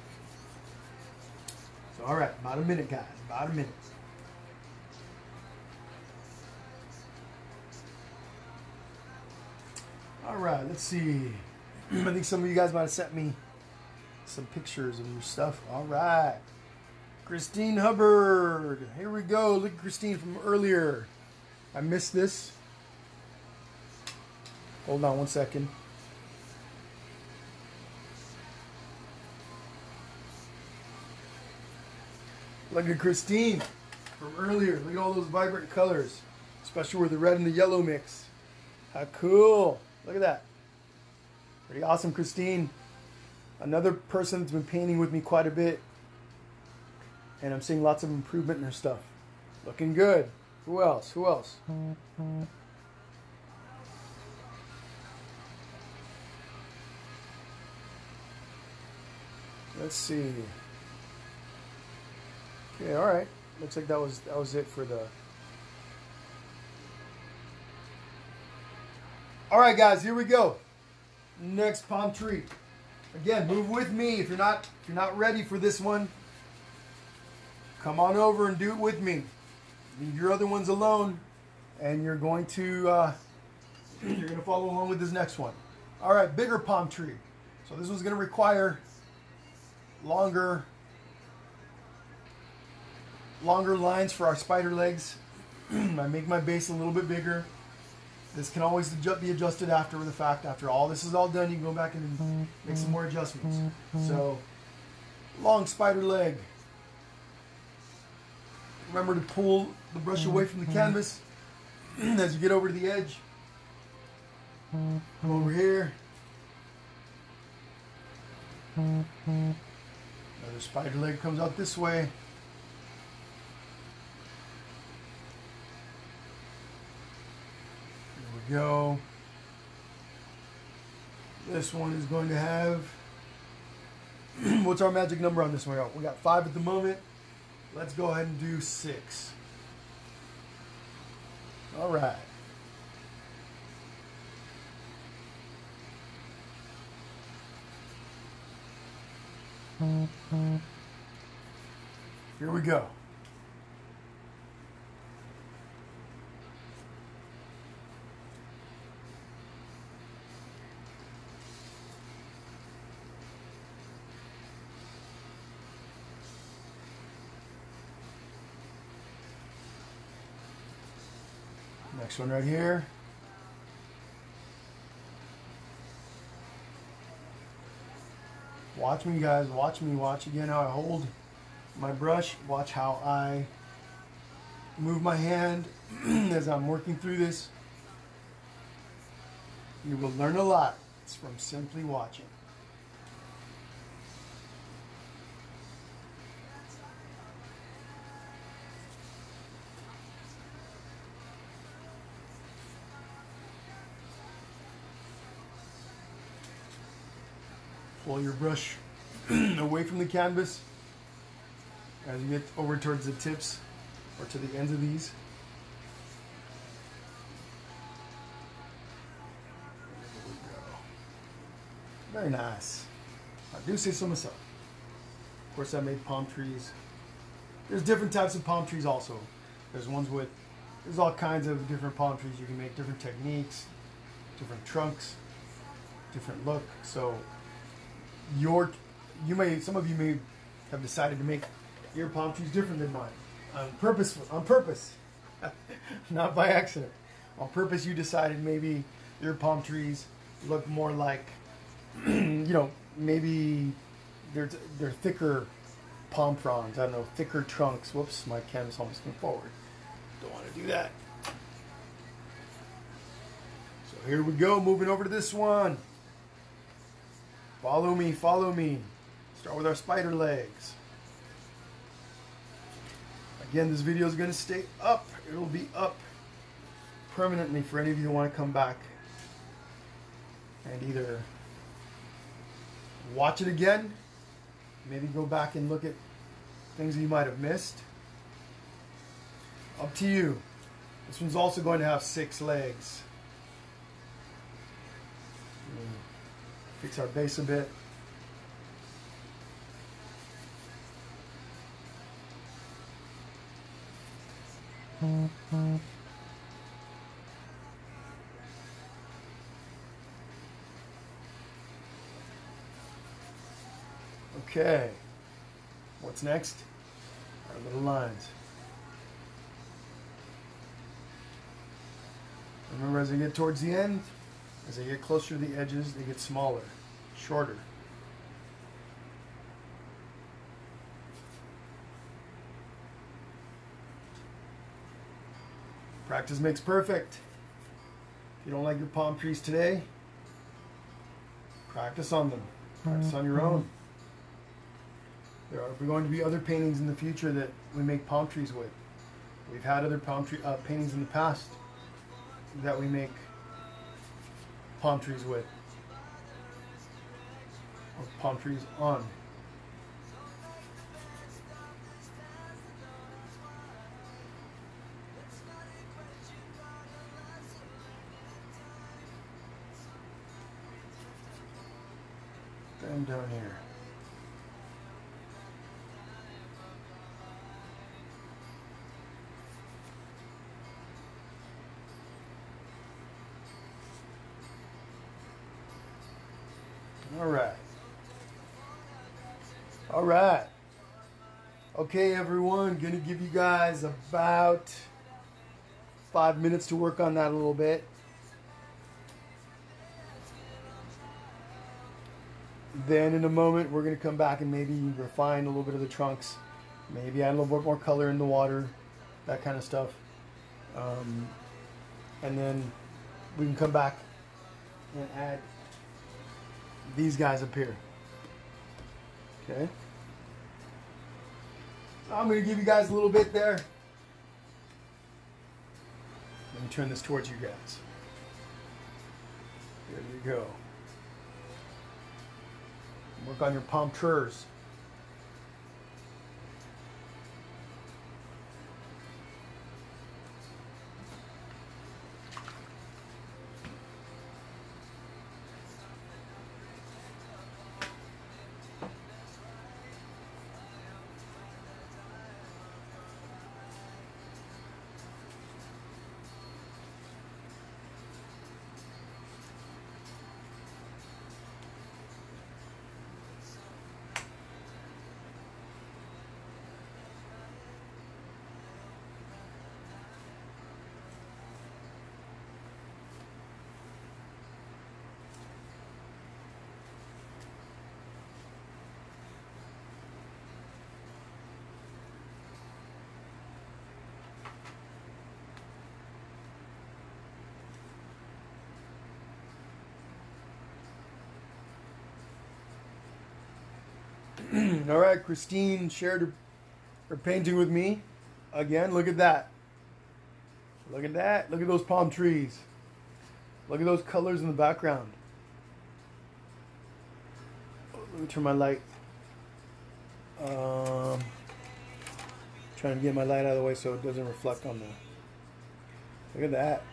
So, all right, about a minute, guys. About a minute. All right, let's see. I think some of you guys might have sent me some pictures of your stuff. All right. Christine Hubbard. Here we go. Look at Christine from earlier. I missed this. Hold on one second. Look at Christine from earlier. Look at all those vibrant colors, especially where the red and the yellow mix. How cool. Look at that. Pretty awesome, Christine. Another person that's been painting with me quite a bit. And I'm seeing lots of improvement in her stuff. Looking good. Who else? Who else? Let's see. Okay, all right. Looks like that was that was it for the. All right, guys. Here we go. Next palm tree. Again, move with me. If you're not if you're not ready for this one, come on over and do it with me. Leave your other ones alone, and you're going to uh, you're going to follow along with this next one. All right, bigger palm tree. So this one's going to require longer longer lines for our spider legs. I make my base a little bit bigger. This can always be adjusted after the fact. After all this is all done, you can go back and make some more adjustments. So, long spider leg. Remember to pull the brush away from the canvas as you get over to the edge. Come over here. Another spider leg comes out this way. Go. This one is going to have, what's our magic number on this one? We got five at the moment. Let's go ahead and do six. All right. Here we go. Next one right here. Watch me, guys. Watch me. Watch again how I hold my brush. Watch how I move my hand as I'm working through this. You will learn a lot. It's from simply watching. Pull your brush away from the canvas as you get over towards the tips or to the ends of these. There we go. Very nice. I do say so myself. Of course, I made palm trees. There's different types of palm trees also. There's ones with, there's all kinds of different palm trees. You can make different techniques, different trunks, different look. So your, you may, some of you may have decided to make your palm trees different than mine. On purpose, on purpose. Not by accident. On purpose you decided maybe your palm trees look more like, you know, maybe they're, they're thicker palm fronds. I don't know, thicker trunks. Whoops, my canvas almost came forward. Don't want to do that. So here we go, moving over to this one. Follow me, follow me. Start with our spider legs. Again, this video is going to stay up. It'll be up permanently for any of you who want to come back and either watch it again, maybe go back and look at things that you might have missed. Up to you. This one's also going to have six legs. Fix our base a bit. Okay, what's next? Our little lines. Remember, as they get towards the end, as they get closer to the edges, they get smaller, shorter. Practice makes perfect. If you don't like your palm trees today, practice on them. Practice on your own. There are going to be other paintings in the future that we make palm trees with. We've had other palm tree uh, paintings in the past that we make palm trees with, or palm trees on. And down here. All right. All right. Okay, everyone, gonna give you guys about five minutes to work on that a little bit. Then in a moment, we're gonna come back and maybe refine a little bit of the trunks, maybe add a little bit more color in the water, that kind of stuff. Um, and then we can come back and add these guys up here. Okay. So I'm going to give you guys a little bit there. Let me turn this towards you guys. There you go. Work on your palm trees. All right, Christine shared her, her painting with me. Again, look at that. Look at that. Look at those palm trees. Look at those colors in the background. Oh, let me turn my light. Um, trying to get my light out of the way so it doesn't reflect on the... Look at that.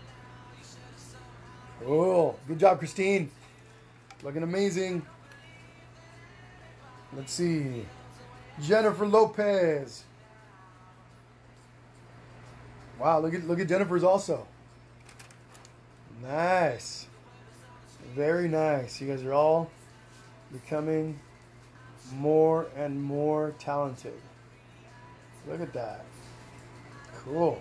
Oh, good job, Christine. Looking amazing. Let's see. Jennifer Lopez. Wow, look at look at Jennifer's also. Nice. Very nice. You guys are all becoming more and more talented. Look at that. Cool.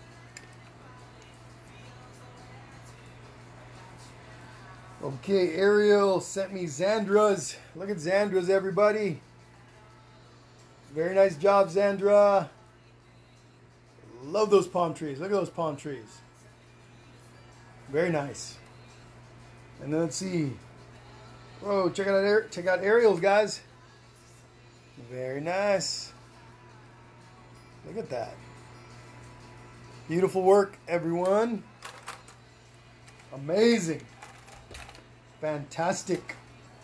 Okay, Ariel sent me Xandra's. Look at Xandra's, everybody. Very nice job, Xandra. Love those palm trees. Look at those palm trees. Very nice. And then let's see. Whoa, check out check out Ariel's, guys. Very nice. Look at that. Beautiful work, everyone. Amazing. Fantastic.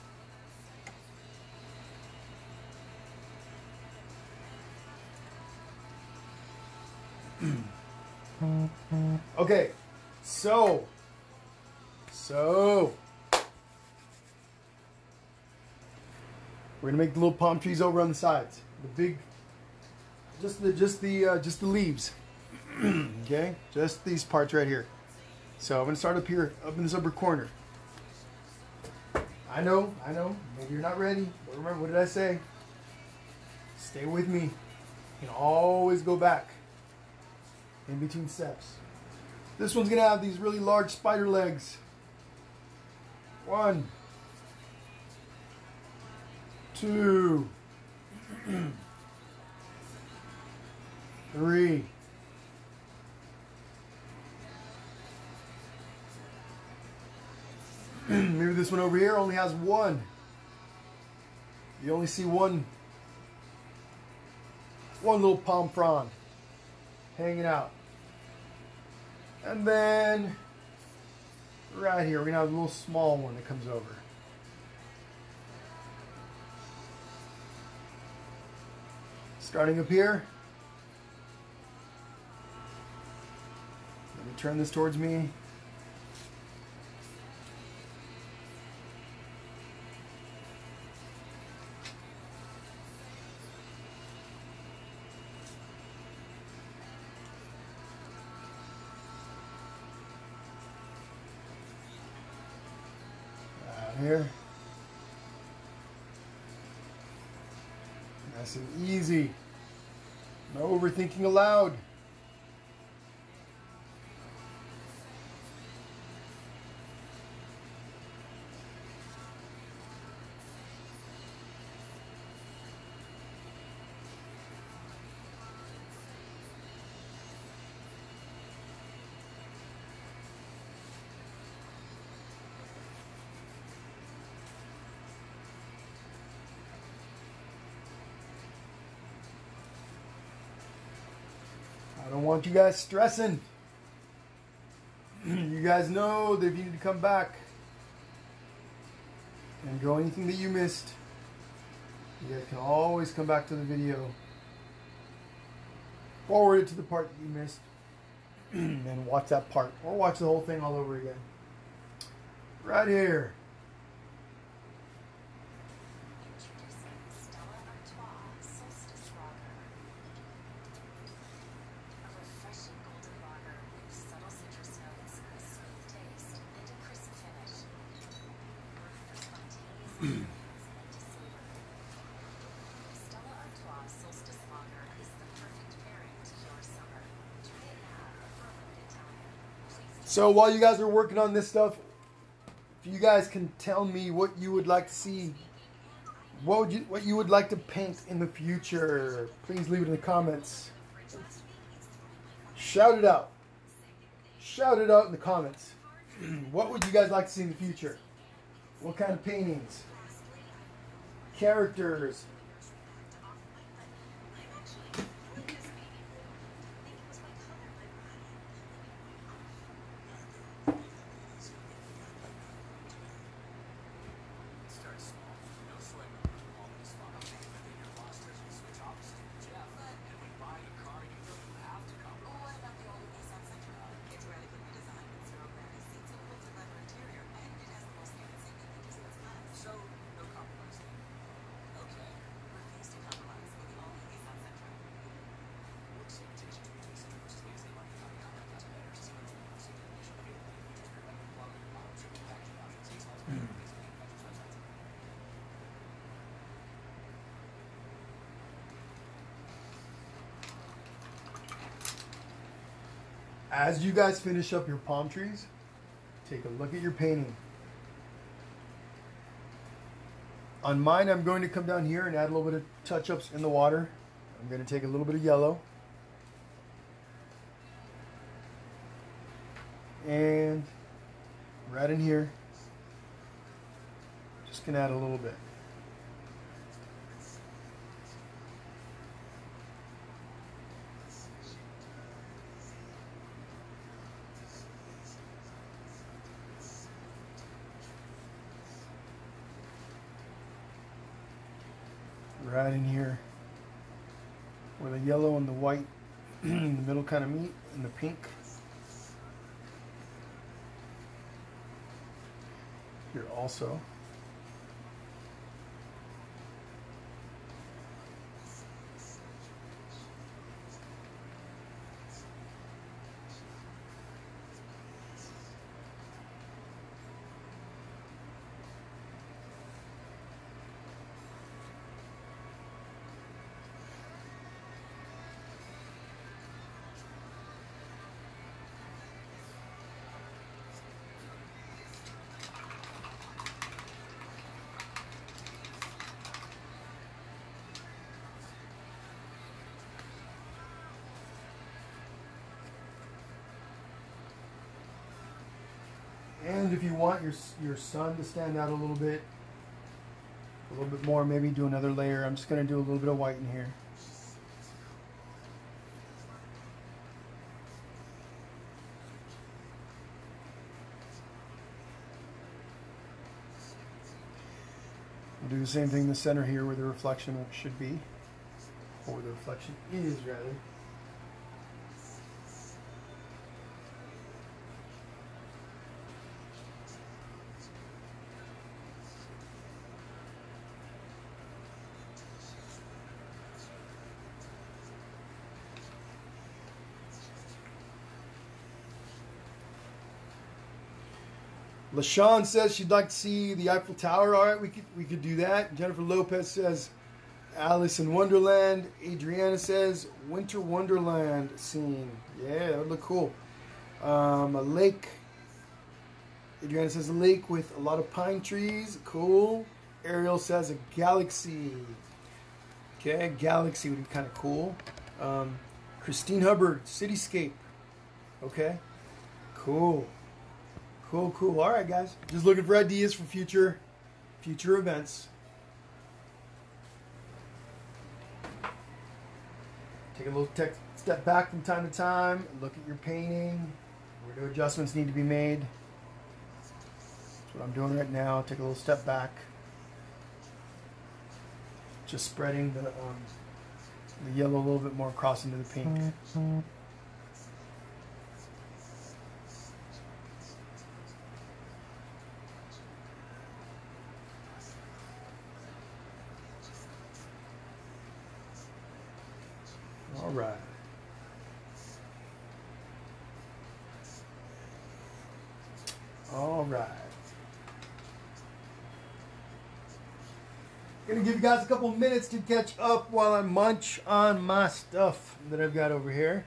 Okay, so, so, we're gonna make the little palm trees over on the sides. The big, just the just the uh, just the leaves. Okay, just these parts right here. So I'm gonna start up here, up in this upper corner. I know, I know, maybe you're not ready, but remember, what did I say? Stay with me. You can always go back in between steps. This one's gonna have these really large spider legs. One, two, three, maybe this one over here only has one. You only see one, one little palm frond hanging out. And then right here, we're gonna have a little small one that comes over. Starting up here. Let me turn this towards me. Here. Nice and easy. No overthinking allowed. I don't want you guys stressing. You guys know that if you need to come back and draw anything that you missed, you guys can always come back to the video, forward it to the part that you missed, and watch that part, or watch the whole thing all over again. Right here. So while you guys are working on this stuff, if you guys can tell me what you would like to see, what would you what you would like to paint in the future, please leave it in the comments. Shout it out. Shout it out in the comments. What would you guys like to see in the future? What kind of paintings? Characters? As you guys finish up your palm trees, take a look at your painting. On mine, I'm going to come down here and add a little bit of touch-ups in the water. I'm going to take a little bit of yellow. And right in here, just going to add a little bit. Right in here where the yellow and the white in the middle kind of meet, and the pink. Here also. And if you want your your sun to stand out a little bit, a little bit more, maybe do another layer. I'm just going to do a little bit of white in here. We'll do the same thing in the center here where the reflection should be, or where the reflection is, rather. LaShawn says she'd like to see the Eiffel Tower. All right, we could we could do that. Jennifer Lopez says Alice in Wonderland. Adriana says Winter Wonderland scene. Yeah, that would look cool. Um, a lake. Adriana says a lake with a lot of pine trees. Cool. Ariel says a galaxy. Okay, a galaxy would be kind of cool. Um, Christine Hubbard, cityscape. Okay, cool. Cool, cool. All right, guys. Just looking for ideas for future, future events. Take a little tech, step back from time to time. Look at your painting. Where do adjustments need to be made? That's what I'm doing right now. Take a little step back. Just spreading the, um, the yellow a little bit more across into the pink. All right. All right. Gonna give you guys a couple minutes to catch up while I munch on my stuff that I've got over here.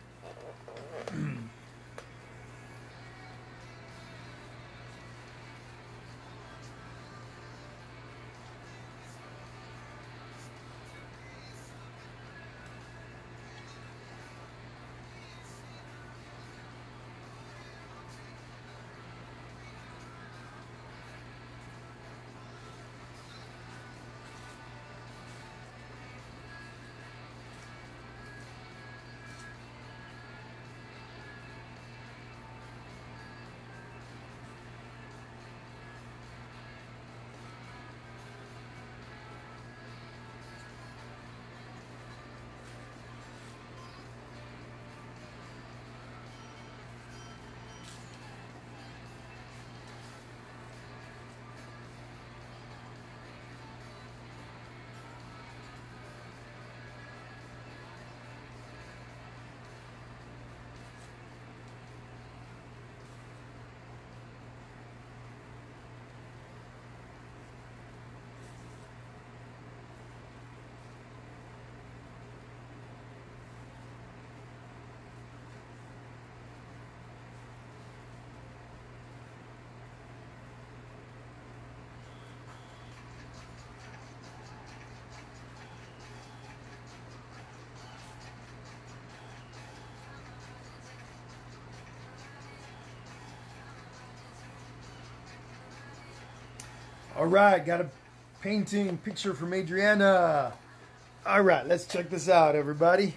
All right, got a painting picture from Adriana. All right, let's check this out, everybody.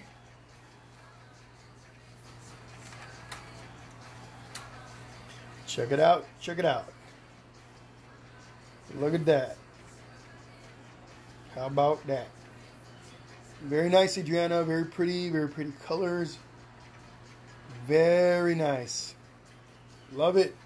Check it out, check it out. Look at that. How about that? Very nice, Adriana. Very pretty, very pretty colors. Very nice. Love it.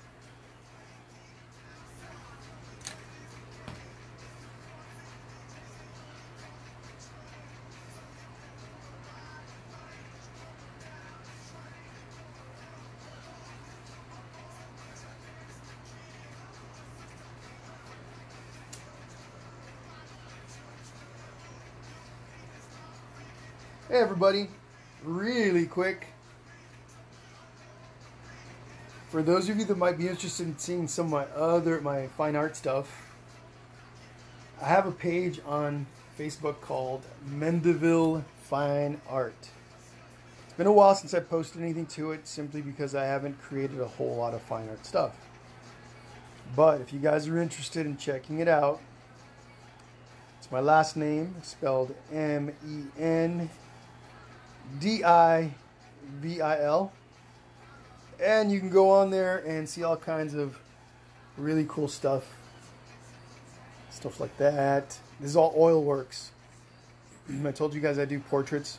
Hey everybody, really quick, for those of you that might be interested in seeing some of my other, my fine art stuff, I have a page on Facebook called Mendeville Fine Art. It's been a while since I posted anything to it, simply because I haven't created a whole lot of fine art stuff. But if you guys are interested in checking it out, it's my last name, spelled M E N D I V I L, and you can go on there and see all kinds of really cool stuff stuff like that. This is all oil works. I told you guys I do portraits.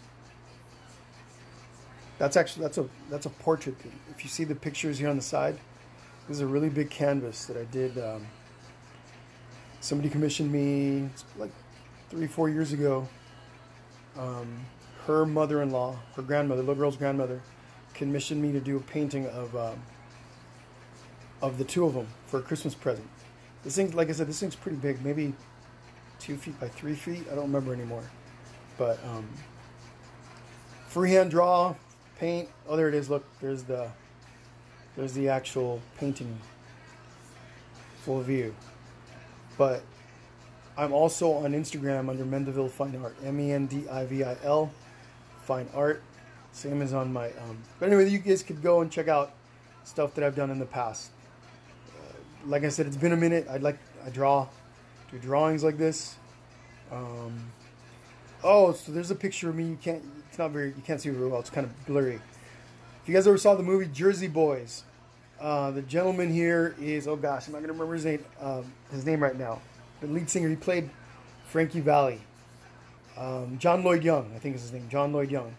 That's actually that's a that's a portrait. If you see the pictures here on the side, this is a really big canvas that I did. Um, somebody commissioned me like three four years ago. Um, Her mother-in-law, her grandmother, little girl's grandmother, commissioned me to do a painting of um, of the two of them for a Christmas present. This thing, like I said, this thing's pretty big, maybe two feet by three feet. I don't remember anymore. But um, freehand draw, paint. Oh, there it is. Look, there's the there's the actual painting full view. But I'm also on Instagram under Mendeville Fine Art, M E N D I V I L. Fine art, same as on my um but anyway, you guys could go and check out stuff that I've done in the past. Uh, like I said, it's been a minute. I'd like I draw do drawings like this. Um oh, so there's a picture of me. You can't it's not very you can't see very well, it's kind of blurry. If you guys ever saw the movie Jersey Boys, uh the gentleman here is, oh gosh, I'm not gonna remember his name um his name right now. The lead singer, he played Frankie Valli. Um, John Lloyd Young, I think is his name. John Lloyd Young.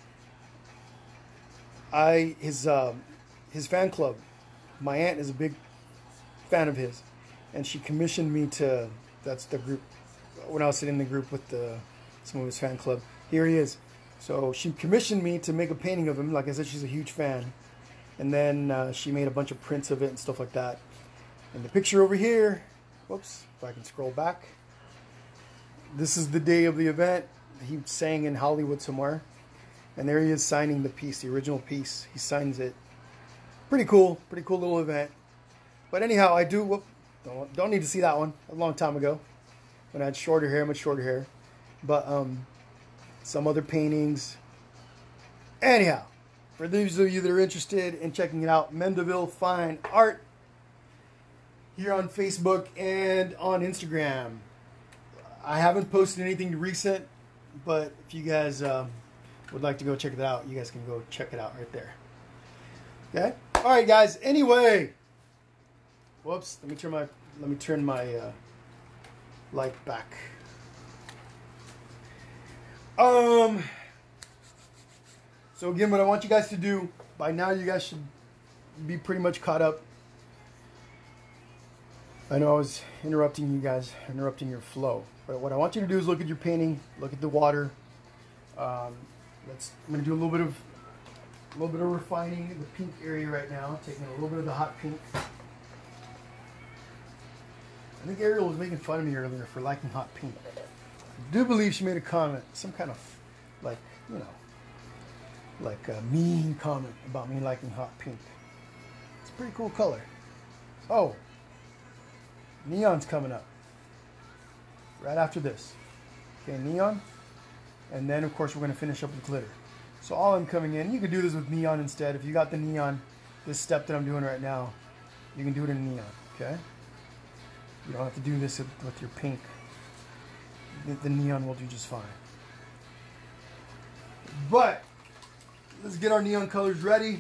I his uh, his fan club. My aunt is a big fan of his, and she commissioned me to. That's the group. When I was sitting in the group with the some of his fan club, here he is. So she commissioned me to make a painting of him. Like I said, she's a huge fan, and then uh, she made a bunch of prints of it and stuff like that. And the picture over here. Whoops! If I can scroll back. This is the day of the event. He sang in Hollywood somewhere. And there he is signing the piece, the original piece. He signs it. Pretty cool. Pretty cool little event. But anyhow, I do... Whoop, don't, don't need to see that one. A long time ago. When I had shorter hair, much shorter hair. But um, some other paintings. Anyhow, for those of you that are interested in checking it out, Mendeville Fine Art. Here on Facebook and on Instagram. I haven't posted anything recent, but if you guys um, would like to go check it out, you guys can go check it out right there. Okay. All right, guys. Anyway, whoops. Let me turn my let me turn my uh, light back. Um. So again, what I want you guys to do by now, you guys should be pretty much caught up. I know I was interrupting you guys, interrupting your flow. But what I want you to do is look at your painting, look at the water. Um, let's. I'm going to do a little bit of, a little bit of refining in the pink area right now. Taking a little bit of the hot pink. I think Ariel was making fun of me earlier for liking hot pink. I do believe she made a comment, some kind of, like, you know, like a mean comment about me liking hot pink. It's a pretty cool color. Oh. Neon's coming up right after this. Okay, neon. And then, of course, we're going to finish up with glitter. So all I'm coming in, you could do this with neon instead. If you got the neon, this step that I'm doing right now, you can do it in neon, okay? You don't have to do this with your pink. The, the neon will do just fine. But let's get our neon colors ready.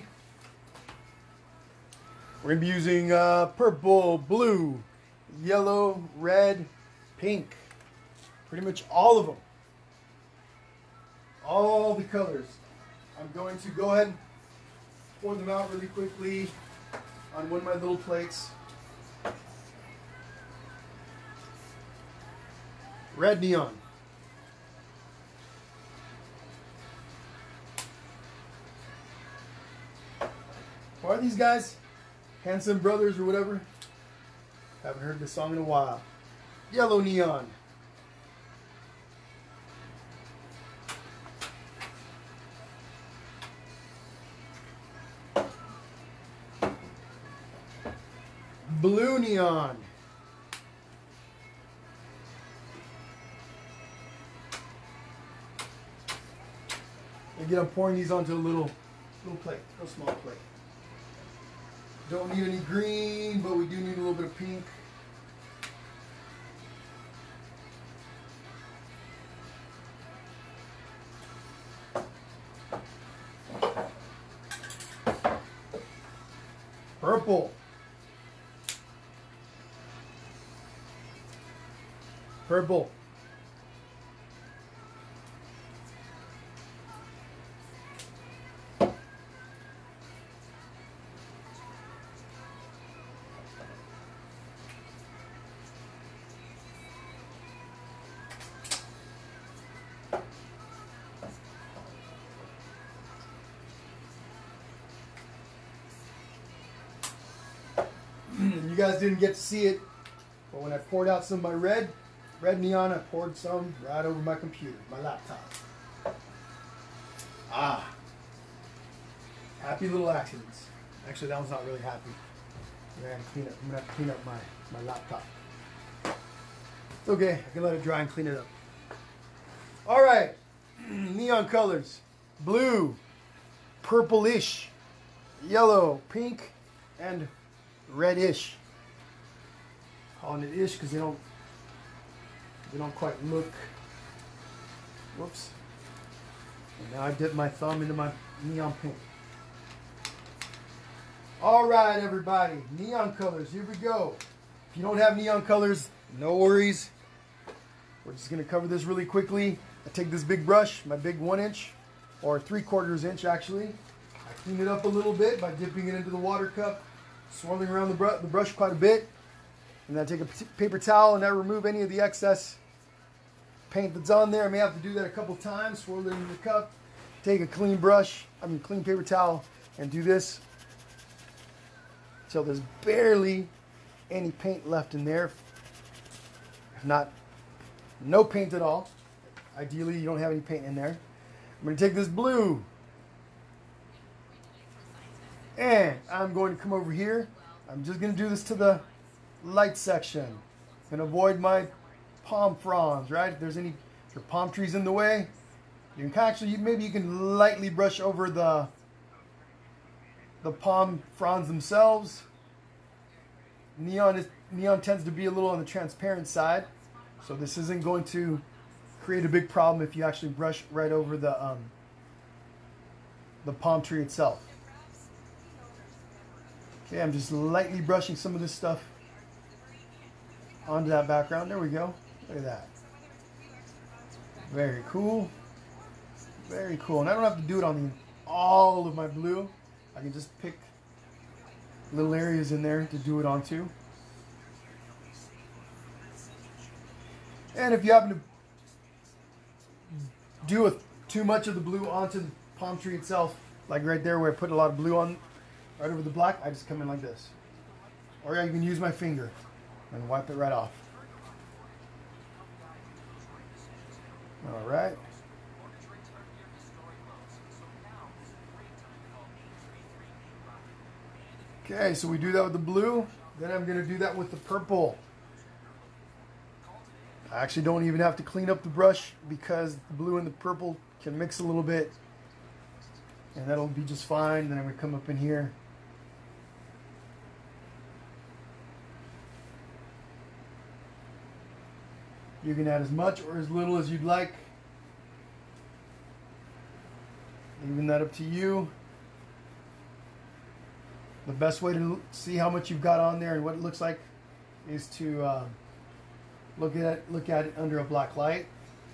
We're going to be using uh, purple, blue, yellow, red, pink. Pretty much all of them. All the colors. I'm going to go ahead and pour them out really quickly on one of my little plates. Red neon. Who are these guys? Hanson Brothers or whatever? Haven't heard this song in a while. Yellow neon. Blue neon. Again, I'm pouring these onto a little, little plate, a small plate. Don't need any green, but we do need a little bit of pink. Purple. Purple. You guys didn't get to see it, but when I poured out some of my red, red neon, I poured some right over my computer, my laptop. Ah. Happy little accidents. Actually, that one's not really happy. I'm gonna have to clean up, I'm gonna have to clean up my, my laptop. It's okay, I can let it dry and clean it up. All right, neon colors. Blue, purplish, yellow, pink, and reddish. Calling it ish because they don't they don't quite look. Whoops. And now I dip my thumb into my neon pink. All right, everybody, neon colors. Here we go. If you don't have neon colors, no worries. We're just gonna cover this really quickly. I take this big brush, my big one inch or three quarters inch actually. I clean it up a little bit by dipping it into the water cup, swirling around the, br the brush quite a bit. And then I take a paper towel and I remove any of the excess paint that's on there. I may have to do that a couple times, swirl it into the cup, take a clean brush, I mean clean paper towel, and do this until there's barely any paint left in there. If not, no paint at all. Ideally, you don't have any paint in there. I'm going to take this blue and I'm going to come over here. I'm just going to do this to the light section and avoid my palm fronds, right? If there's any if your palm trees in the way, you can actually, maybe you can lightly brush over the the palm fronds themselves. Neon is neon tends to be a little on the transparent side, so this isn't going to create a big problem if you actually brush right over the um, the palm tree itself. Okay, I'm just lightly brushing some of this stuff onto that background. There we go. Look at that. Very cool. Very cool. And I don't have to do it on the, all of my blue. I can just pick little areas in there to do it onto. And if you happen to do a, too much of the blue onto the palm tree itself, like right there where I put a lot of blue on, right over the black, I just come in like this. Or I can use my finger and wipe it right off. All right. Okay, so we do that with the blue. Then I'm going to do that with the purple. I actually don't even have to clean up the brush because the blue and the purple can mix a little bit. And that'll be just fine. Then I'm going to come up in here. You can add as much or as little as you'd like. Leaving that up to you. The best way to see how much you've got on there and what it looks like is to uh, look at it, look at it under a black light.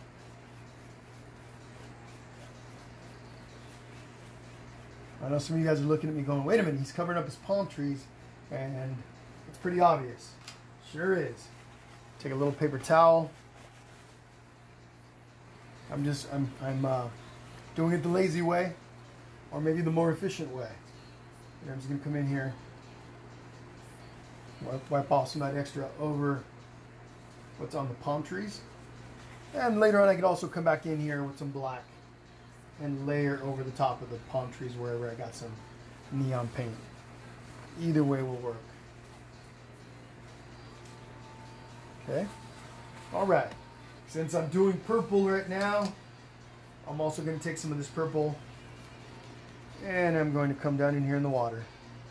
I know some of you guys are looking at me going, wait a minute, he's covering up his palm trees, and it's pretty obvious. Sure is. Take a little paper towel. I'm just, I'm, I'm uh, doing it the lazy way, or maybe the more efficient way. And I'm just gonna come in here, wipe, wipe off some of that extra over what's on the palm trees. And later on I could also come back in here with some black and layer over the top of the palm trees wherever I got some neon paint. Either way will work. Okay. All right. Since I'm doing purple right now, I'm also going to take some of this purple and I'm going to come down in here in the water.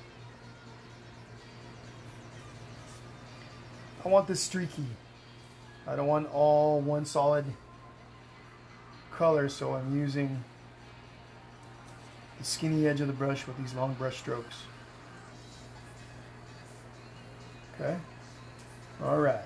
I want this streaky. I don't want all one solid color, so I'm using the skinny edge of the brush with these long brush strokes. Okay. All right.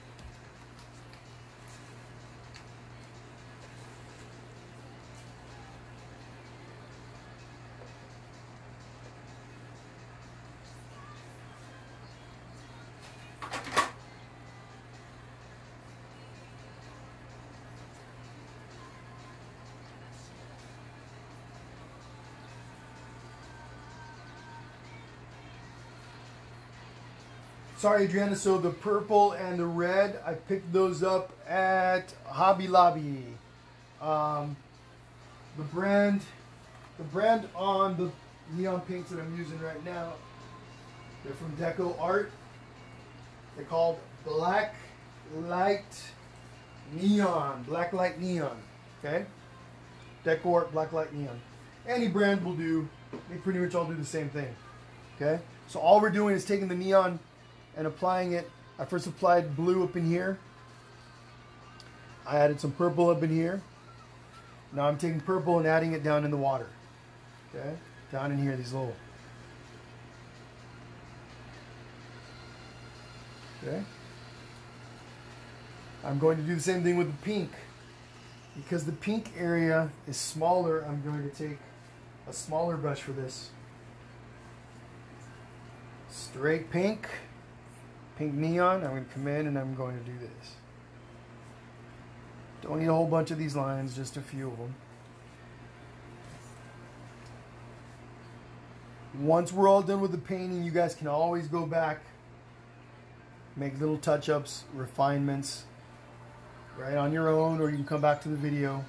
Sorry, Adriana, so the purple and the red, I picked those up at Hobby Lobby. Um, the brand, the brand on the neon paints that I'm using right now, they're from Deco Art. They're called Black Light Neon. Black Light Neon, okay? Deco Art Black Light Neon. Any brand will do. They pretty much all do the same thing, okay? So all we're doing is taking the neon and applying it. I first applied blue up in here. I added some purple up in here. Now I'm taking purple and adding it down in the water. Okay, down in here, these little. Okay. I'm going to do the same thing with the pink. Because the pink area is smaller, I'm going to take a smaller brush for this. Straight pink. Pink neon. I'm going to come in and I'm going to do this. Don't need a whole bunch of these lines, just a few of them. Once we're all done with the painting, you guys can always go back, make little touch-ups, refinements, right on your own, or you can come back to the video.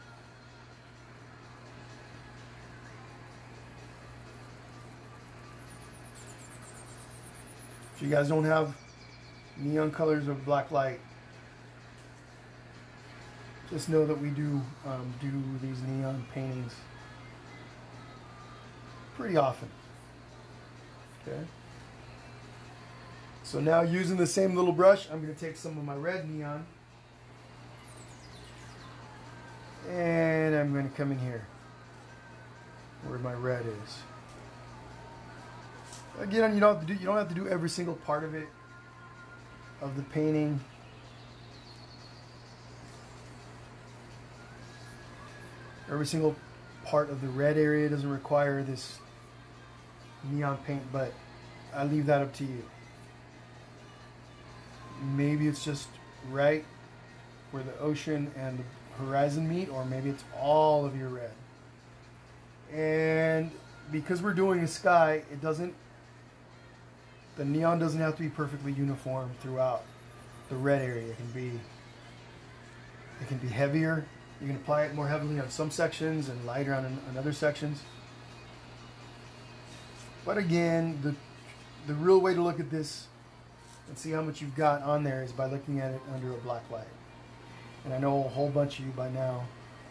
If you guys don't have neon colors or black light, just know that we do um, do these neon paintings pretty often. Okay. So now, using the same little brush, I'm going to take some of my red neon and I'm going to come in here where my red is. Again, you don't have to do you don't have to do every single part of it, of the painting. Every single part of the red area doesn't require this neon paint, but I leave that up to you. Maybe it's just right where the ocean and the horizon meet, or maybe it's all of your red. And because we're doing a sky, it doesn't, the neon doesn't have to be perfectly uniform throughout the red area. It can be, it can be heavier. You can apply it more heavily on some sections and lighter on, on other sections. But again, the the real way to look at this and see how much you've got on there is by looking at it under a black light. And I know a whole bunch of you by now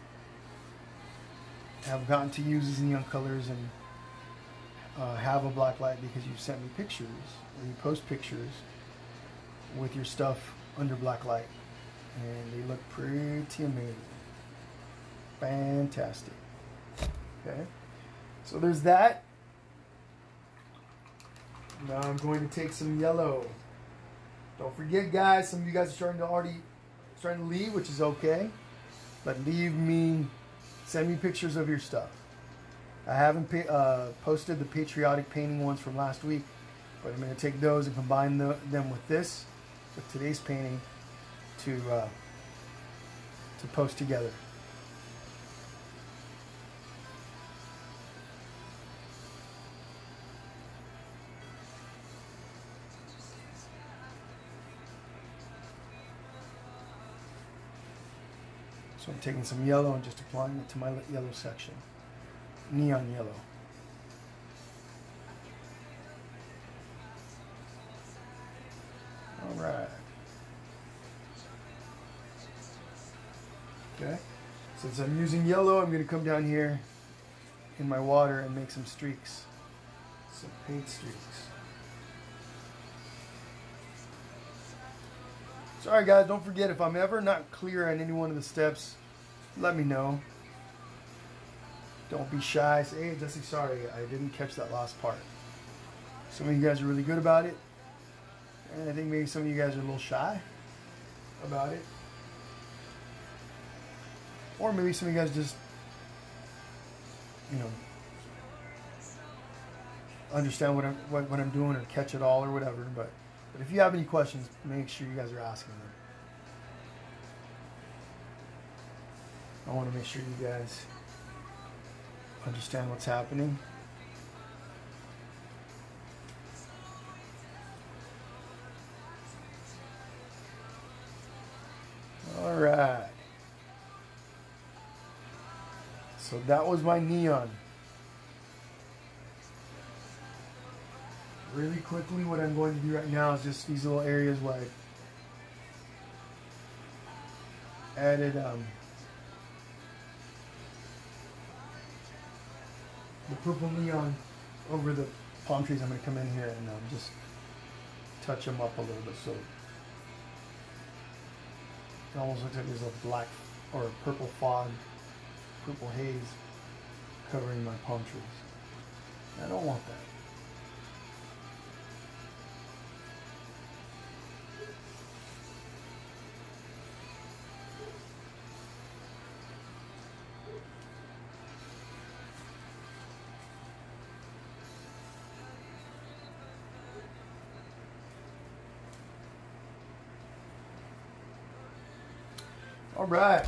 have gotten to use these neon colors and uh, have a black light because you've sent me pictures, or you post pictures with your stuff under black light. And they look pretty amazing. Fantastic. Okay, so there's that. Now I'm going to take some yellow. Don't forget, guys, some of you guys are starting to already starting to leave, which is okay. But leave me, send me pictures of your stuff. I haven't uh, posted the patriotic painting ones from last week, but I'm going to take those and combine the, them with this, with today's painting, to uh, to post together. So I'm taking some yellow and just applying it to my yellow section. Neon yellow. All right. Okay. Since I'm using yellow, I'm going to come down here in my water and make some streaks. Some paint streaks. Sorry guys, don't forget, if I'm ever not clear on any one of the steps, let me know. Don't be shy. Say, hey Jesse, sorry, I didn't catch that last part. Some of you guys are really good about it. And I think maybe some of you guys are a little shy about it. Or maybe some of you guys just, you know, understand what I'm, what, what I'm doing or catch it all or whatever. But, but if you have any questions, make sure you guys are asking them. I want to make sure you guys understand what's happening. All right. So that was my neon. Really quickly, what I'm going to do right now is just these little areas where I added um, the purple neon over the palm trees. I'm going to come in here and um, just touch them up a little bit, so it almost looks like there's a black or a purple fog, purple haze covering my palm trees. I don't want that. All right.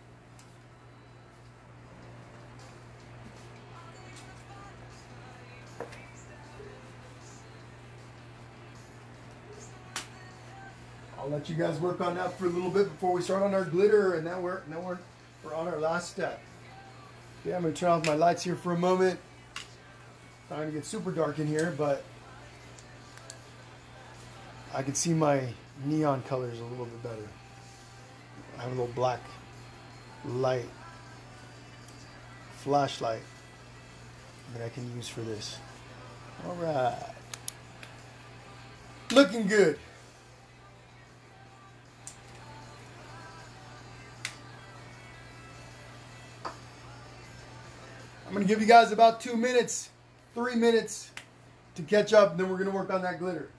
I'll let you guys work on that for a little bit before we start on our glitter, and now we're now we're we're on our last step. Okay, I'm gonna turn off my lights here for a moment. Not gonna get super dark in here, but I can see my neon colors a little bit better. I have a little black light, flashlight that I can use for this. All right, looking good. I'm gonna give you guys about two minutes, three minutes to catch up, and then we're gonna work on that glitter.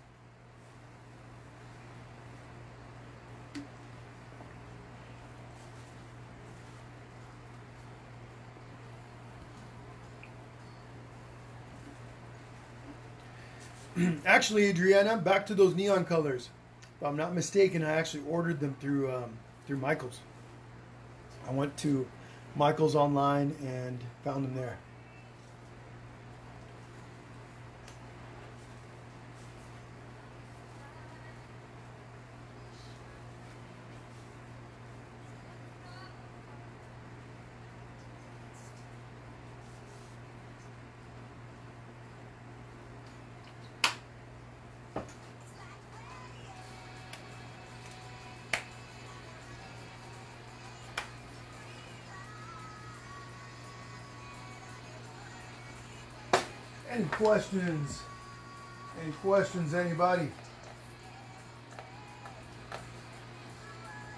Actually, Adriana, back to those neon colors. If I'm not mistaken, I actually ordered them through um, through Michael's. I went to Michael's online and found them there. Any questions? Any questions, anybody?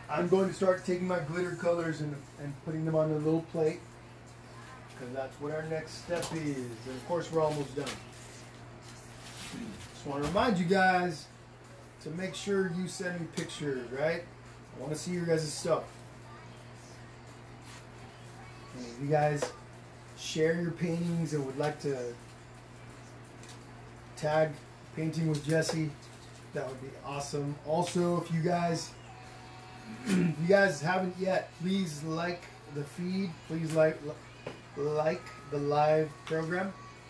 I'm going to start taking my glitter colors and, and putting them on a little plate, because that's what our next step is. And of course, we're almost done. Just want to remind you guys to make sure you send me pictures, right? I want to see your guys' stuff. And if you guys share your paintings and would like to tag Painting with Jesse, that would be awesome. Also, if you guys if you guys haven't yet, please like the feed. Please like like the live program,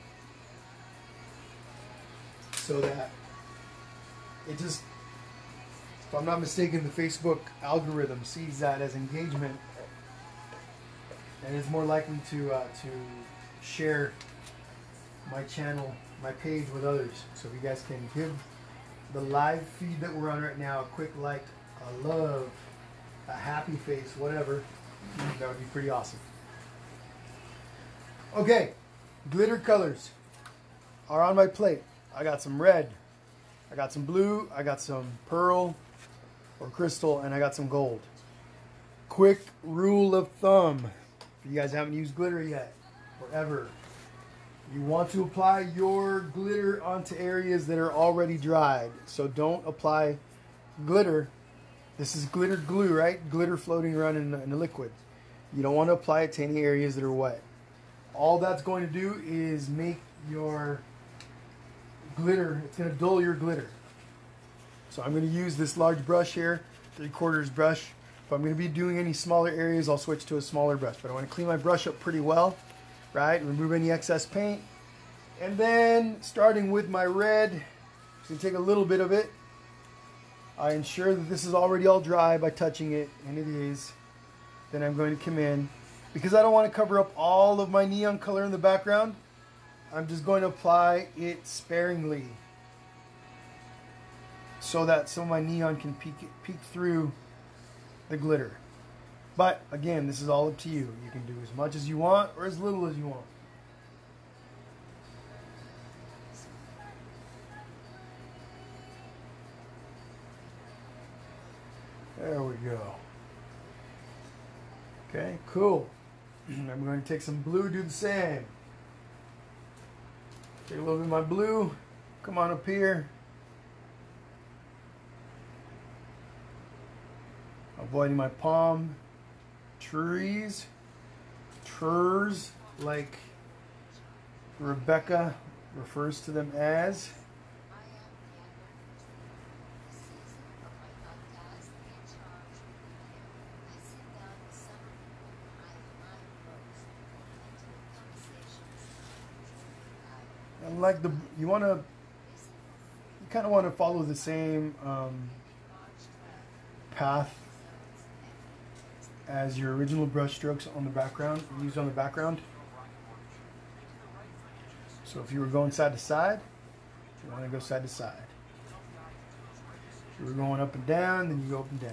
so that it just, if I'm not mistaken, the Facebook algorithm sees that as engagement and is more likely to uh, to share my channel, my page with others. So if you guys can give the live feed that we're on right now a quick like, a love, a happy face, whatever, that would be pretty awesome. Okay, glitter colors are on my plate. I got some red, I got some blue, I got some pearl or crystal, and I got some gold. Quick rule of thumb, if you guys haven't used glitter yet, or ever, you want to apply your glitter onto areas that are already dried. So don't apply glitter. This is glitter glue, right? Glitter floating around in, in a liquid. You don't want to apply it to any areas that are wet. All that's going to do is make your glitter, it's going to dull your glitter. So I'm going to use this large brush here, three quarters brush. If I'm going to be doing any smaller areas, I'll switch to a smaller brush. But I want to clean my brush up pretty well, right? Remove any excess paint. And then, starting with my red, I'm going to take a little bit of it. I ensure that this is already all dry by touching it, and it is. Then I'm going to come in. Because I don't want to cover up all of my neon color in the background, I'm just going to apply it sparingly, so that some of my neon can peek, peek through the glitter. But again, this is all up to you. You can do as much as you want or as little as you want. There we go. Okay, cool. I'm going to take some blue, do the same. Take a little bit of my blue, come on up here. Avoiding my palm trees, trees, like Rebecca refers to them as. And like the, you want to, you kind of want to follow the same um, path as your original brush strokes on the background, used on the background. So if you were going side to side, you want to go side to side. If you were going up and down, then you go up and down.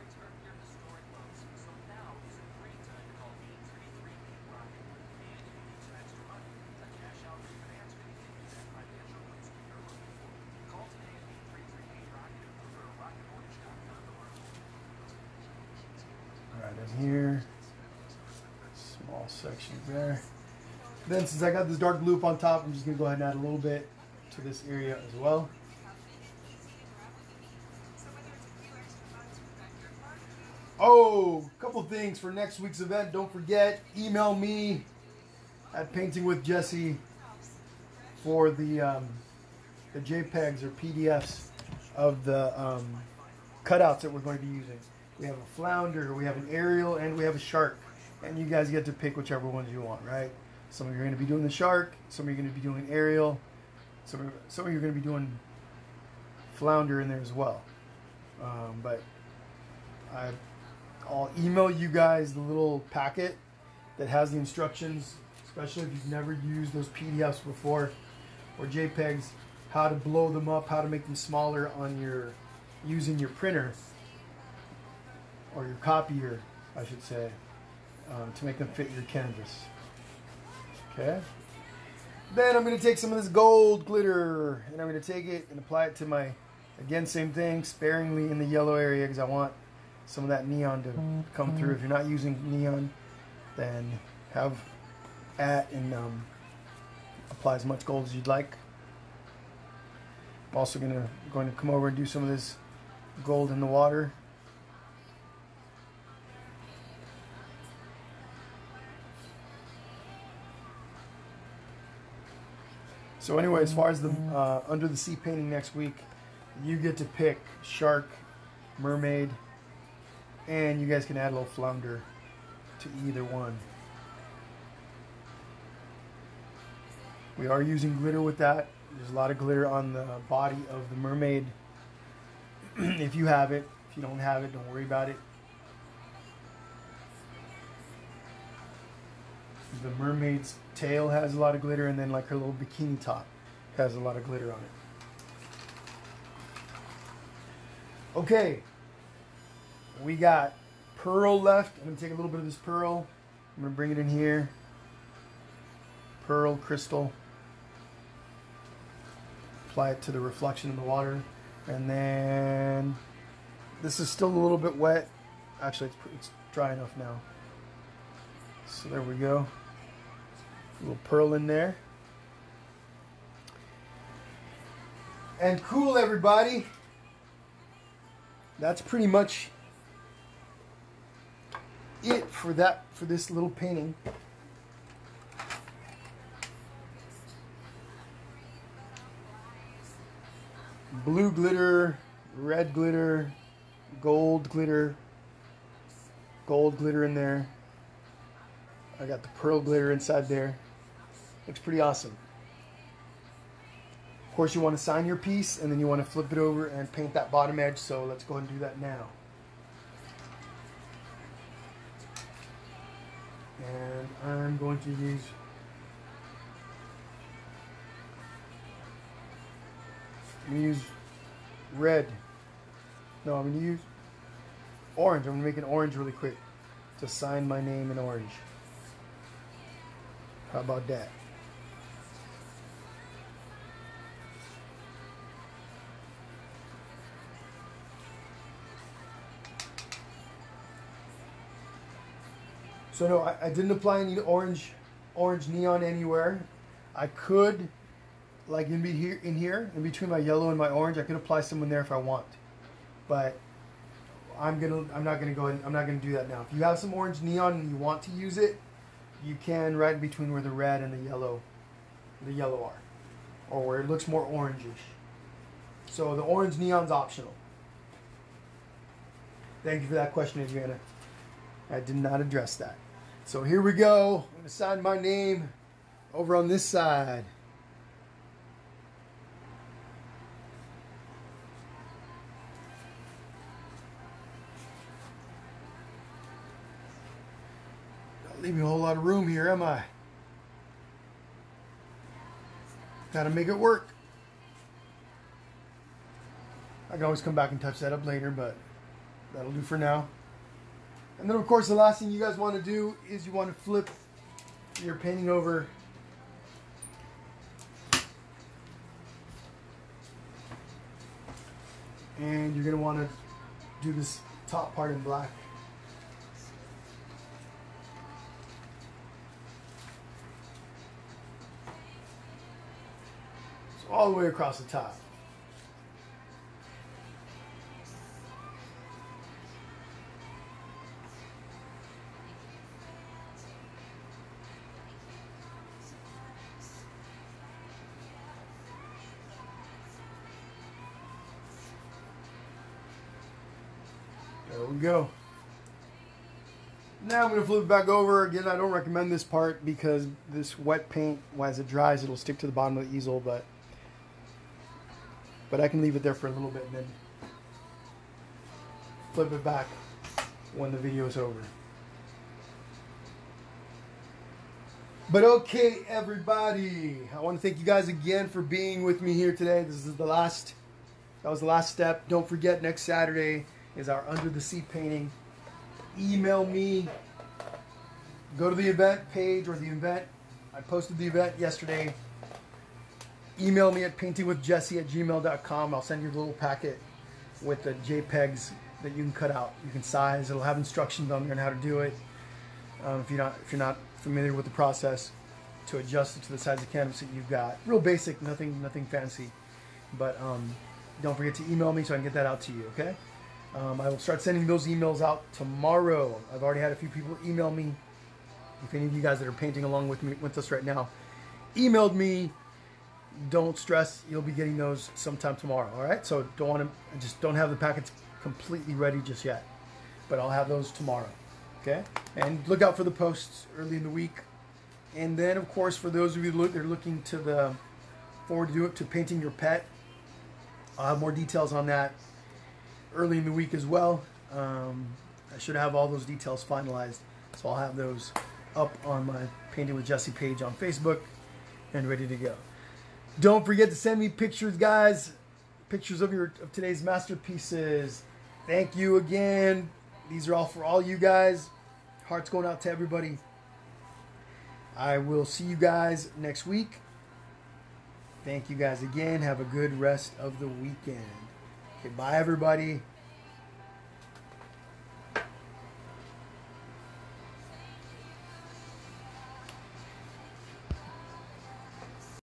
Here, small section there. Then, since I got this dark blue up on top, I'm just going to go ahead and add a little bit to this area as well. Oh, a couple things for next week's event. Don't forget, email me at Painting with Jesse for the um, the JPEGs or P D Fs of the um, cutouts that we're going to be using. We have a flounder, we have an aerial, and we have a shark. And you guys get to pick whichever ones you want, right? Some of you are going to be doing the shark, some of you are going to be doing aerial, some of, some of you are going to be doing flounder in there as well. Um, but I, I'll email you guys the little packet that has the instructions, especially if you've never used those P D Fs before, or JPEGs, how to blow them up, how to make them smaller on your, using your printer. Or your copier, I should say, um, to make them fit your canvas. Okay. Then I'm going to take some of this gold glitter, and I'm going to take it and apply it to my, again, same thing, sparingly in the yellow area, because I want some of that neon to come through. If you're not using neon, then have at and um, apply as much gold as you'd like. I'm also gonna going to come over and do some of this gold in the water. So anyway, as far as the uh, under the sea painting next week, you get to pick shark, mermaid, and you guys can add a little flounder to either one. We are using glitter with that. There's a lot of glitter on the body of the mermaid. If you have it, if you don't have it, don't worry about it. The mermaid's tail has a lot of glitter, and then like her little bikini top has a lot of glitter on it. Okay, we got pearl left. I'm going to take a little bit of this pearl. I'm going to bring it in here. Pearl crystal. Apply it to the reflection in the water. And then this is still a little bit wet. Actually, it's, it's dry enough now. So there we go. A little pearl in there. And cool, everybody. That's pretty much it for that for this little painting. Blue glitter, red glitter, gold glitter, gold glitter in there. I got the pearl glitter inside there. Looks pretty awesome. Of course, you want to sign your piece, and then you want to flip it over and paint that bottom edge, so let's go ahead and do that now. And I'm going to use I'm going to use red. No, I'm going to use orange. I'm going to make an orange really quick to sign my name in orange. How about that? So no, I, I didn't apply any orange orange neon anywhere. I could, like in, be here, in here, in between my yellow and my orange, I could apply some in there if I want. But I'm gonna, I'm not gonna go. In, I'm not gonna do that now. If you have some orange neon and you want to use it, you can right in between where the red and the yellow, the yellow are, or where it looks more orangish. So the orange neon's optional. Thank you for that question, Adriana. I did not address that. So here we go. I'm gonna sign my name over on this side. Not leaving a whole lot of room here, am I? Gotta make it work. I can always come back and touch that up later, but that'll do for now. And then, of course, the last thing you guys want to do is you want to flip your painting over. And you're going to want to do this top part in black. So all the way across the top. There we go. Now I'm going to flip it back over. Again, I don't recommend this part because this wet paint, as it dries, it'll stick to the bottom of the easel, but but I can leave it there for a little bit and then flip it back when the video is over. But okay, everybody, I want to thank you guys again for being with me here today. This is the last, that was the last step. Don't forget, next Saturday is our Under the Sea painting. Email me. Go to the event page or the event. I posted the event yesterday. Email me at painting with jesse at gmail dot com. I'll send you a little packet with the JPEGs that you can cut out. You can size. It'll have instructions on there on how to do it. Um, if you're not if you're not familiar with the process to adjust it to the size of canvas that you've got. Real basic, nothing nothing fancy. But um, don't forget to email me so I can get that out to you. Okay. Um, I will start sending those emails out tomorrow. I've already had a few people email me. If any of you guys that are painting along with me with us right now emailed me, don't stress. You'll be getting those sometime tomorrow. All right. So don't want to just don't have the packets completely ready just yet, but I'll have those tomorrow. Okay. And look out for the posts early in the week. And then, of course, for those of you that are looking to the forward to do it to painting your pet, I'll have more details on that early in the week as well. Um, I should have all those details finalized, so I'll have those up on my Painting with Jesse page on Facebook and ready to go. Don't forget to send me pictures, guys. Pictures of your of today's masterpieces. Thank you again. These are all for all you guys. Hearts going out to everybody. I will see you guys next week. Thank you guys again. Have a good rest of the weekend. Okay, bye everybody.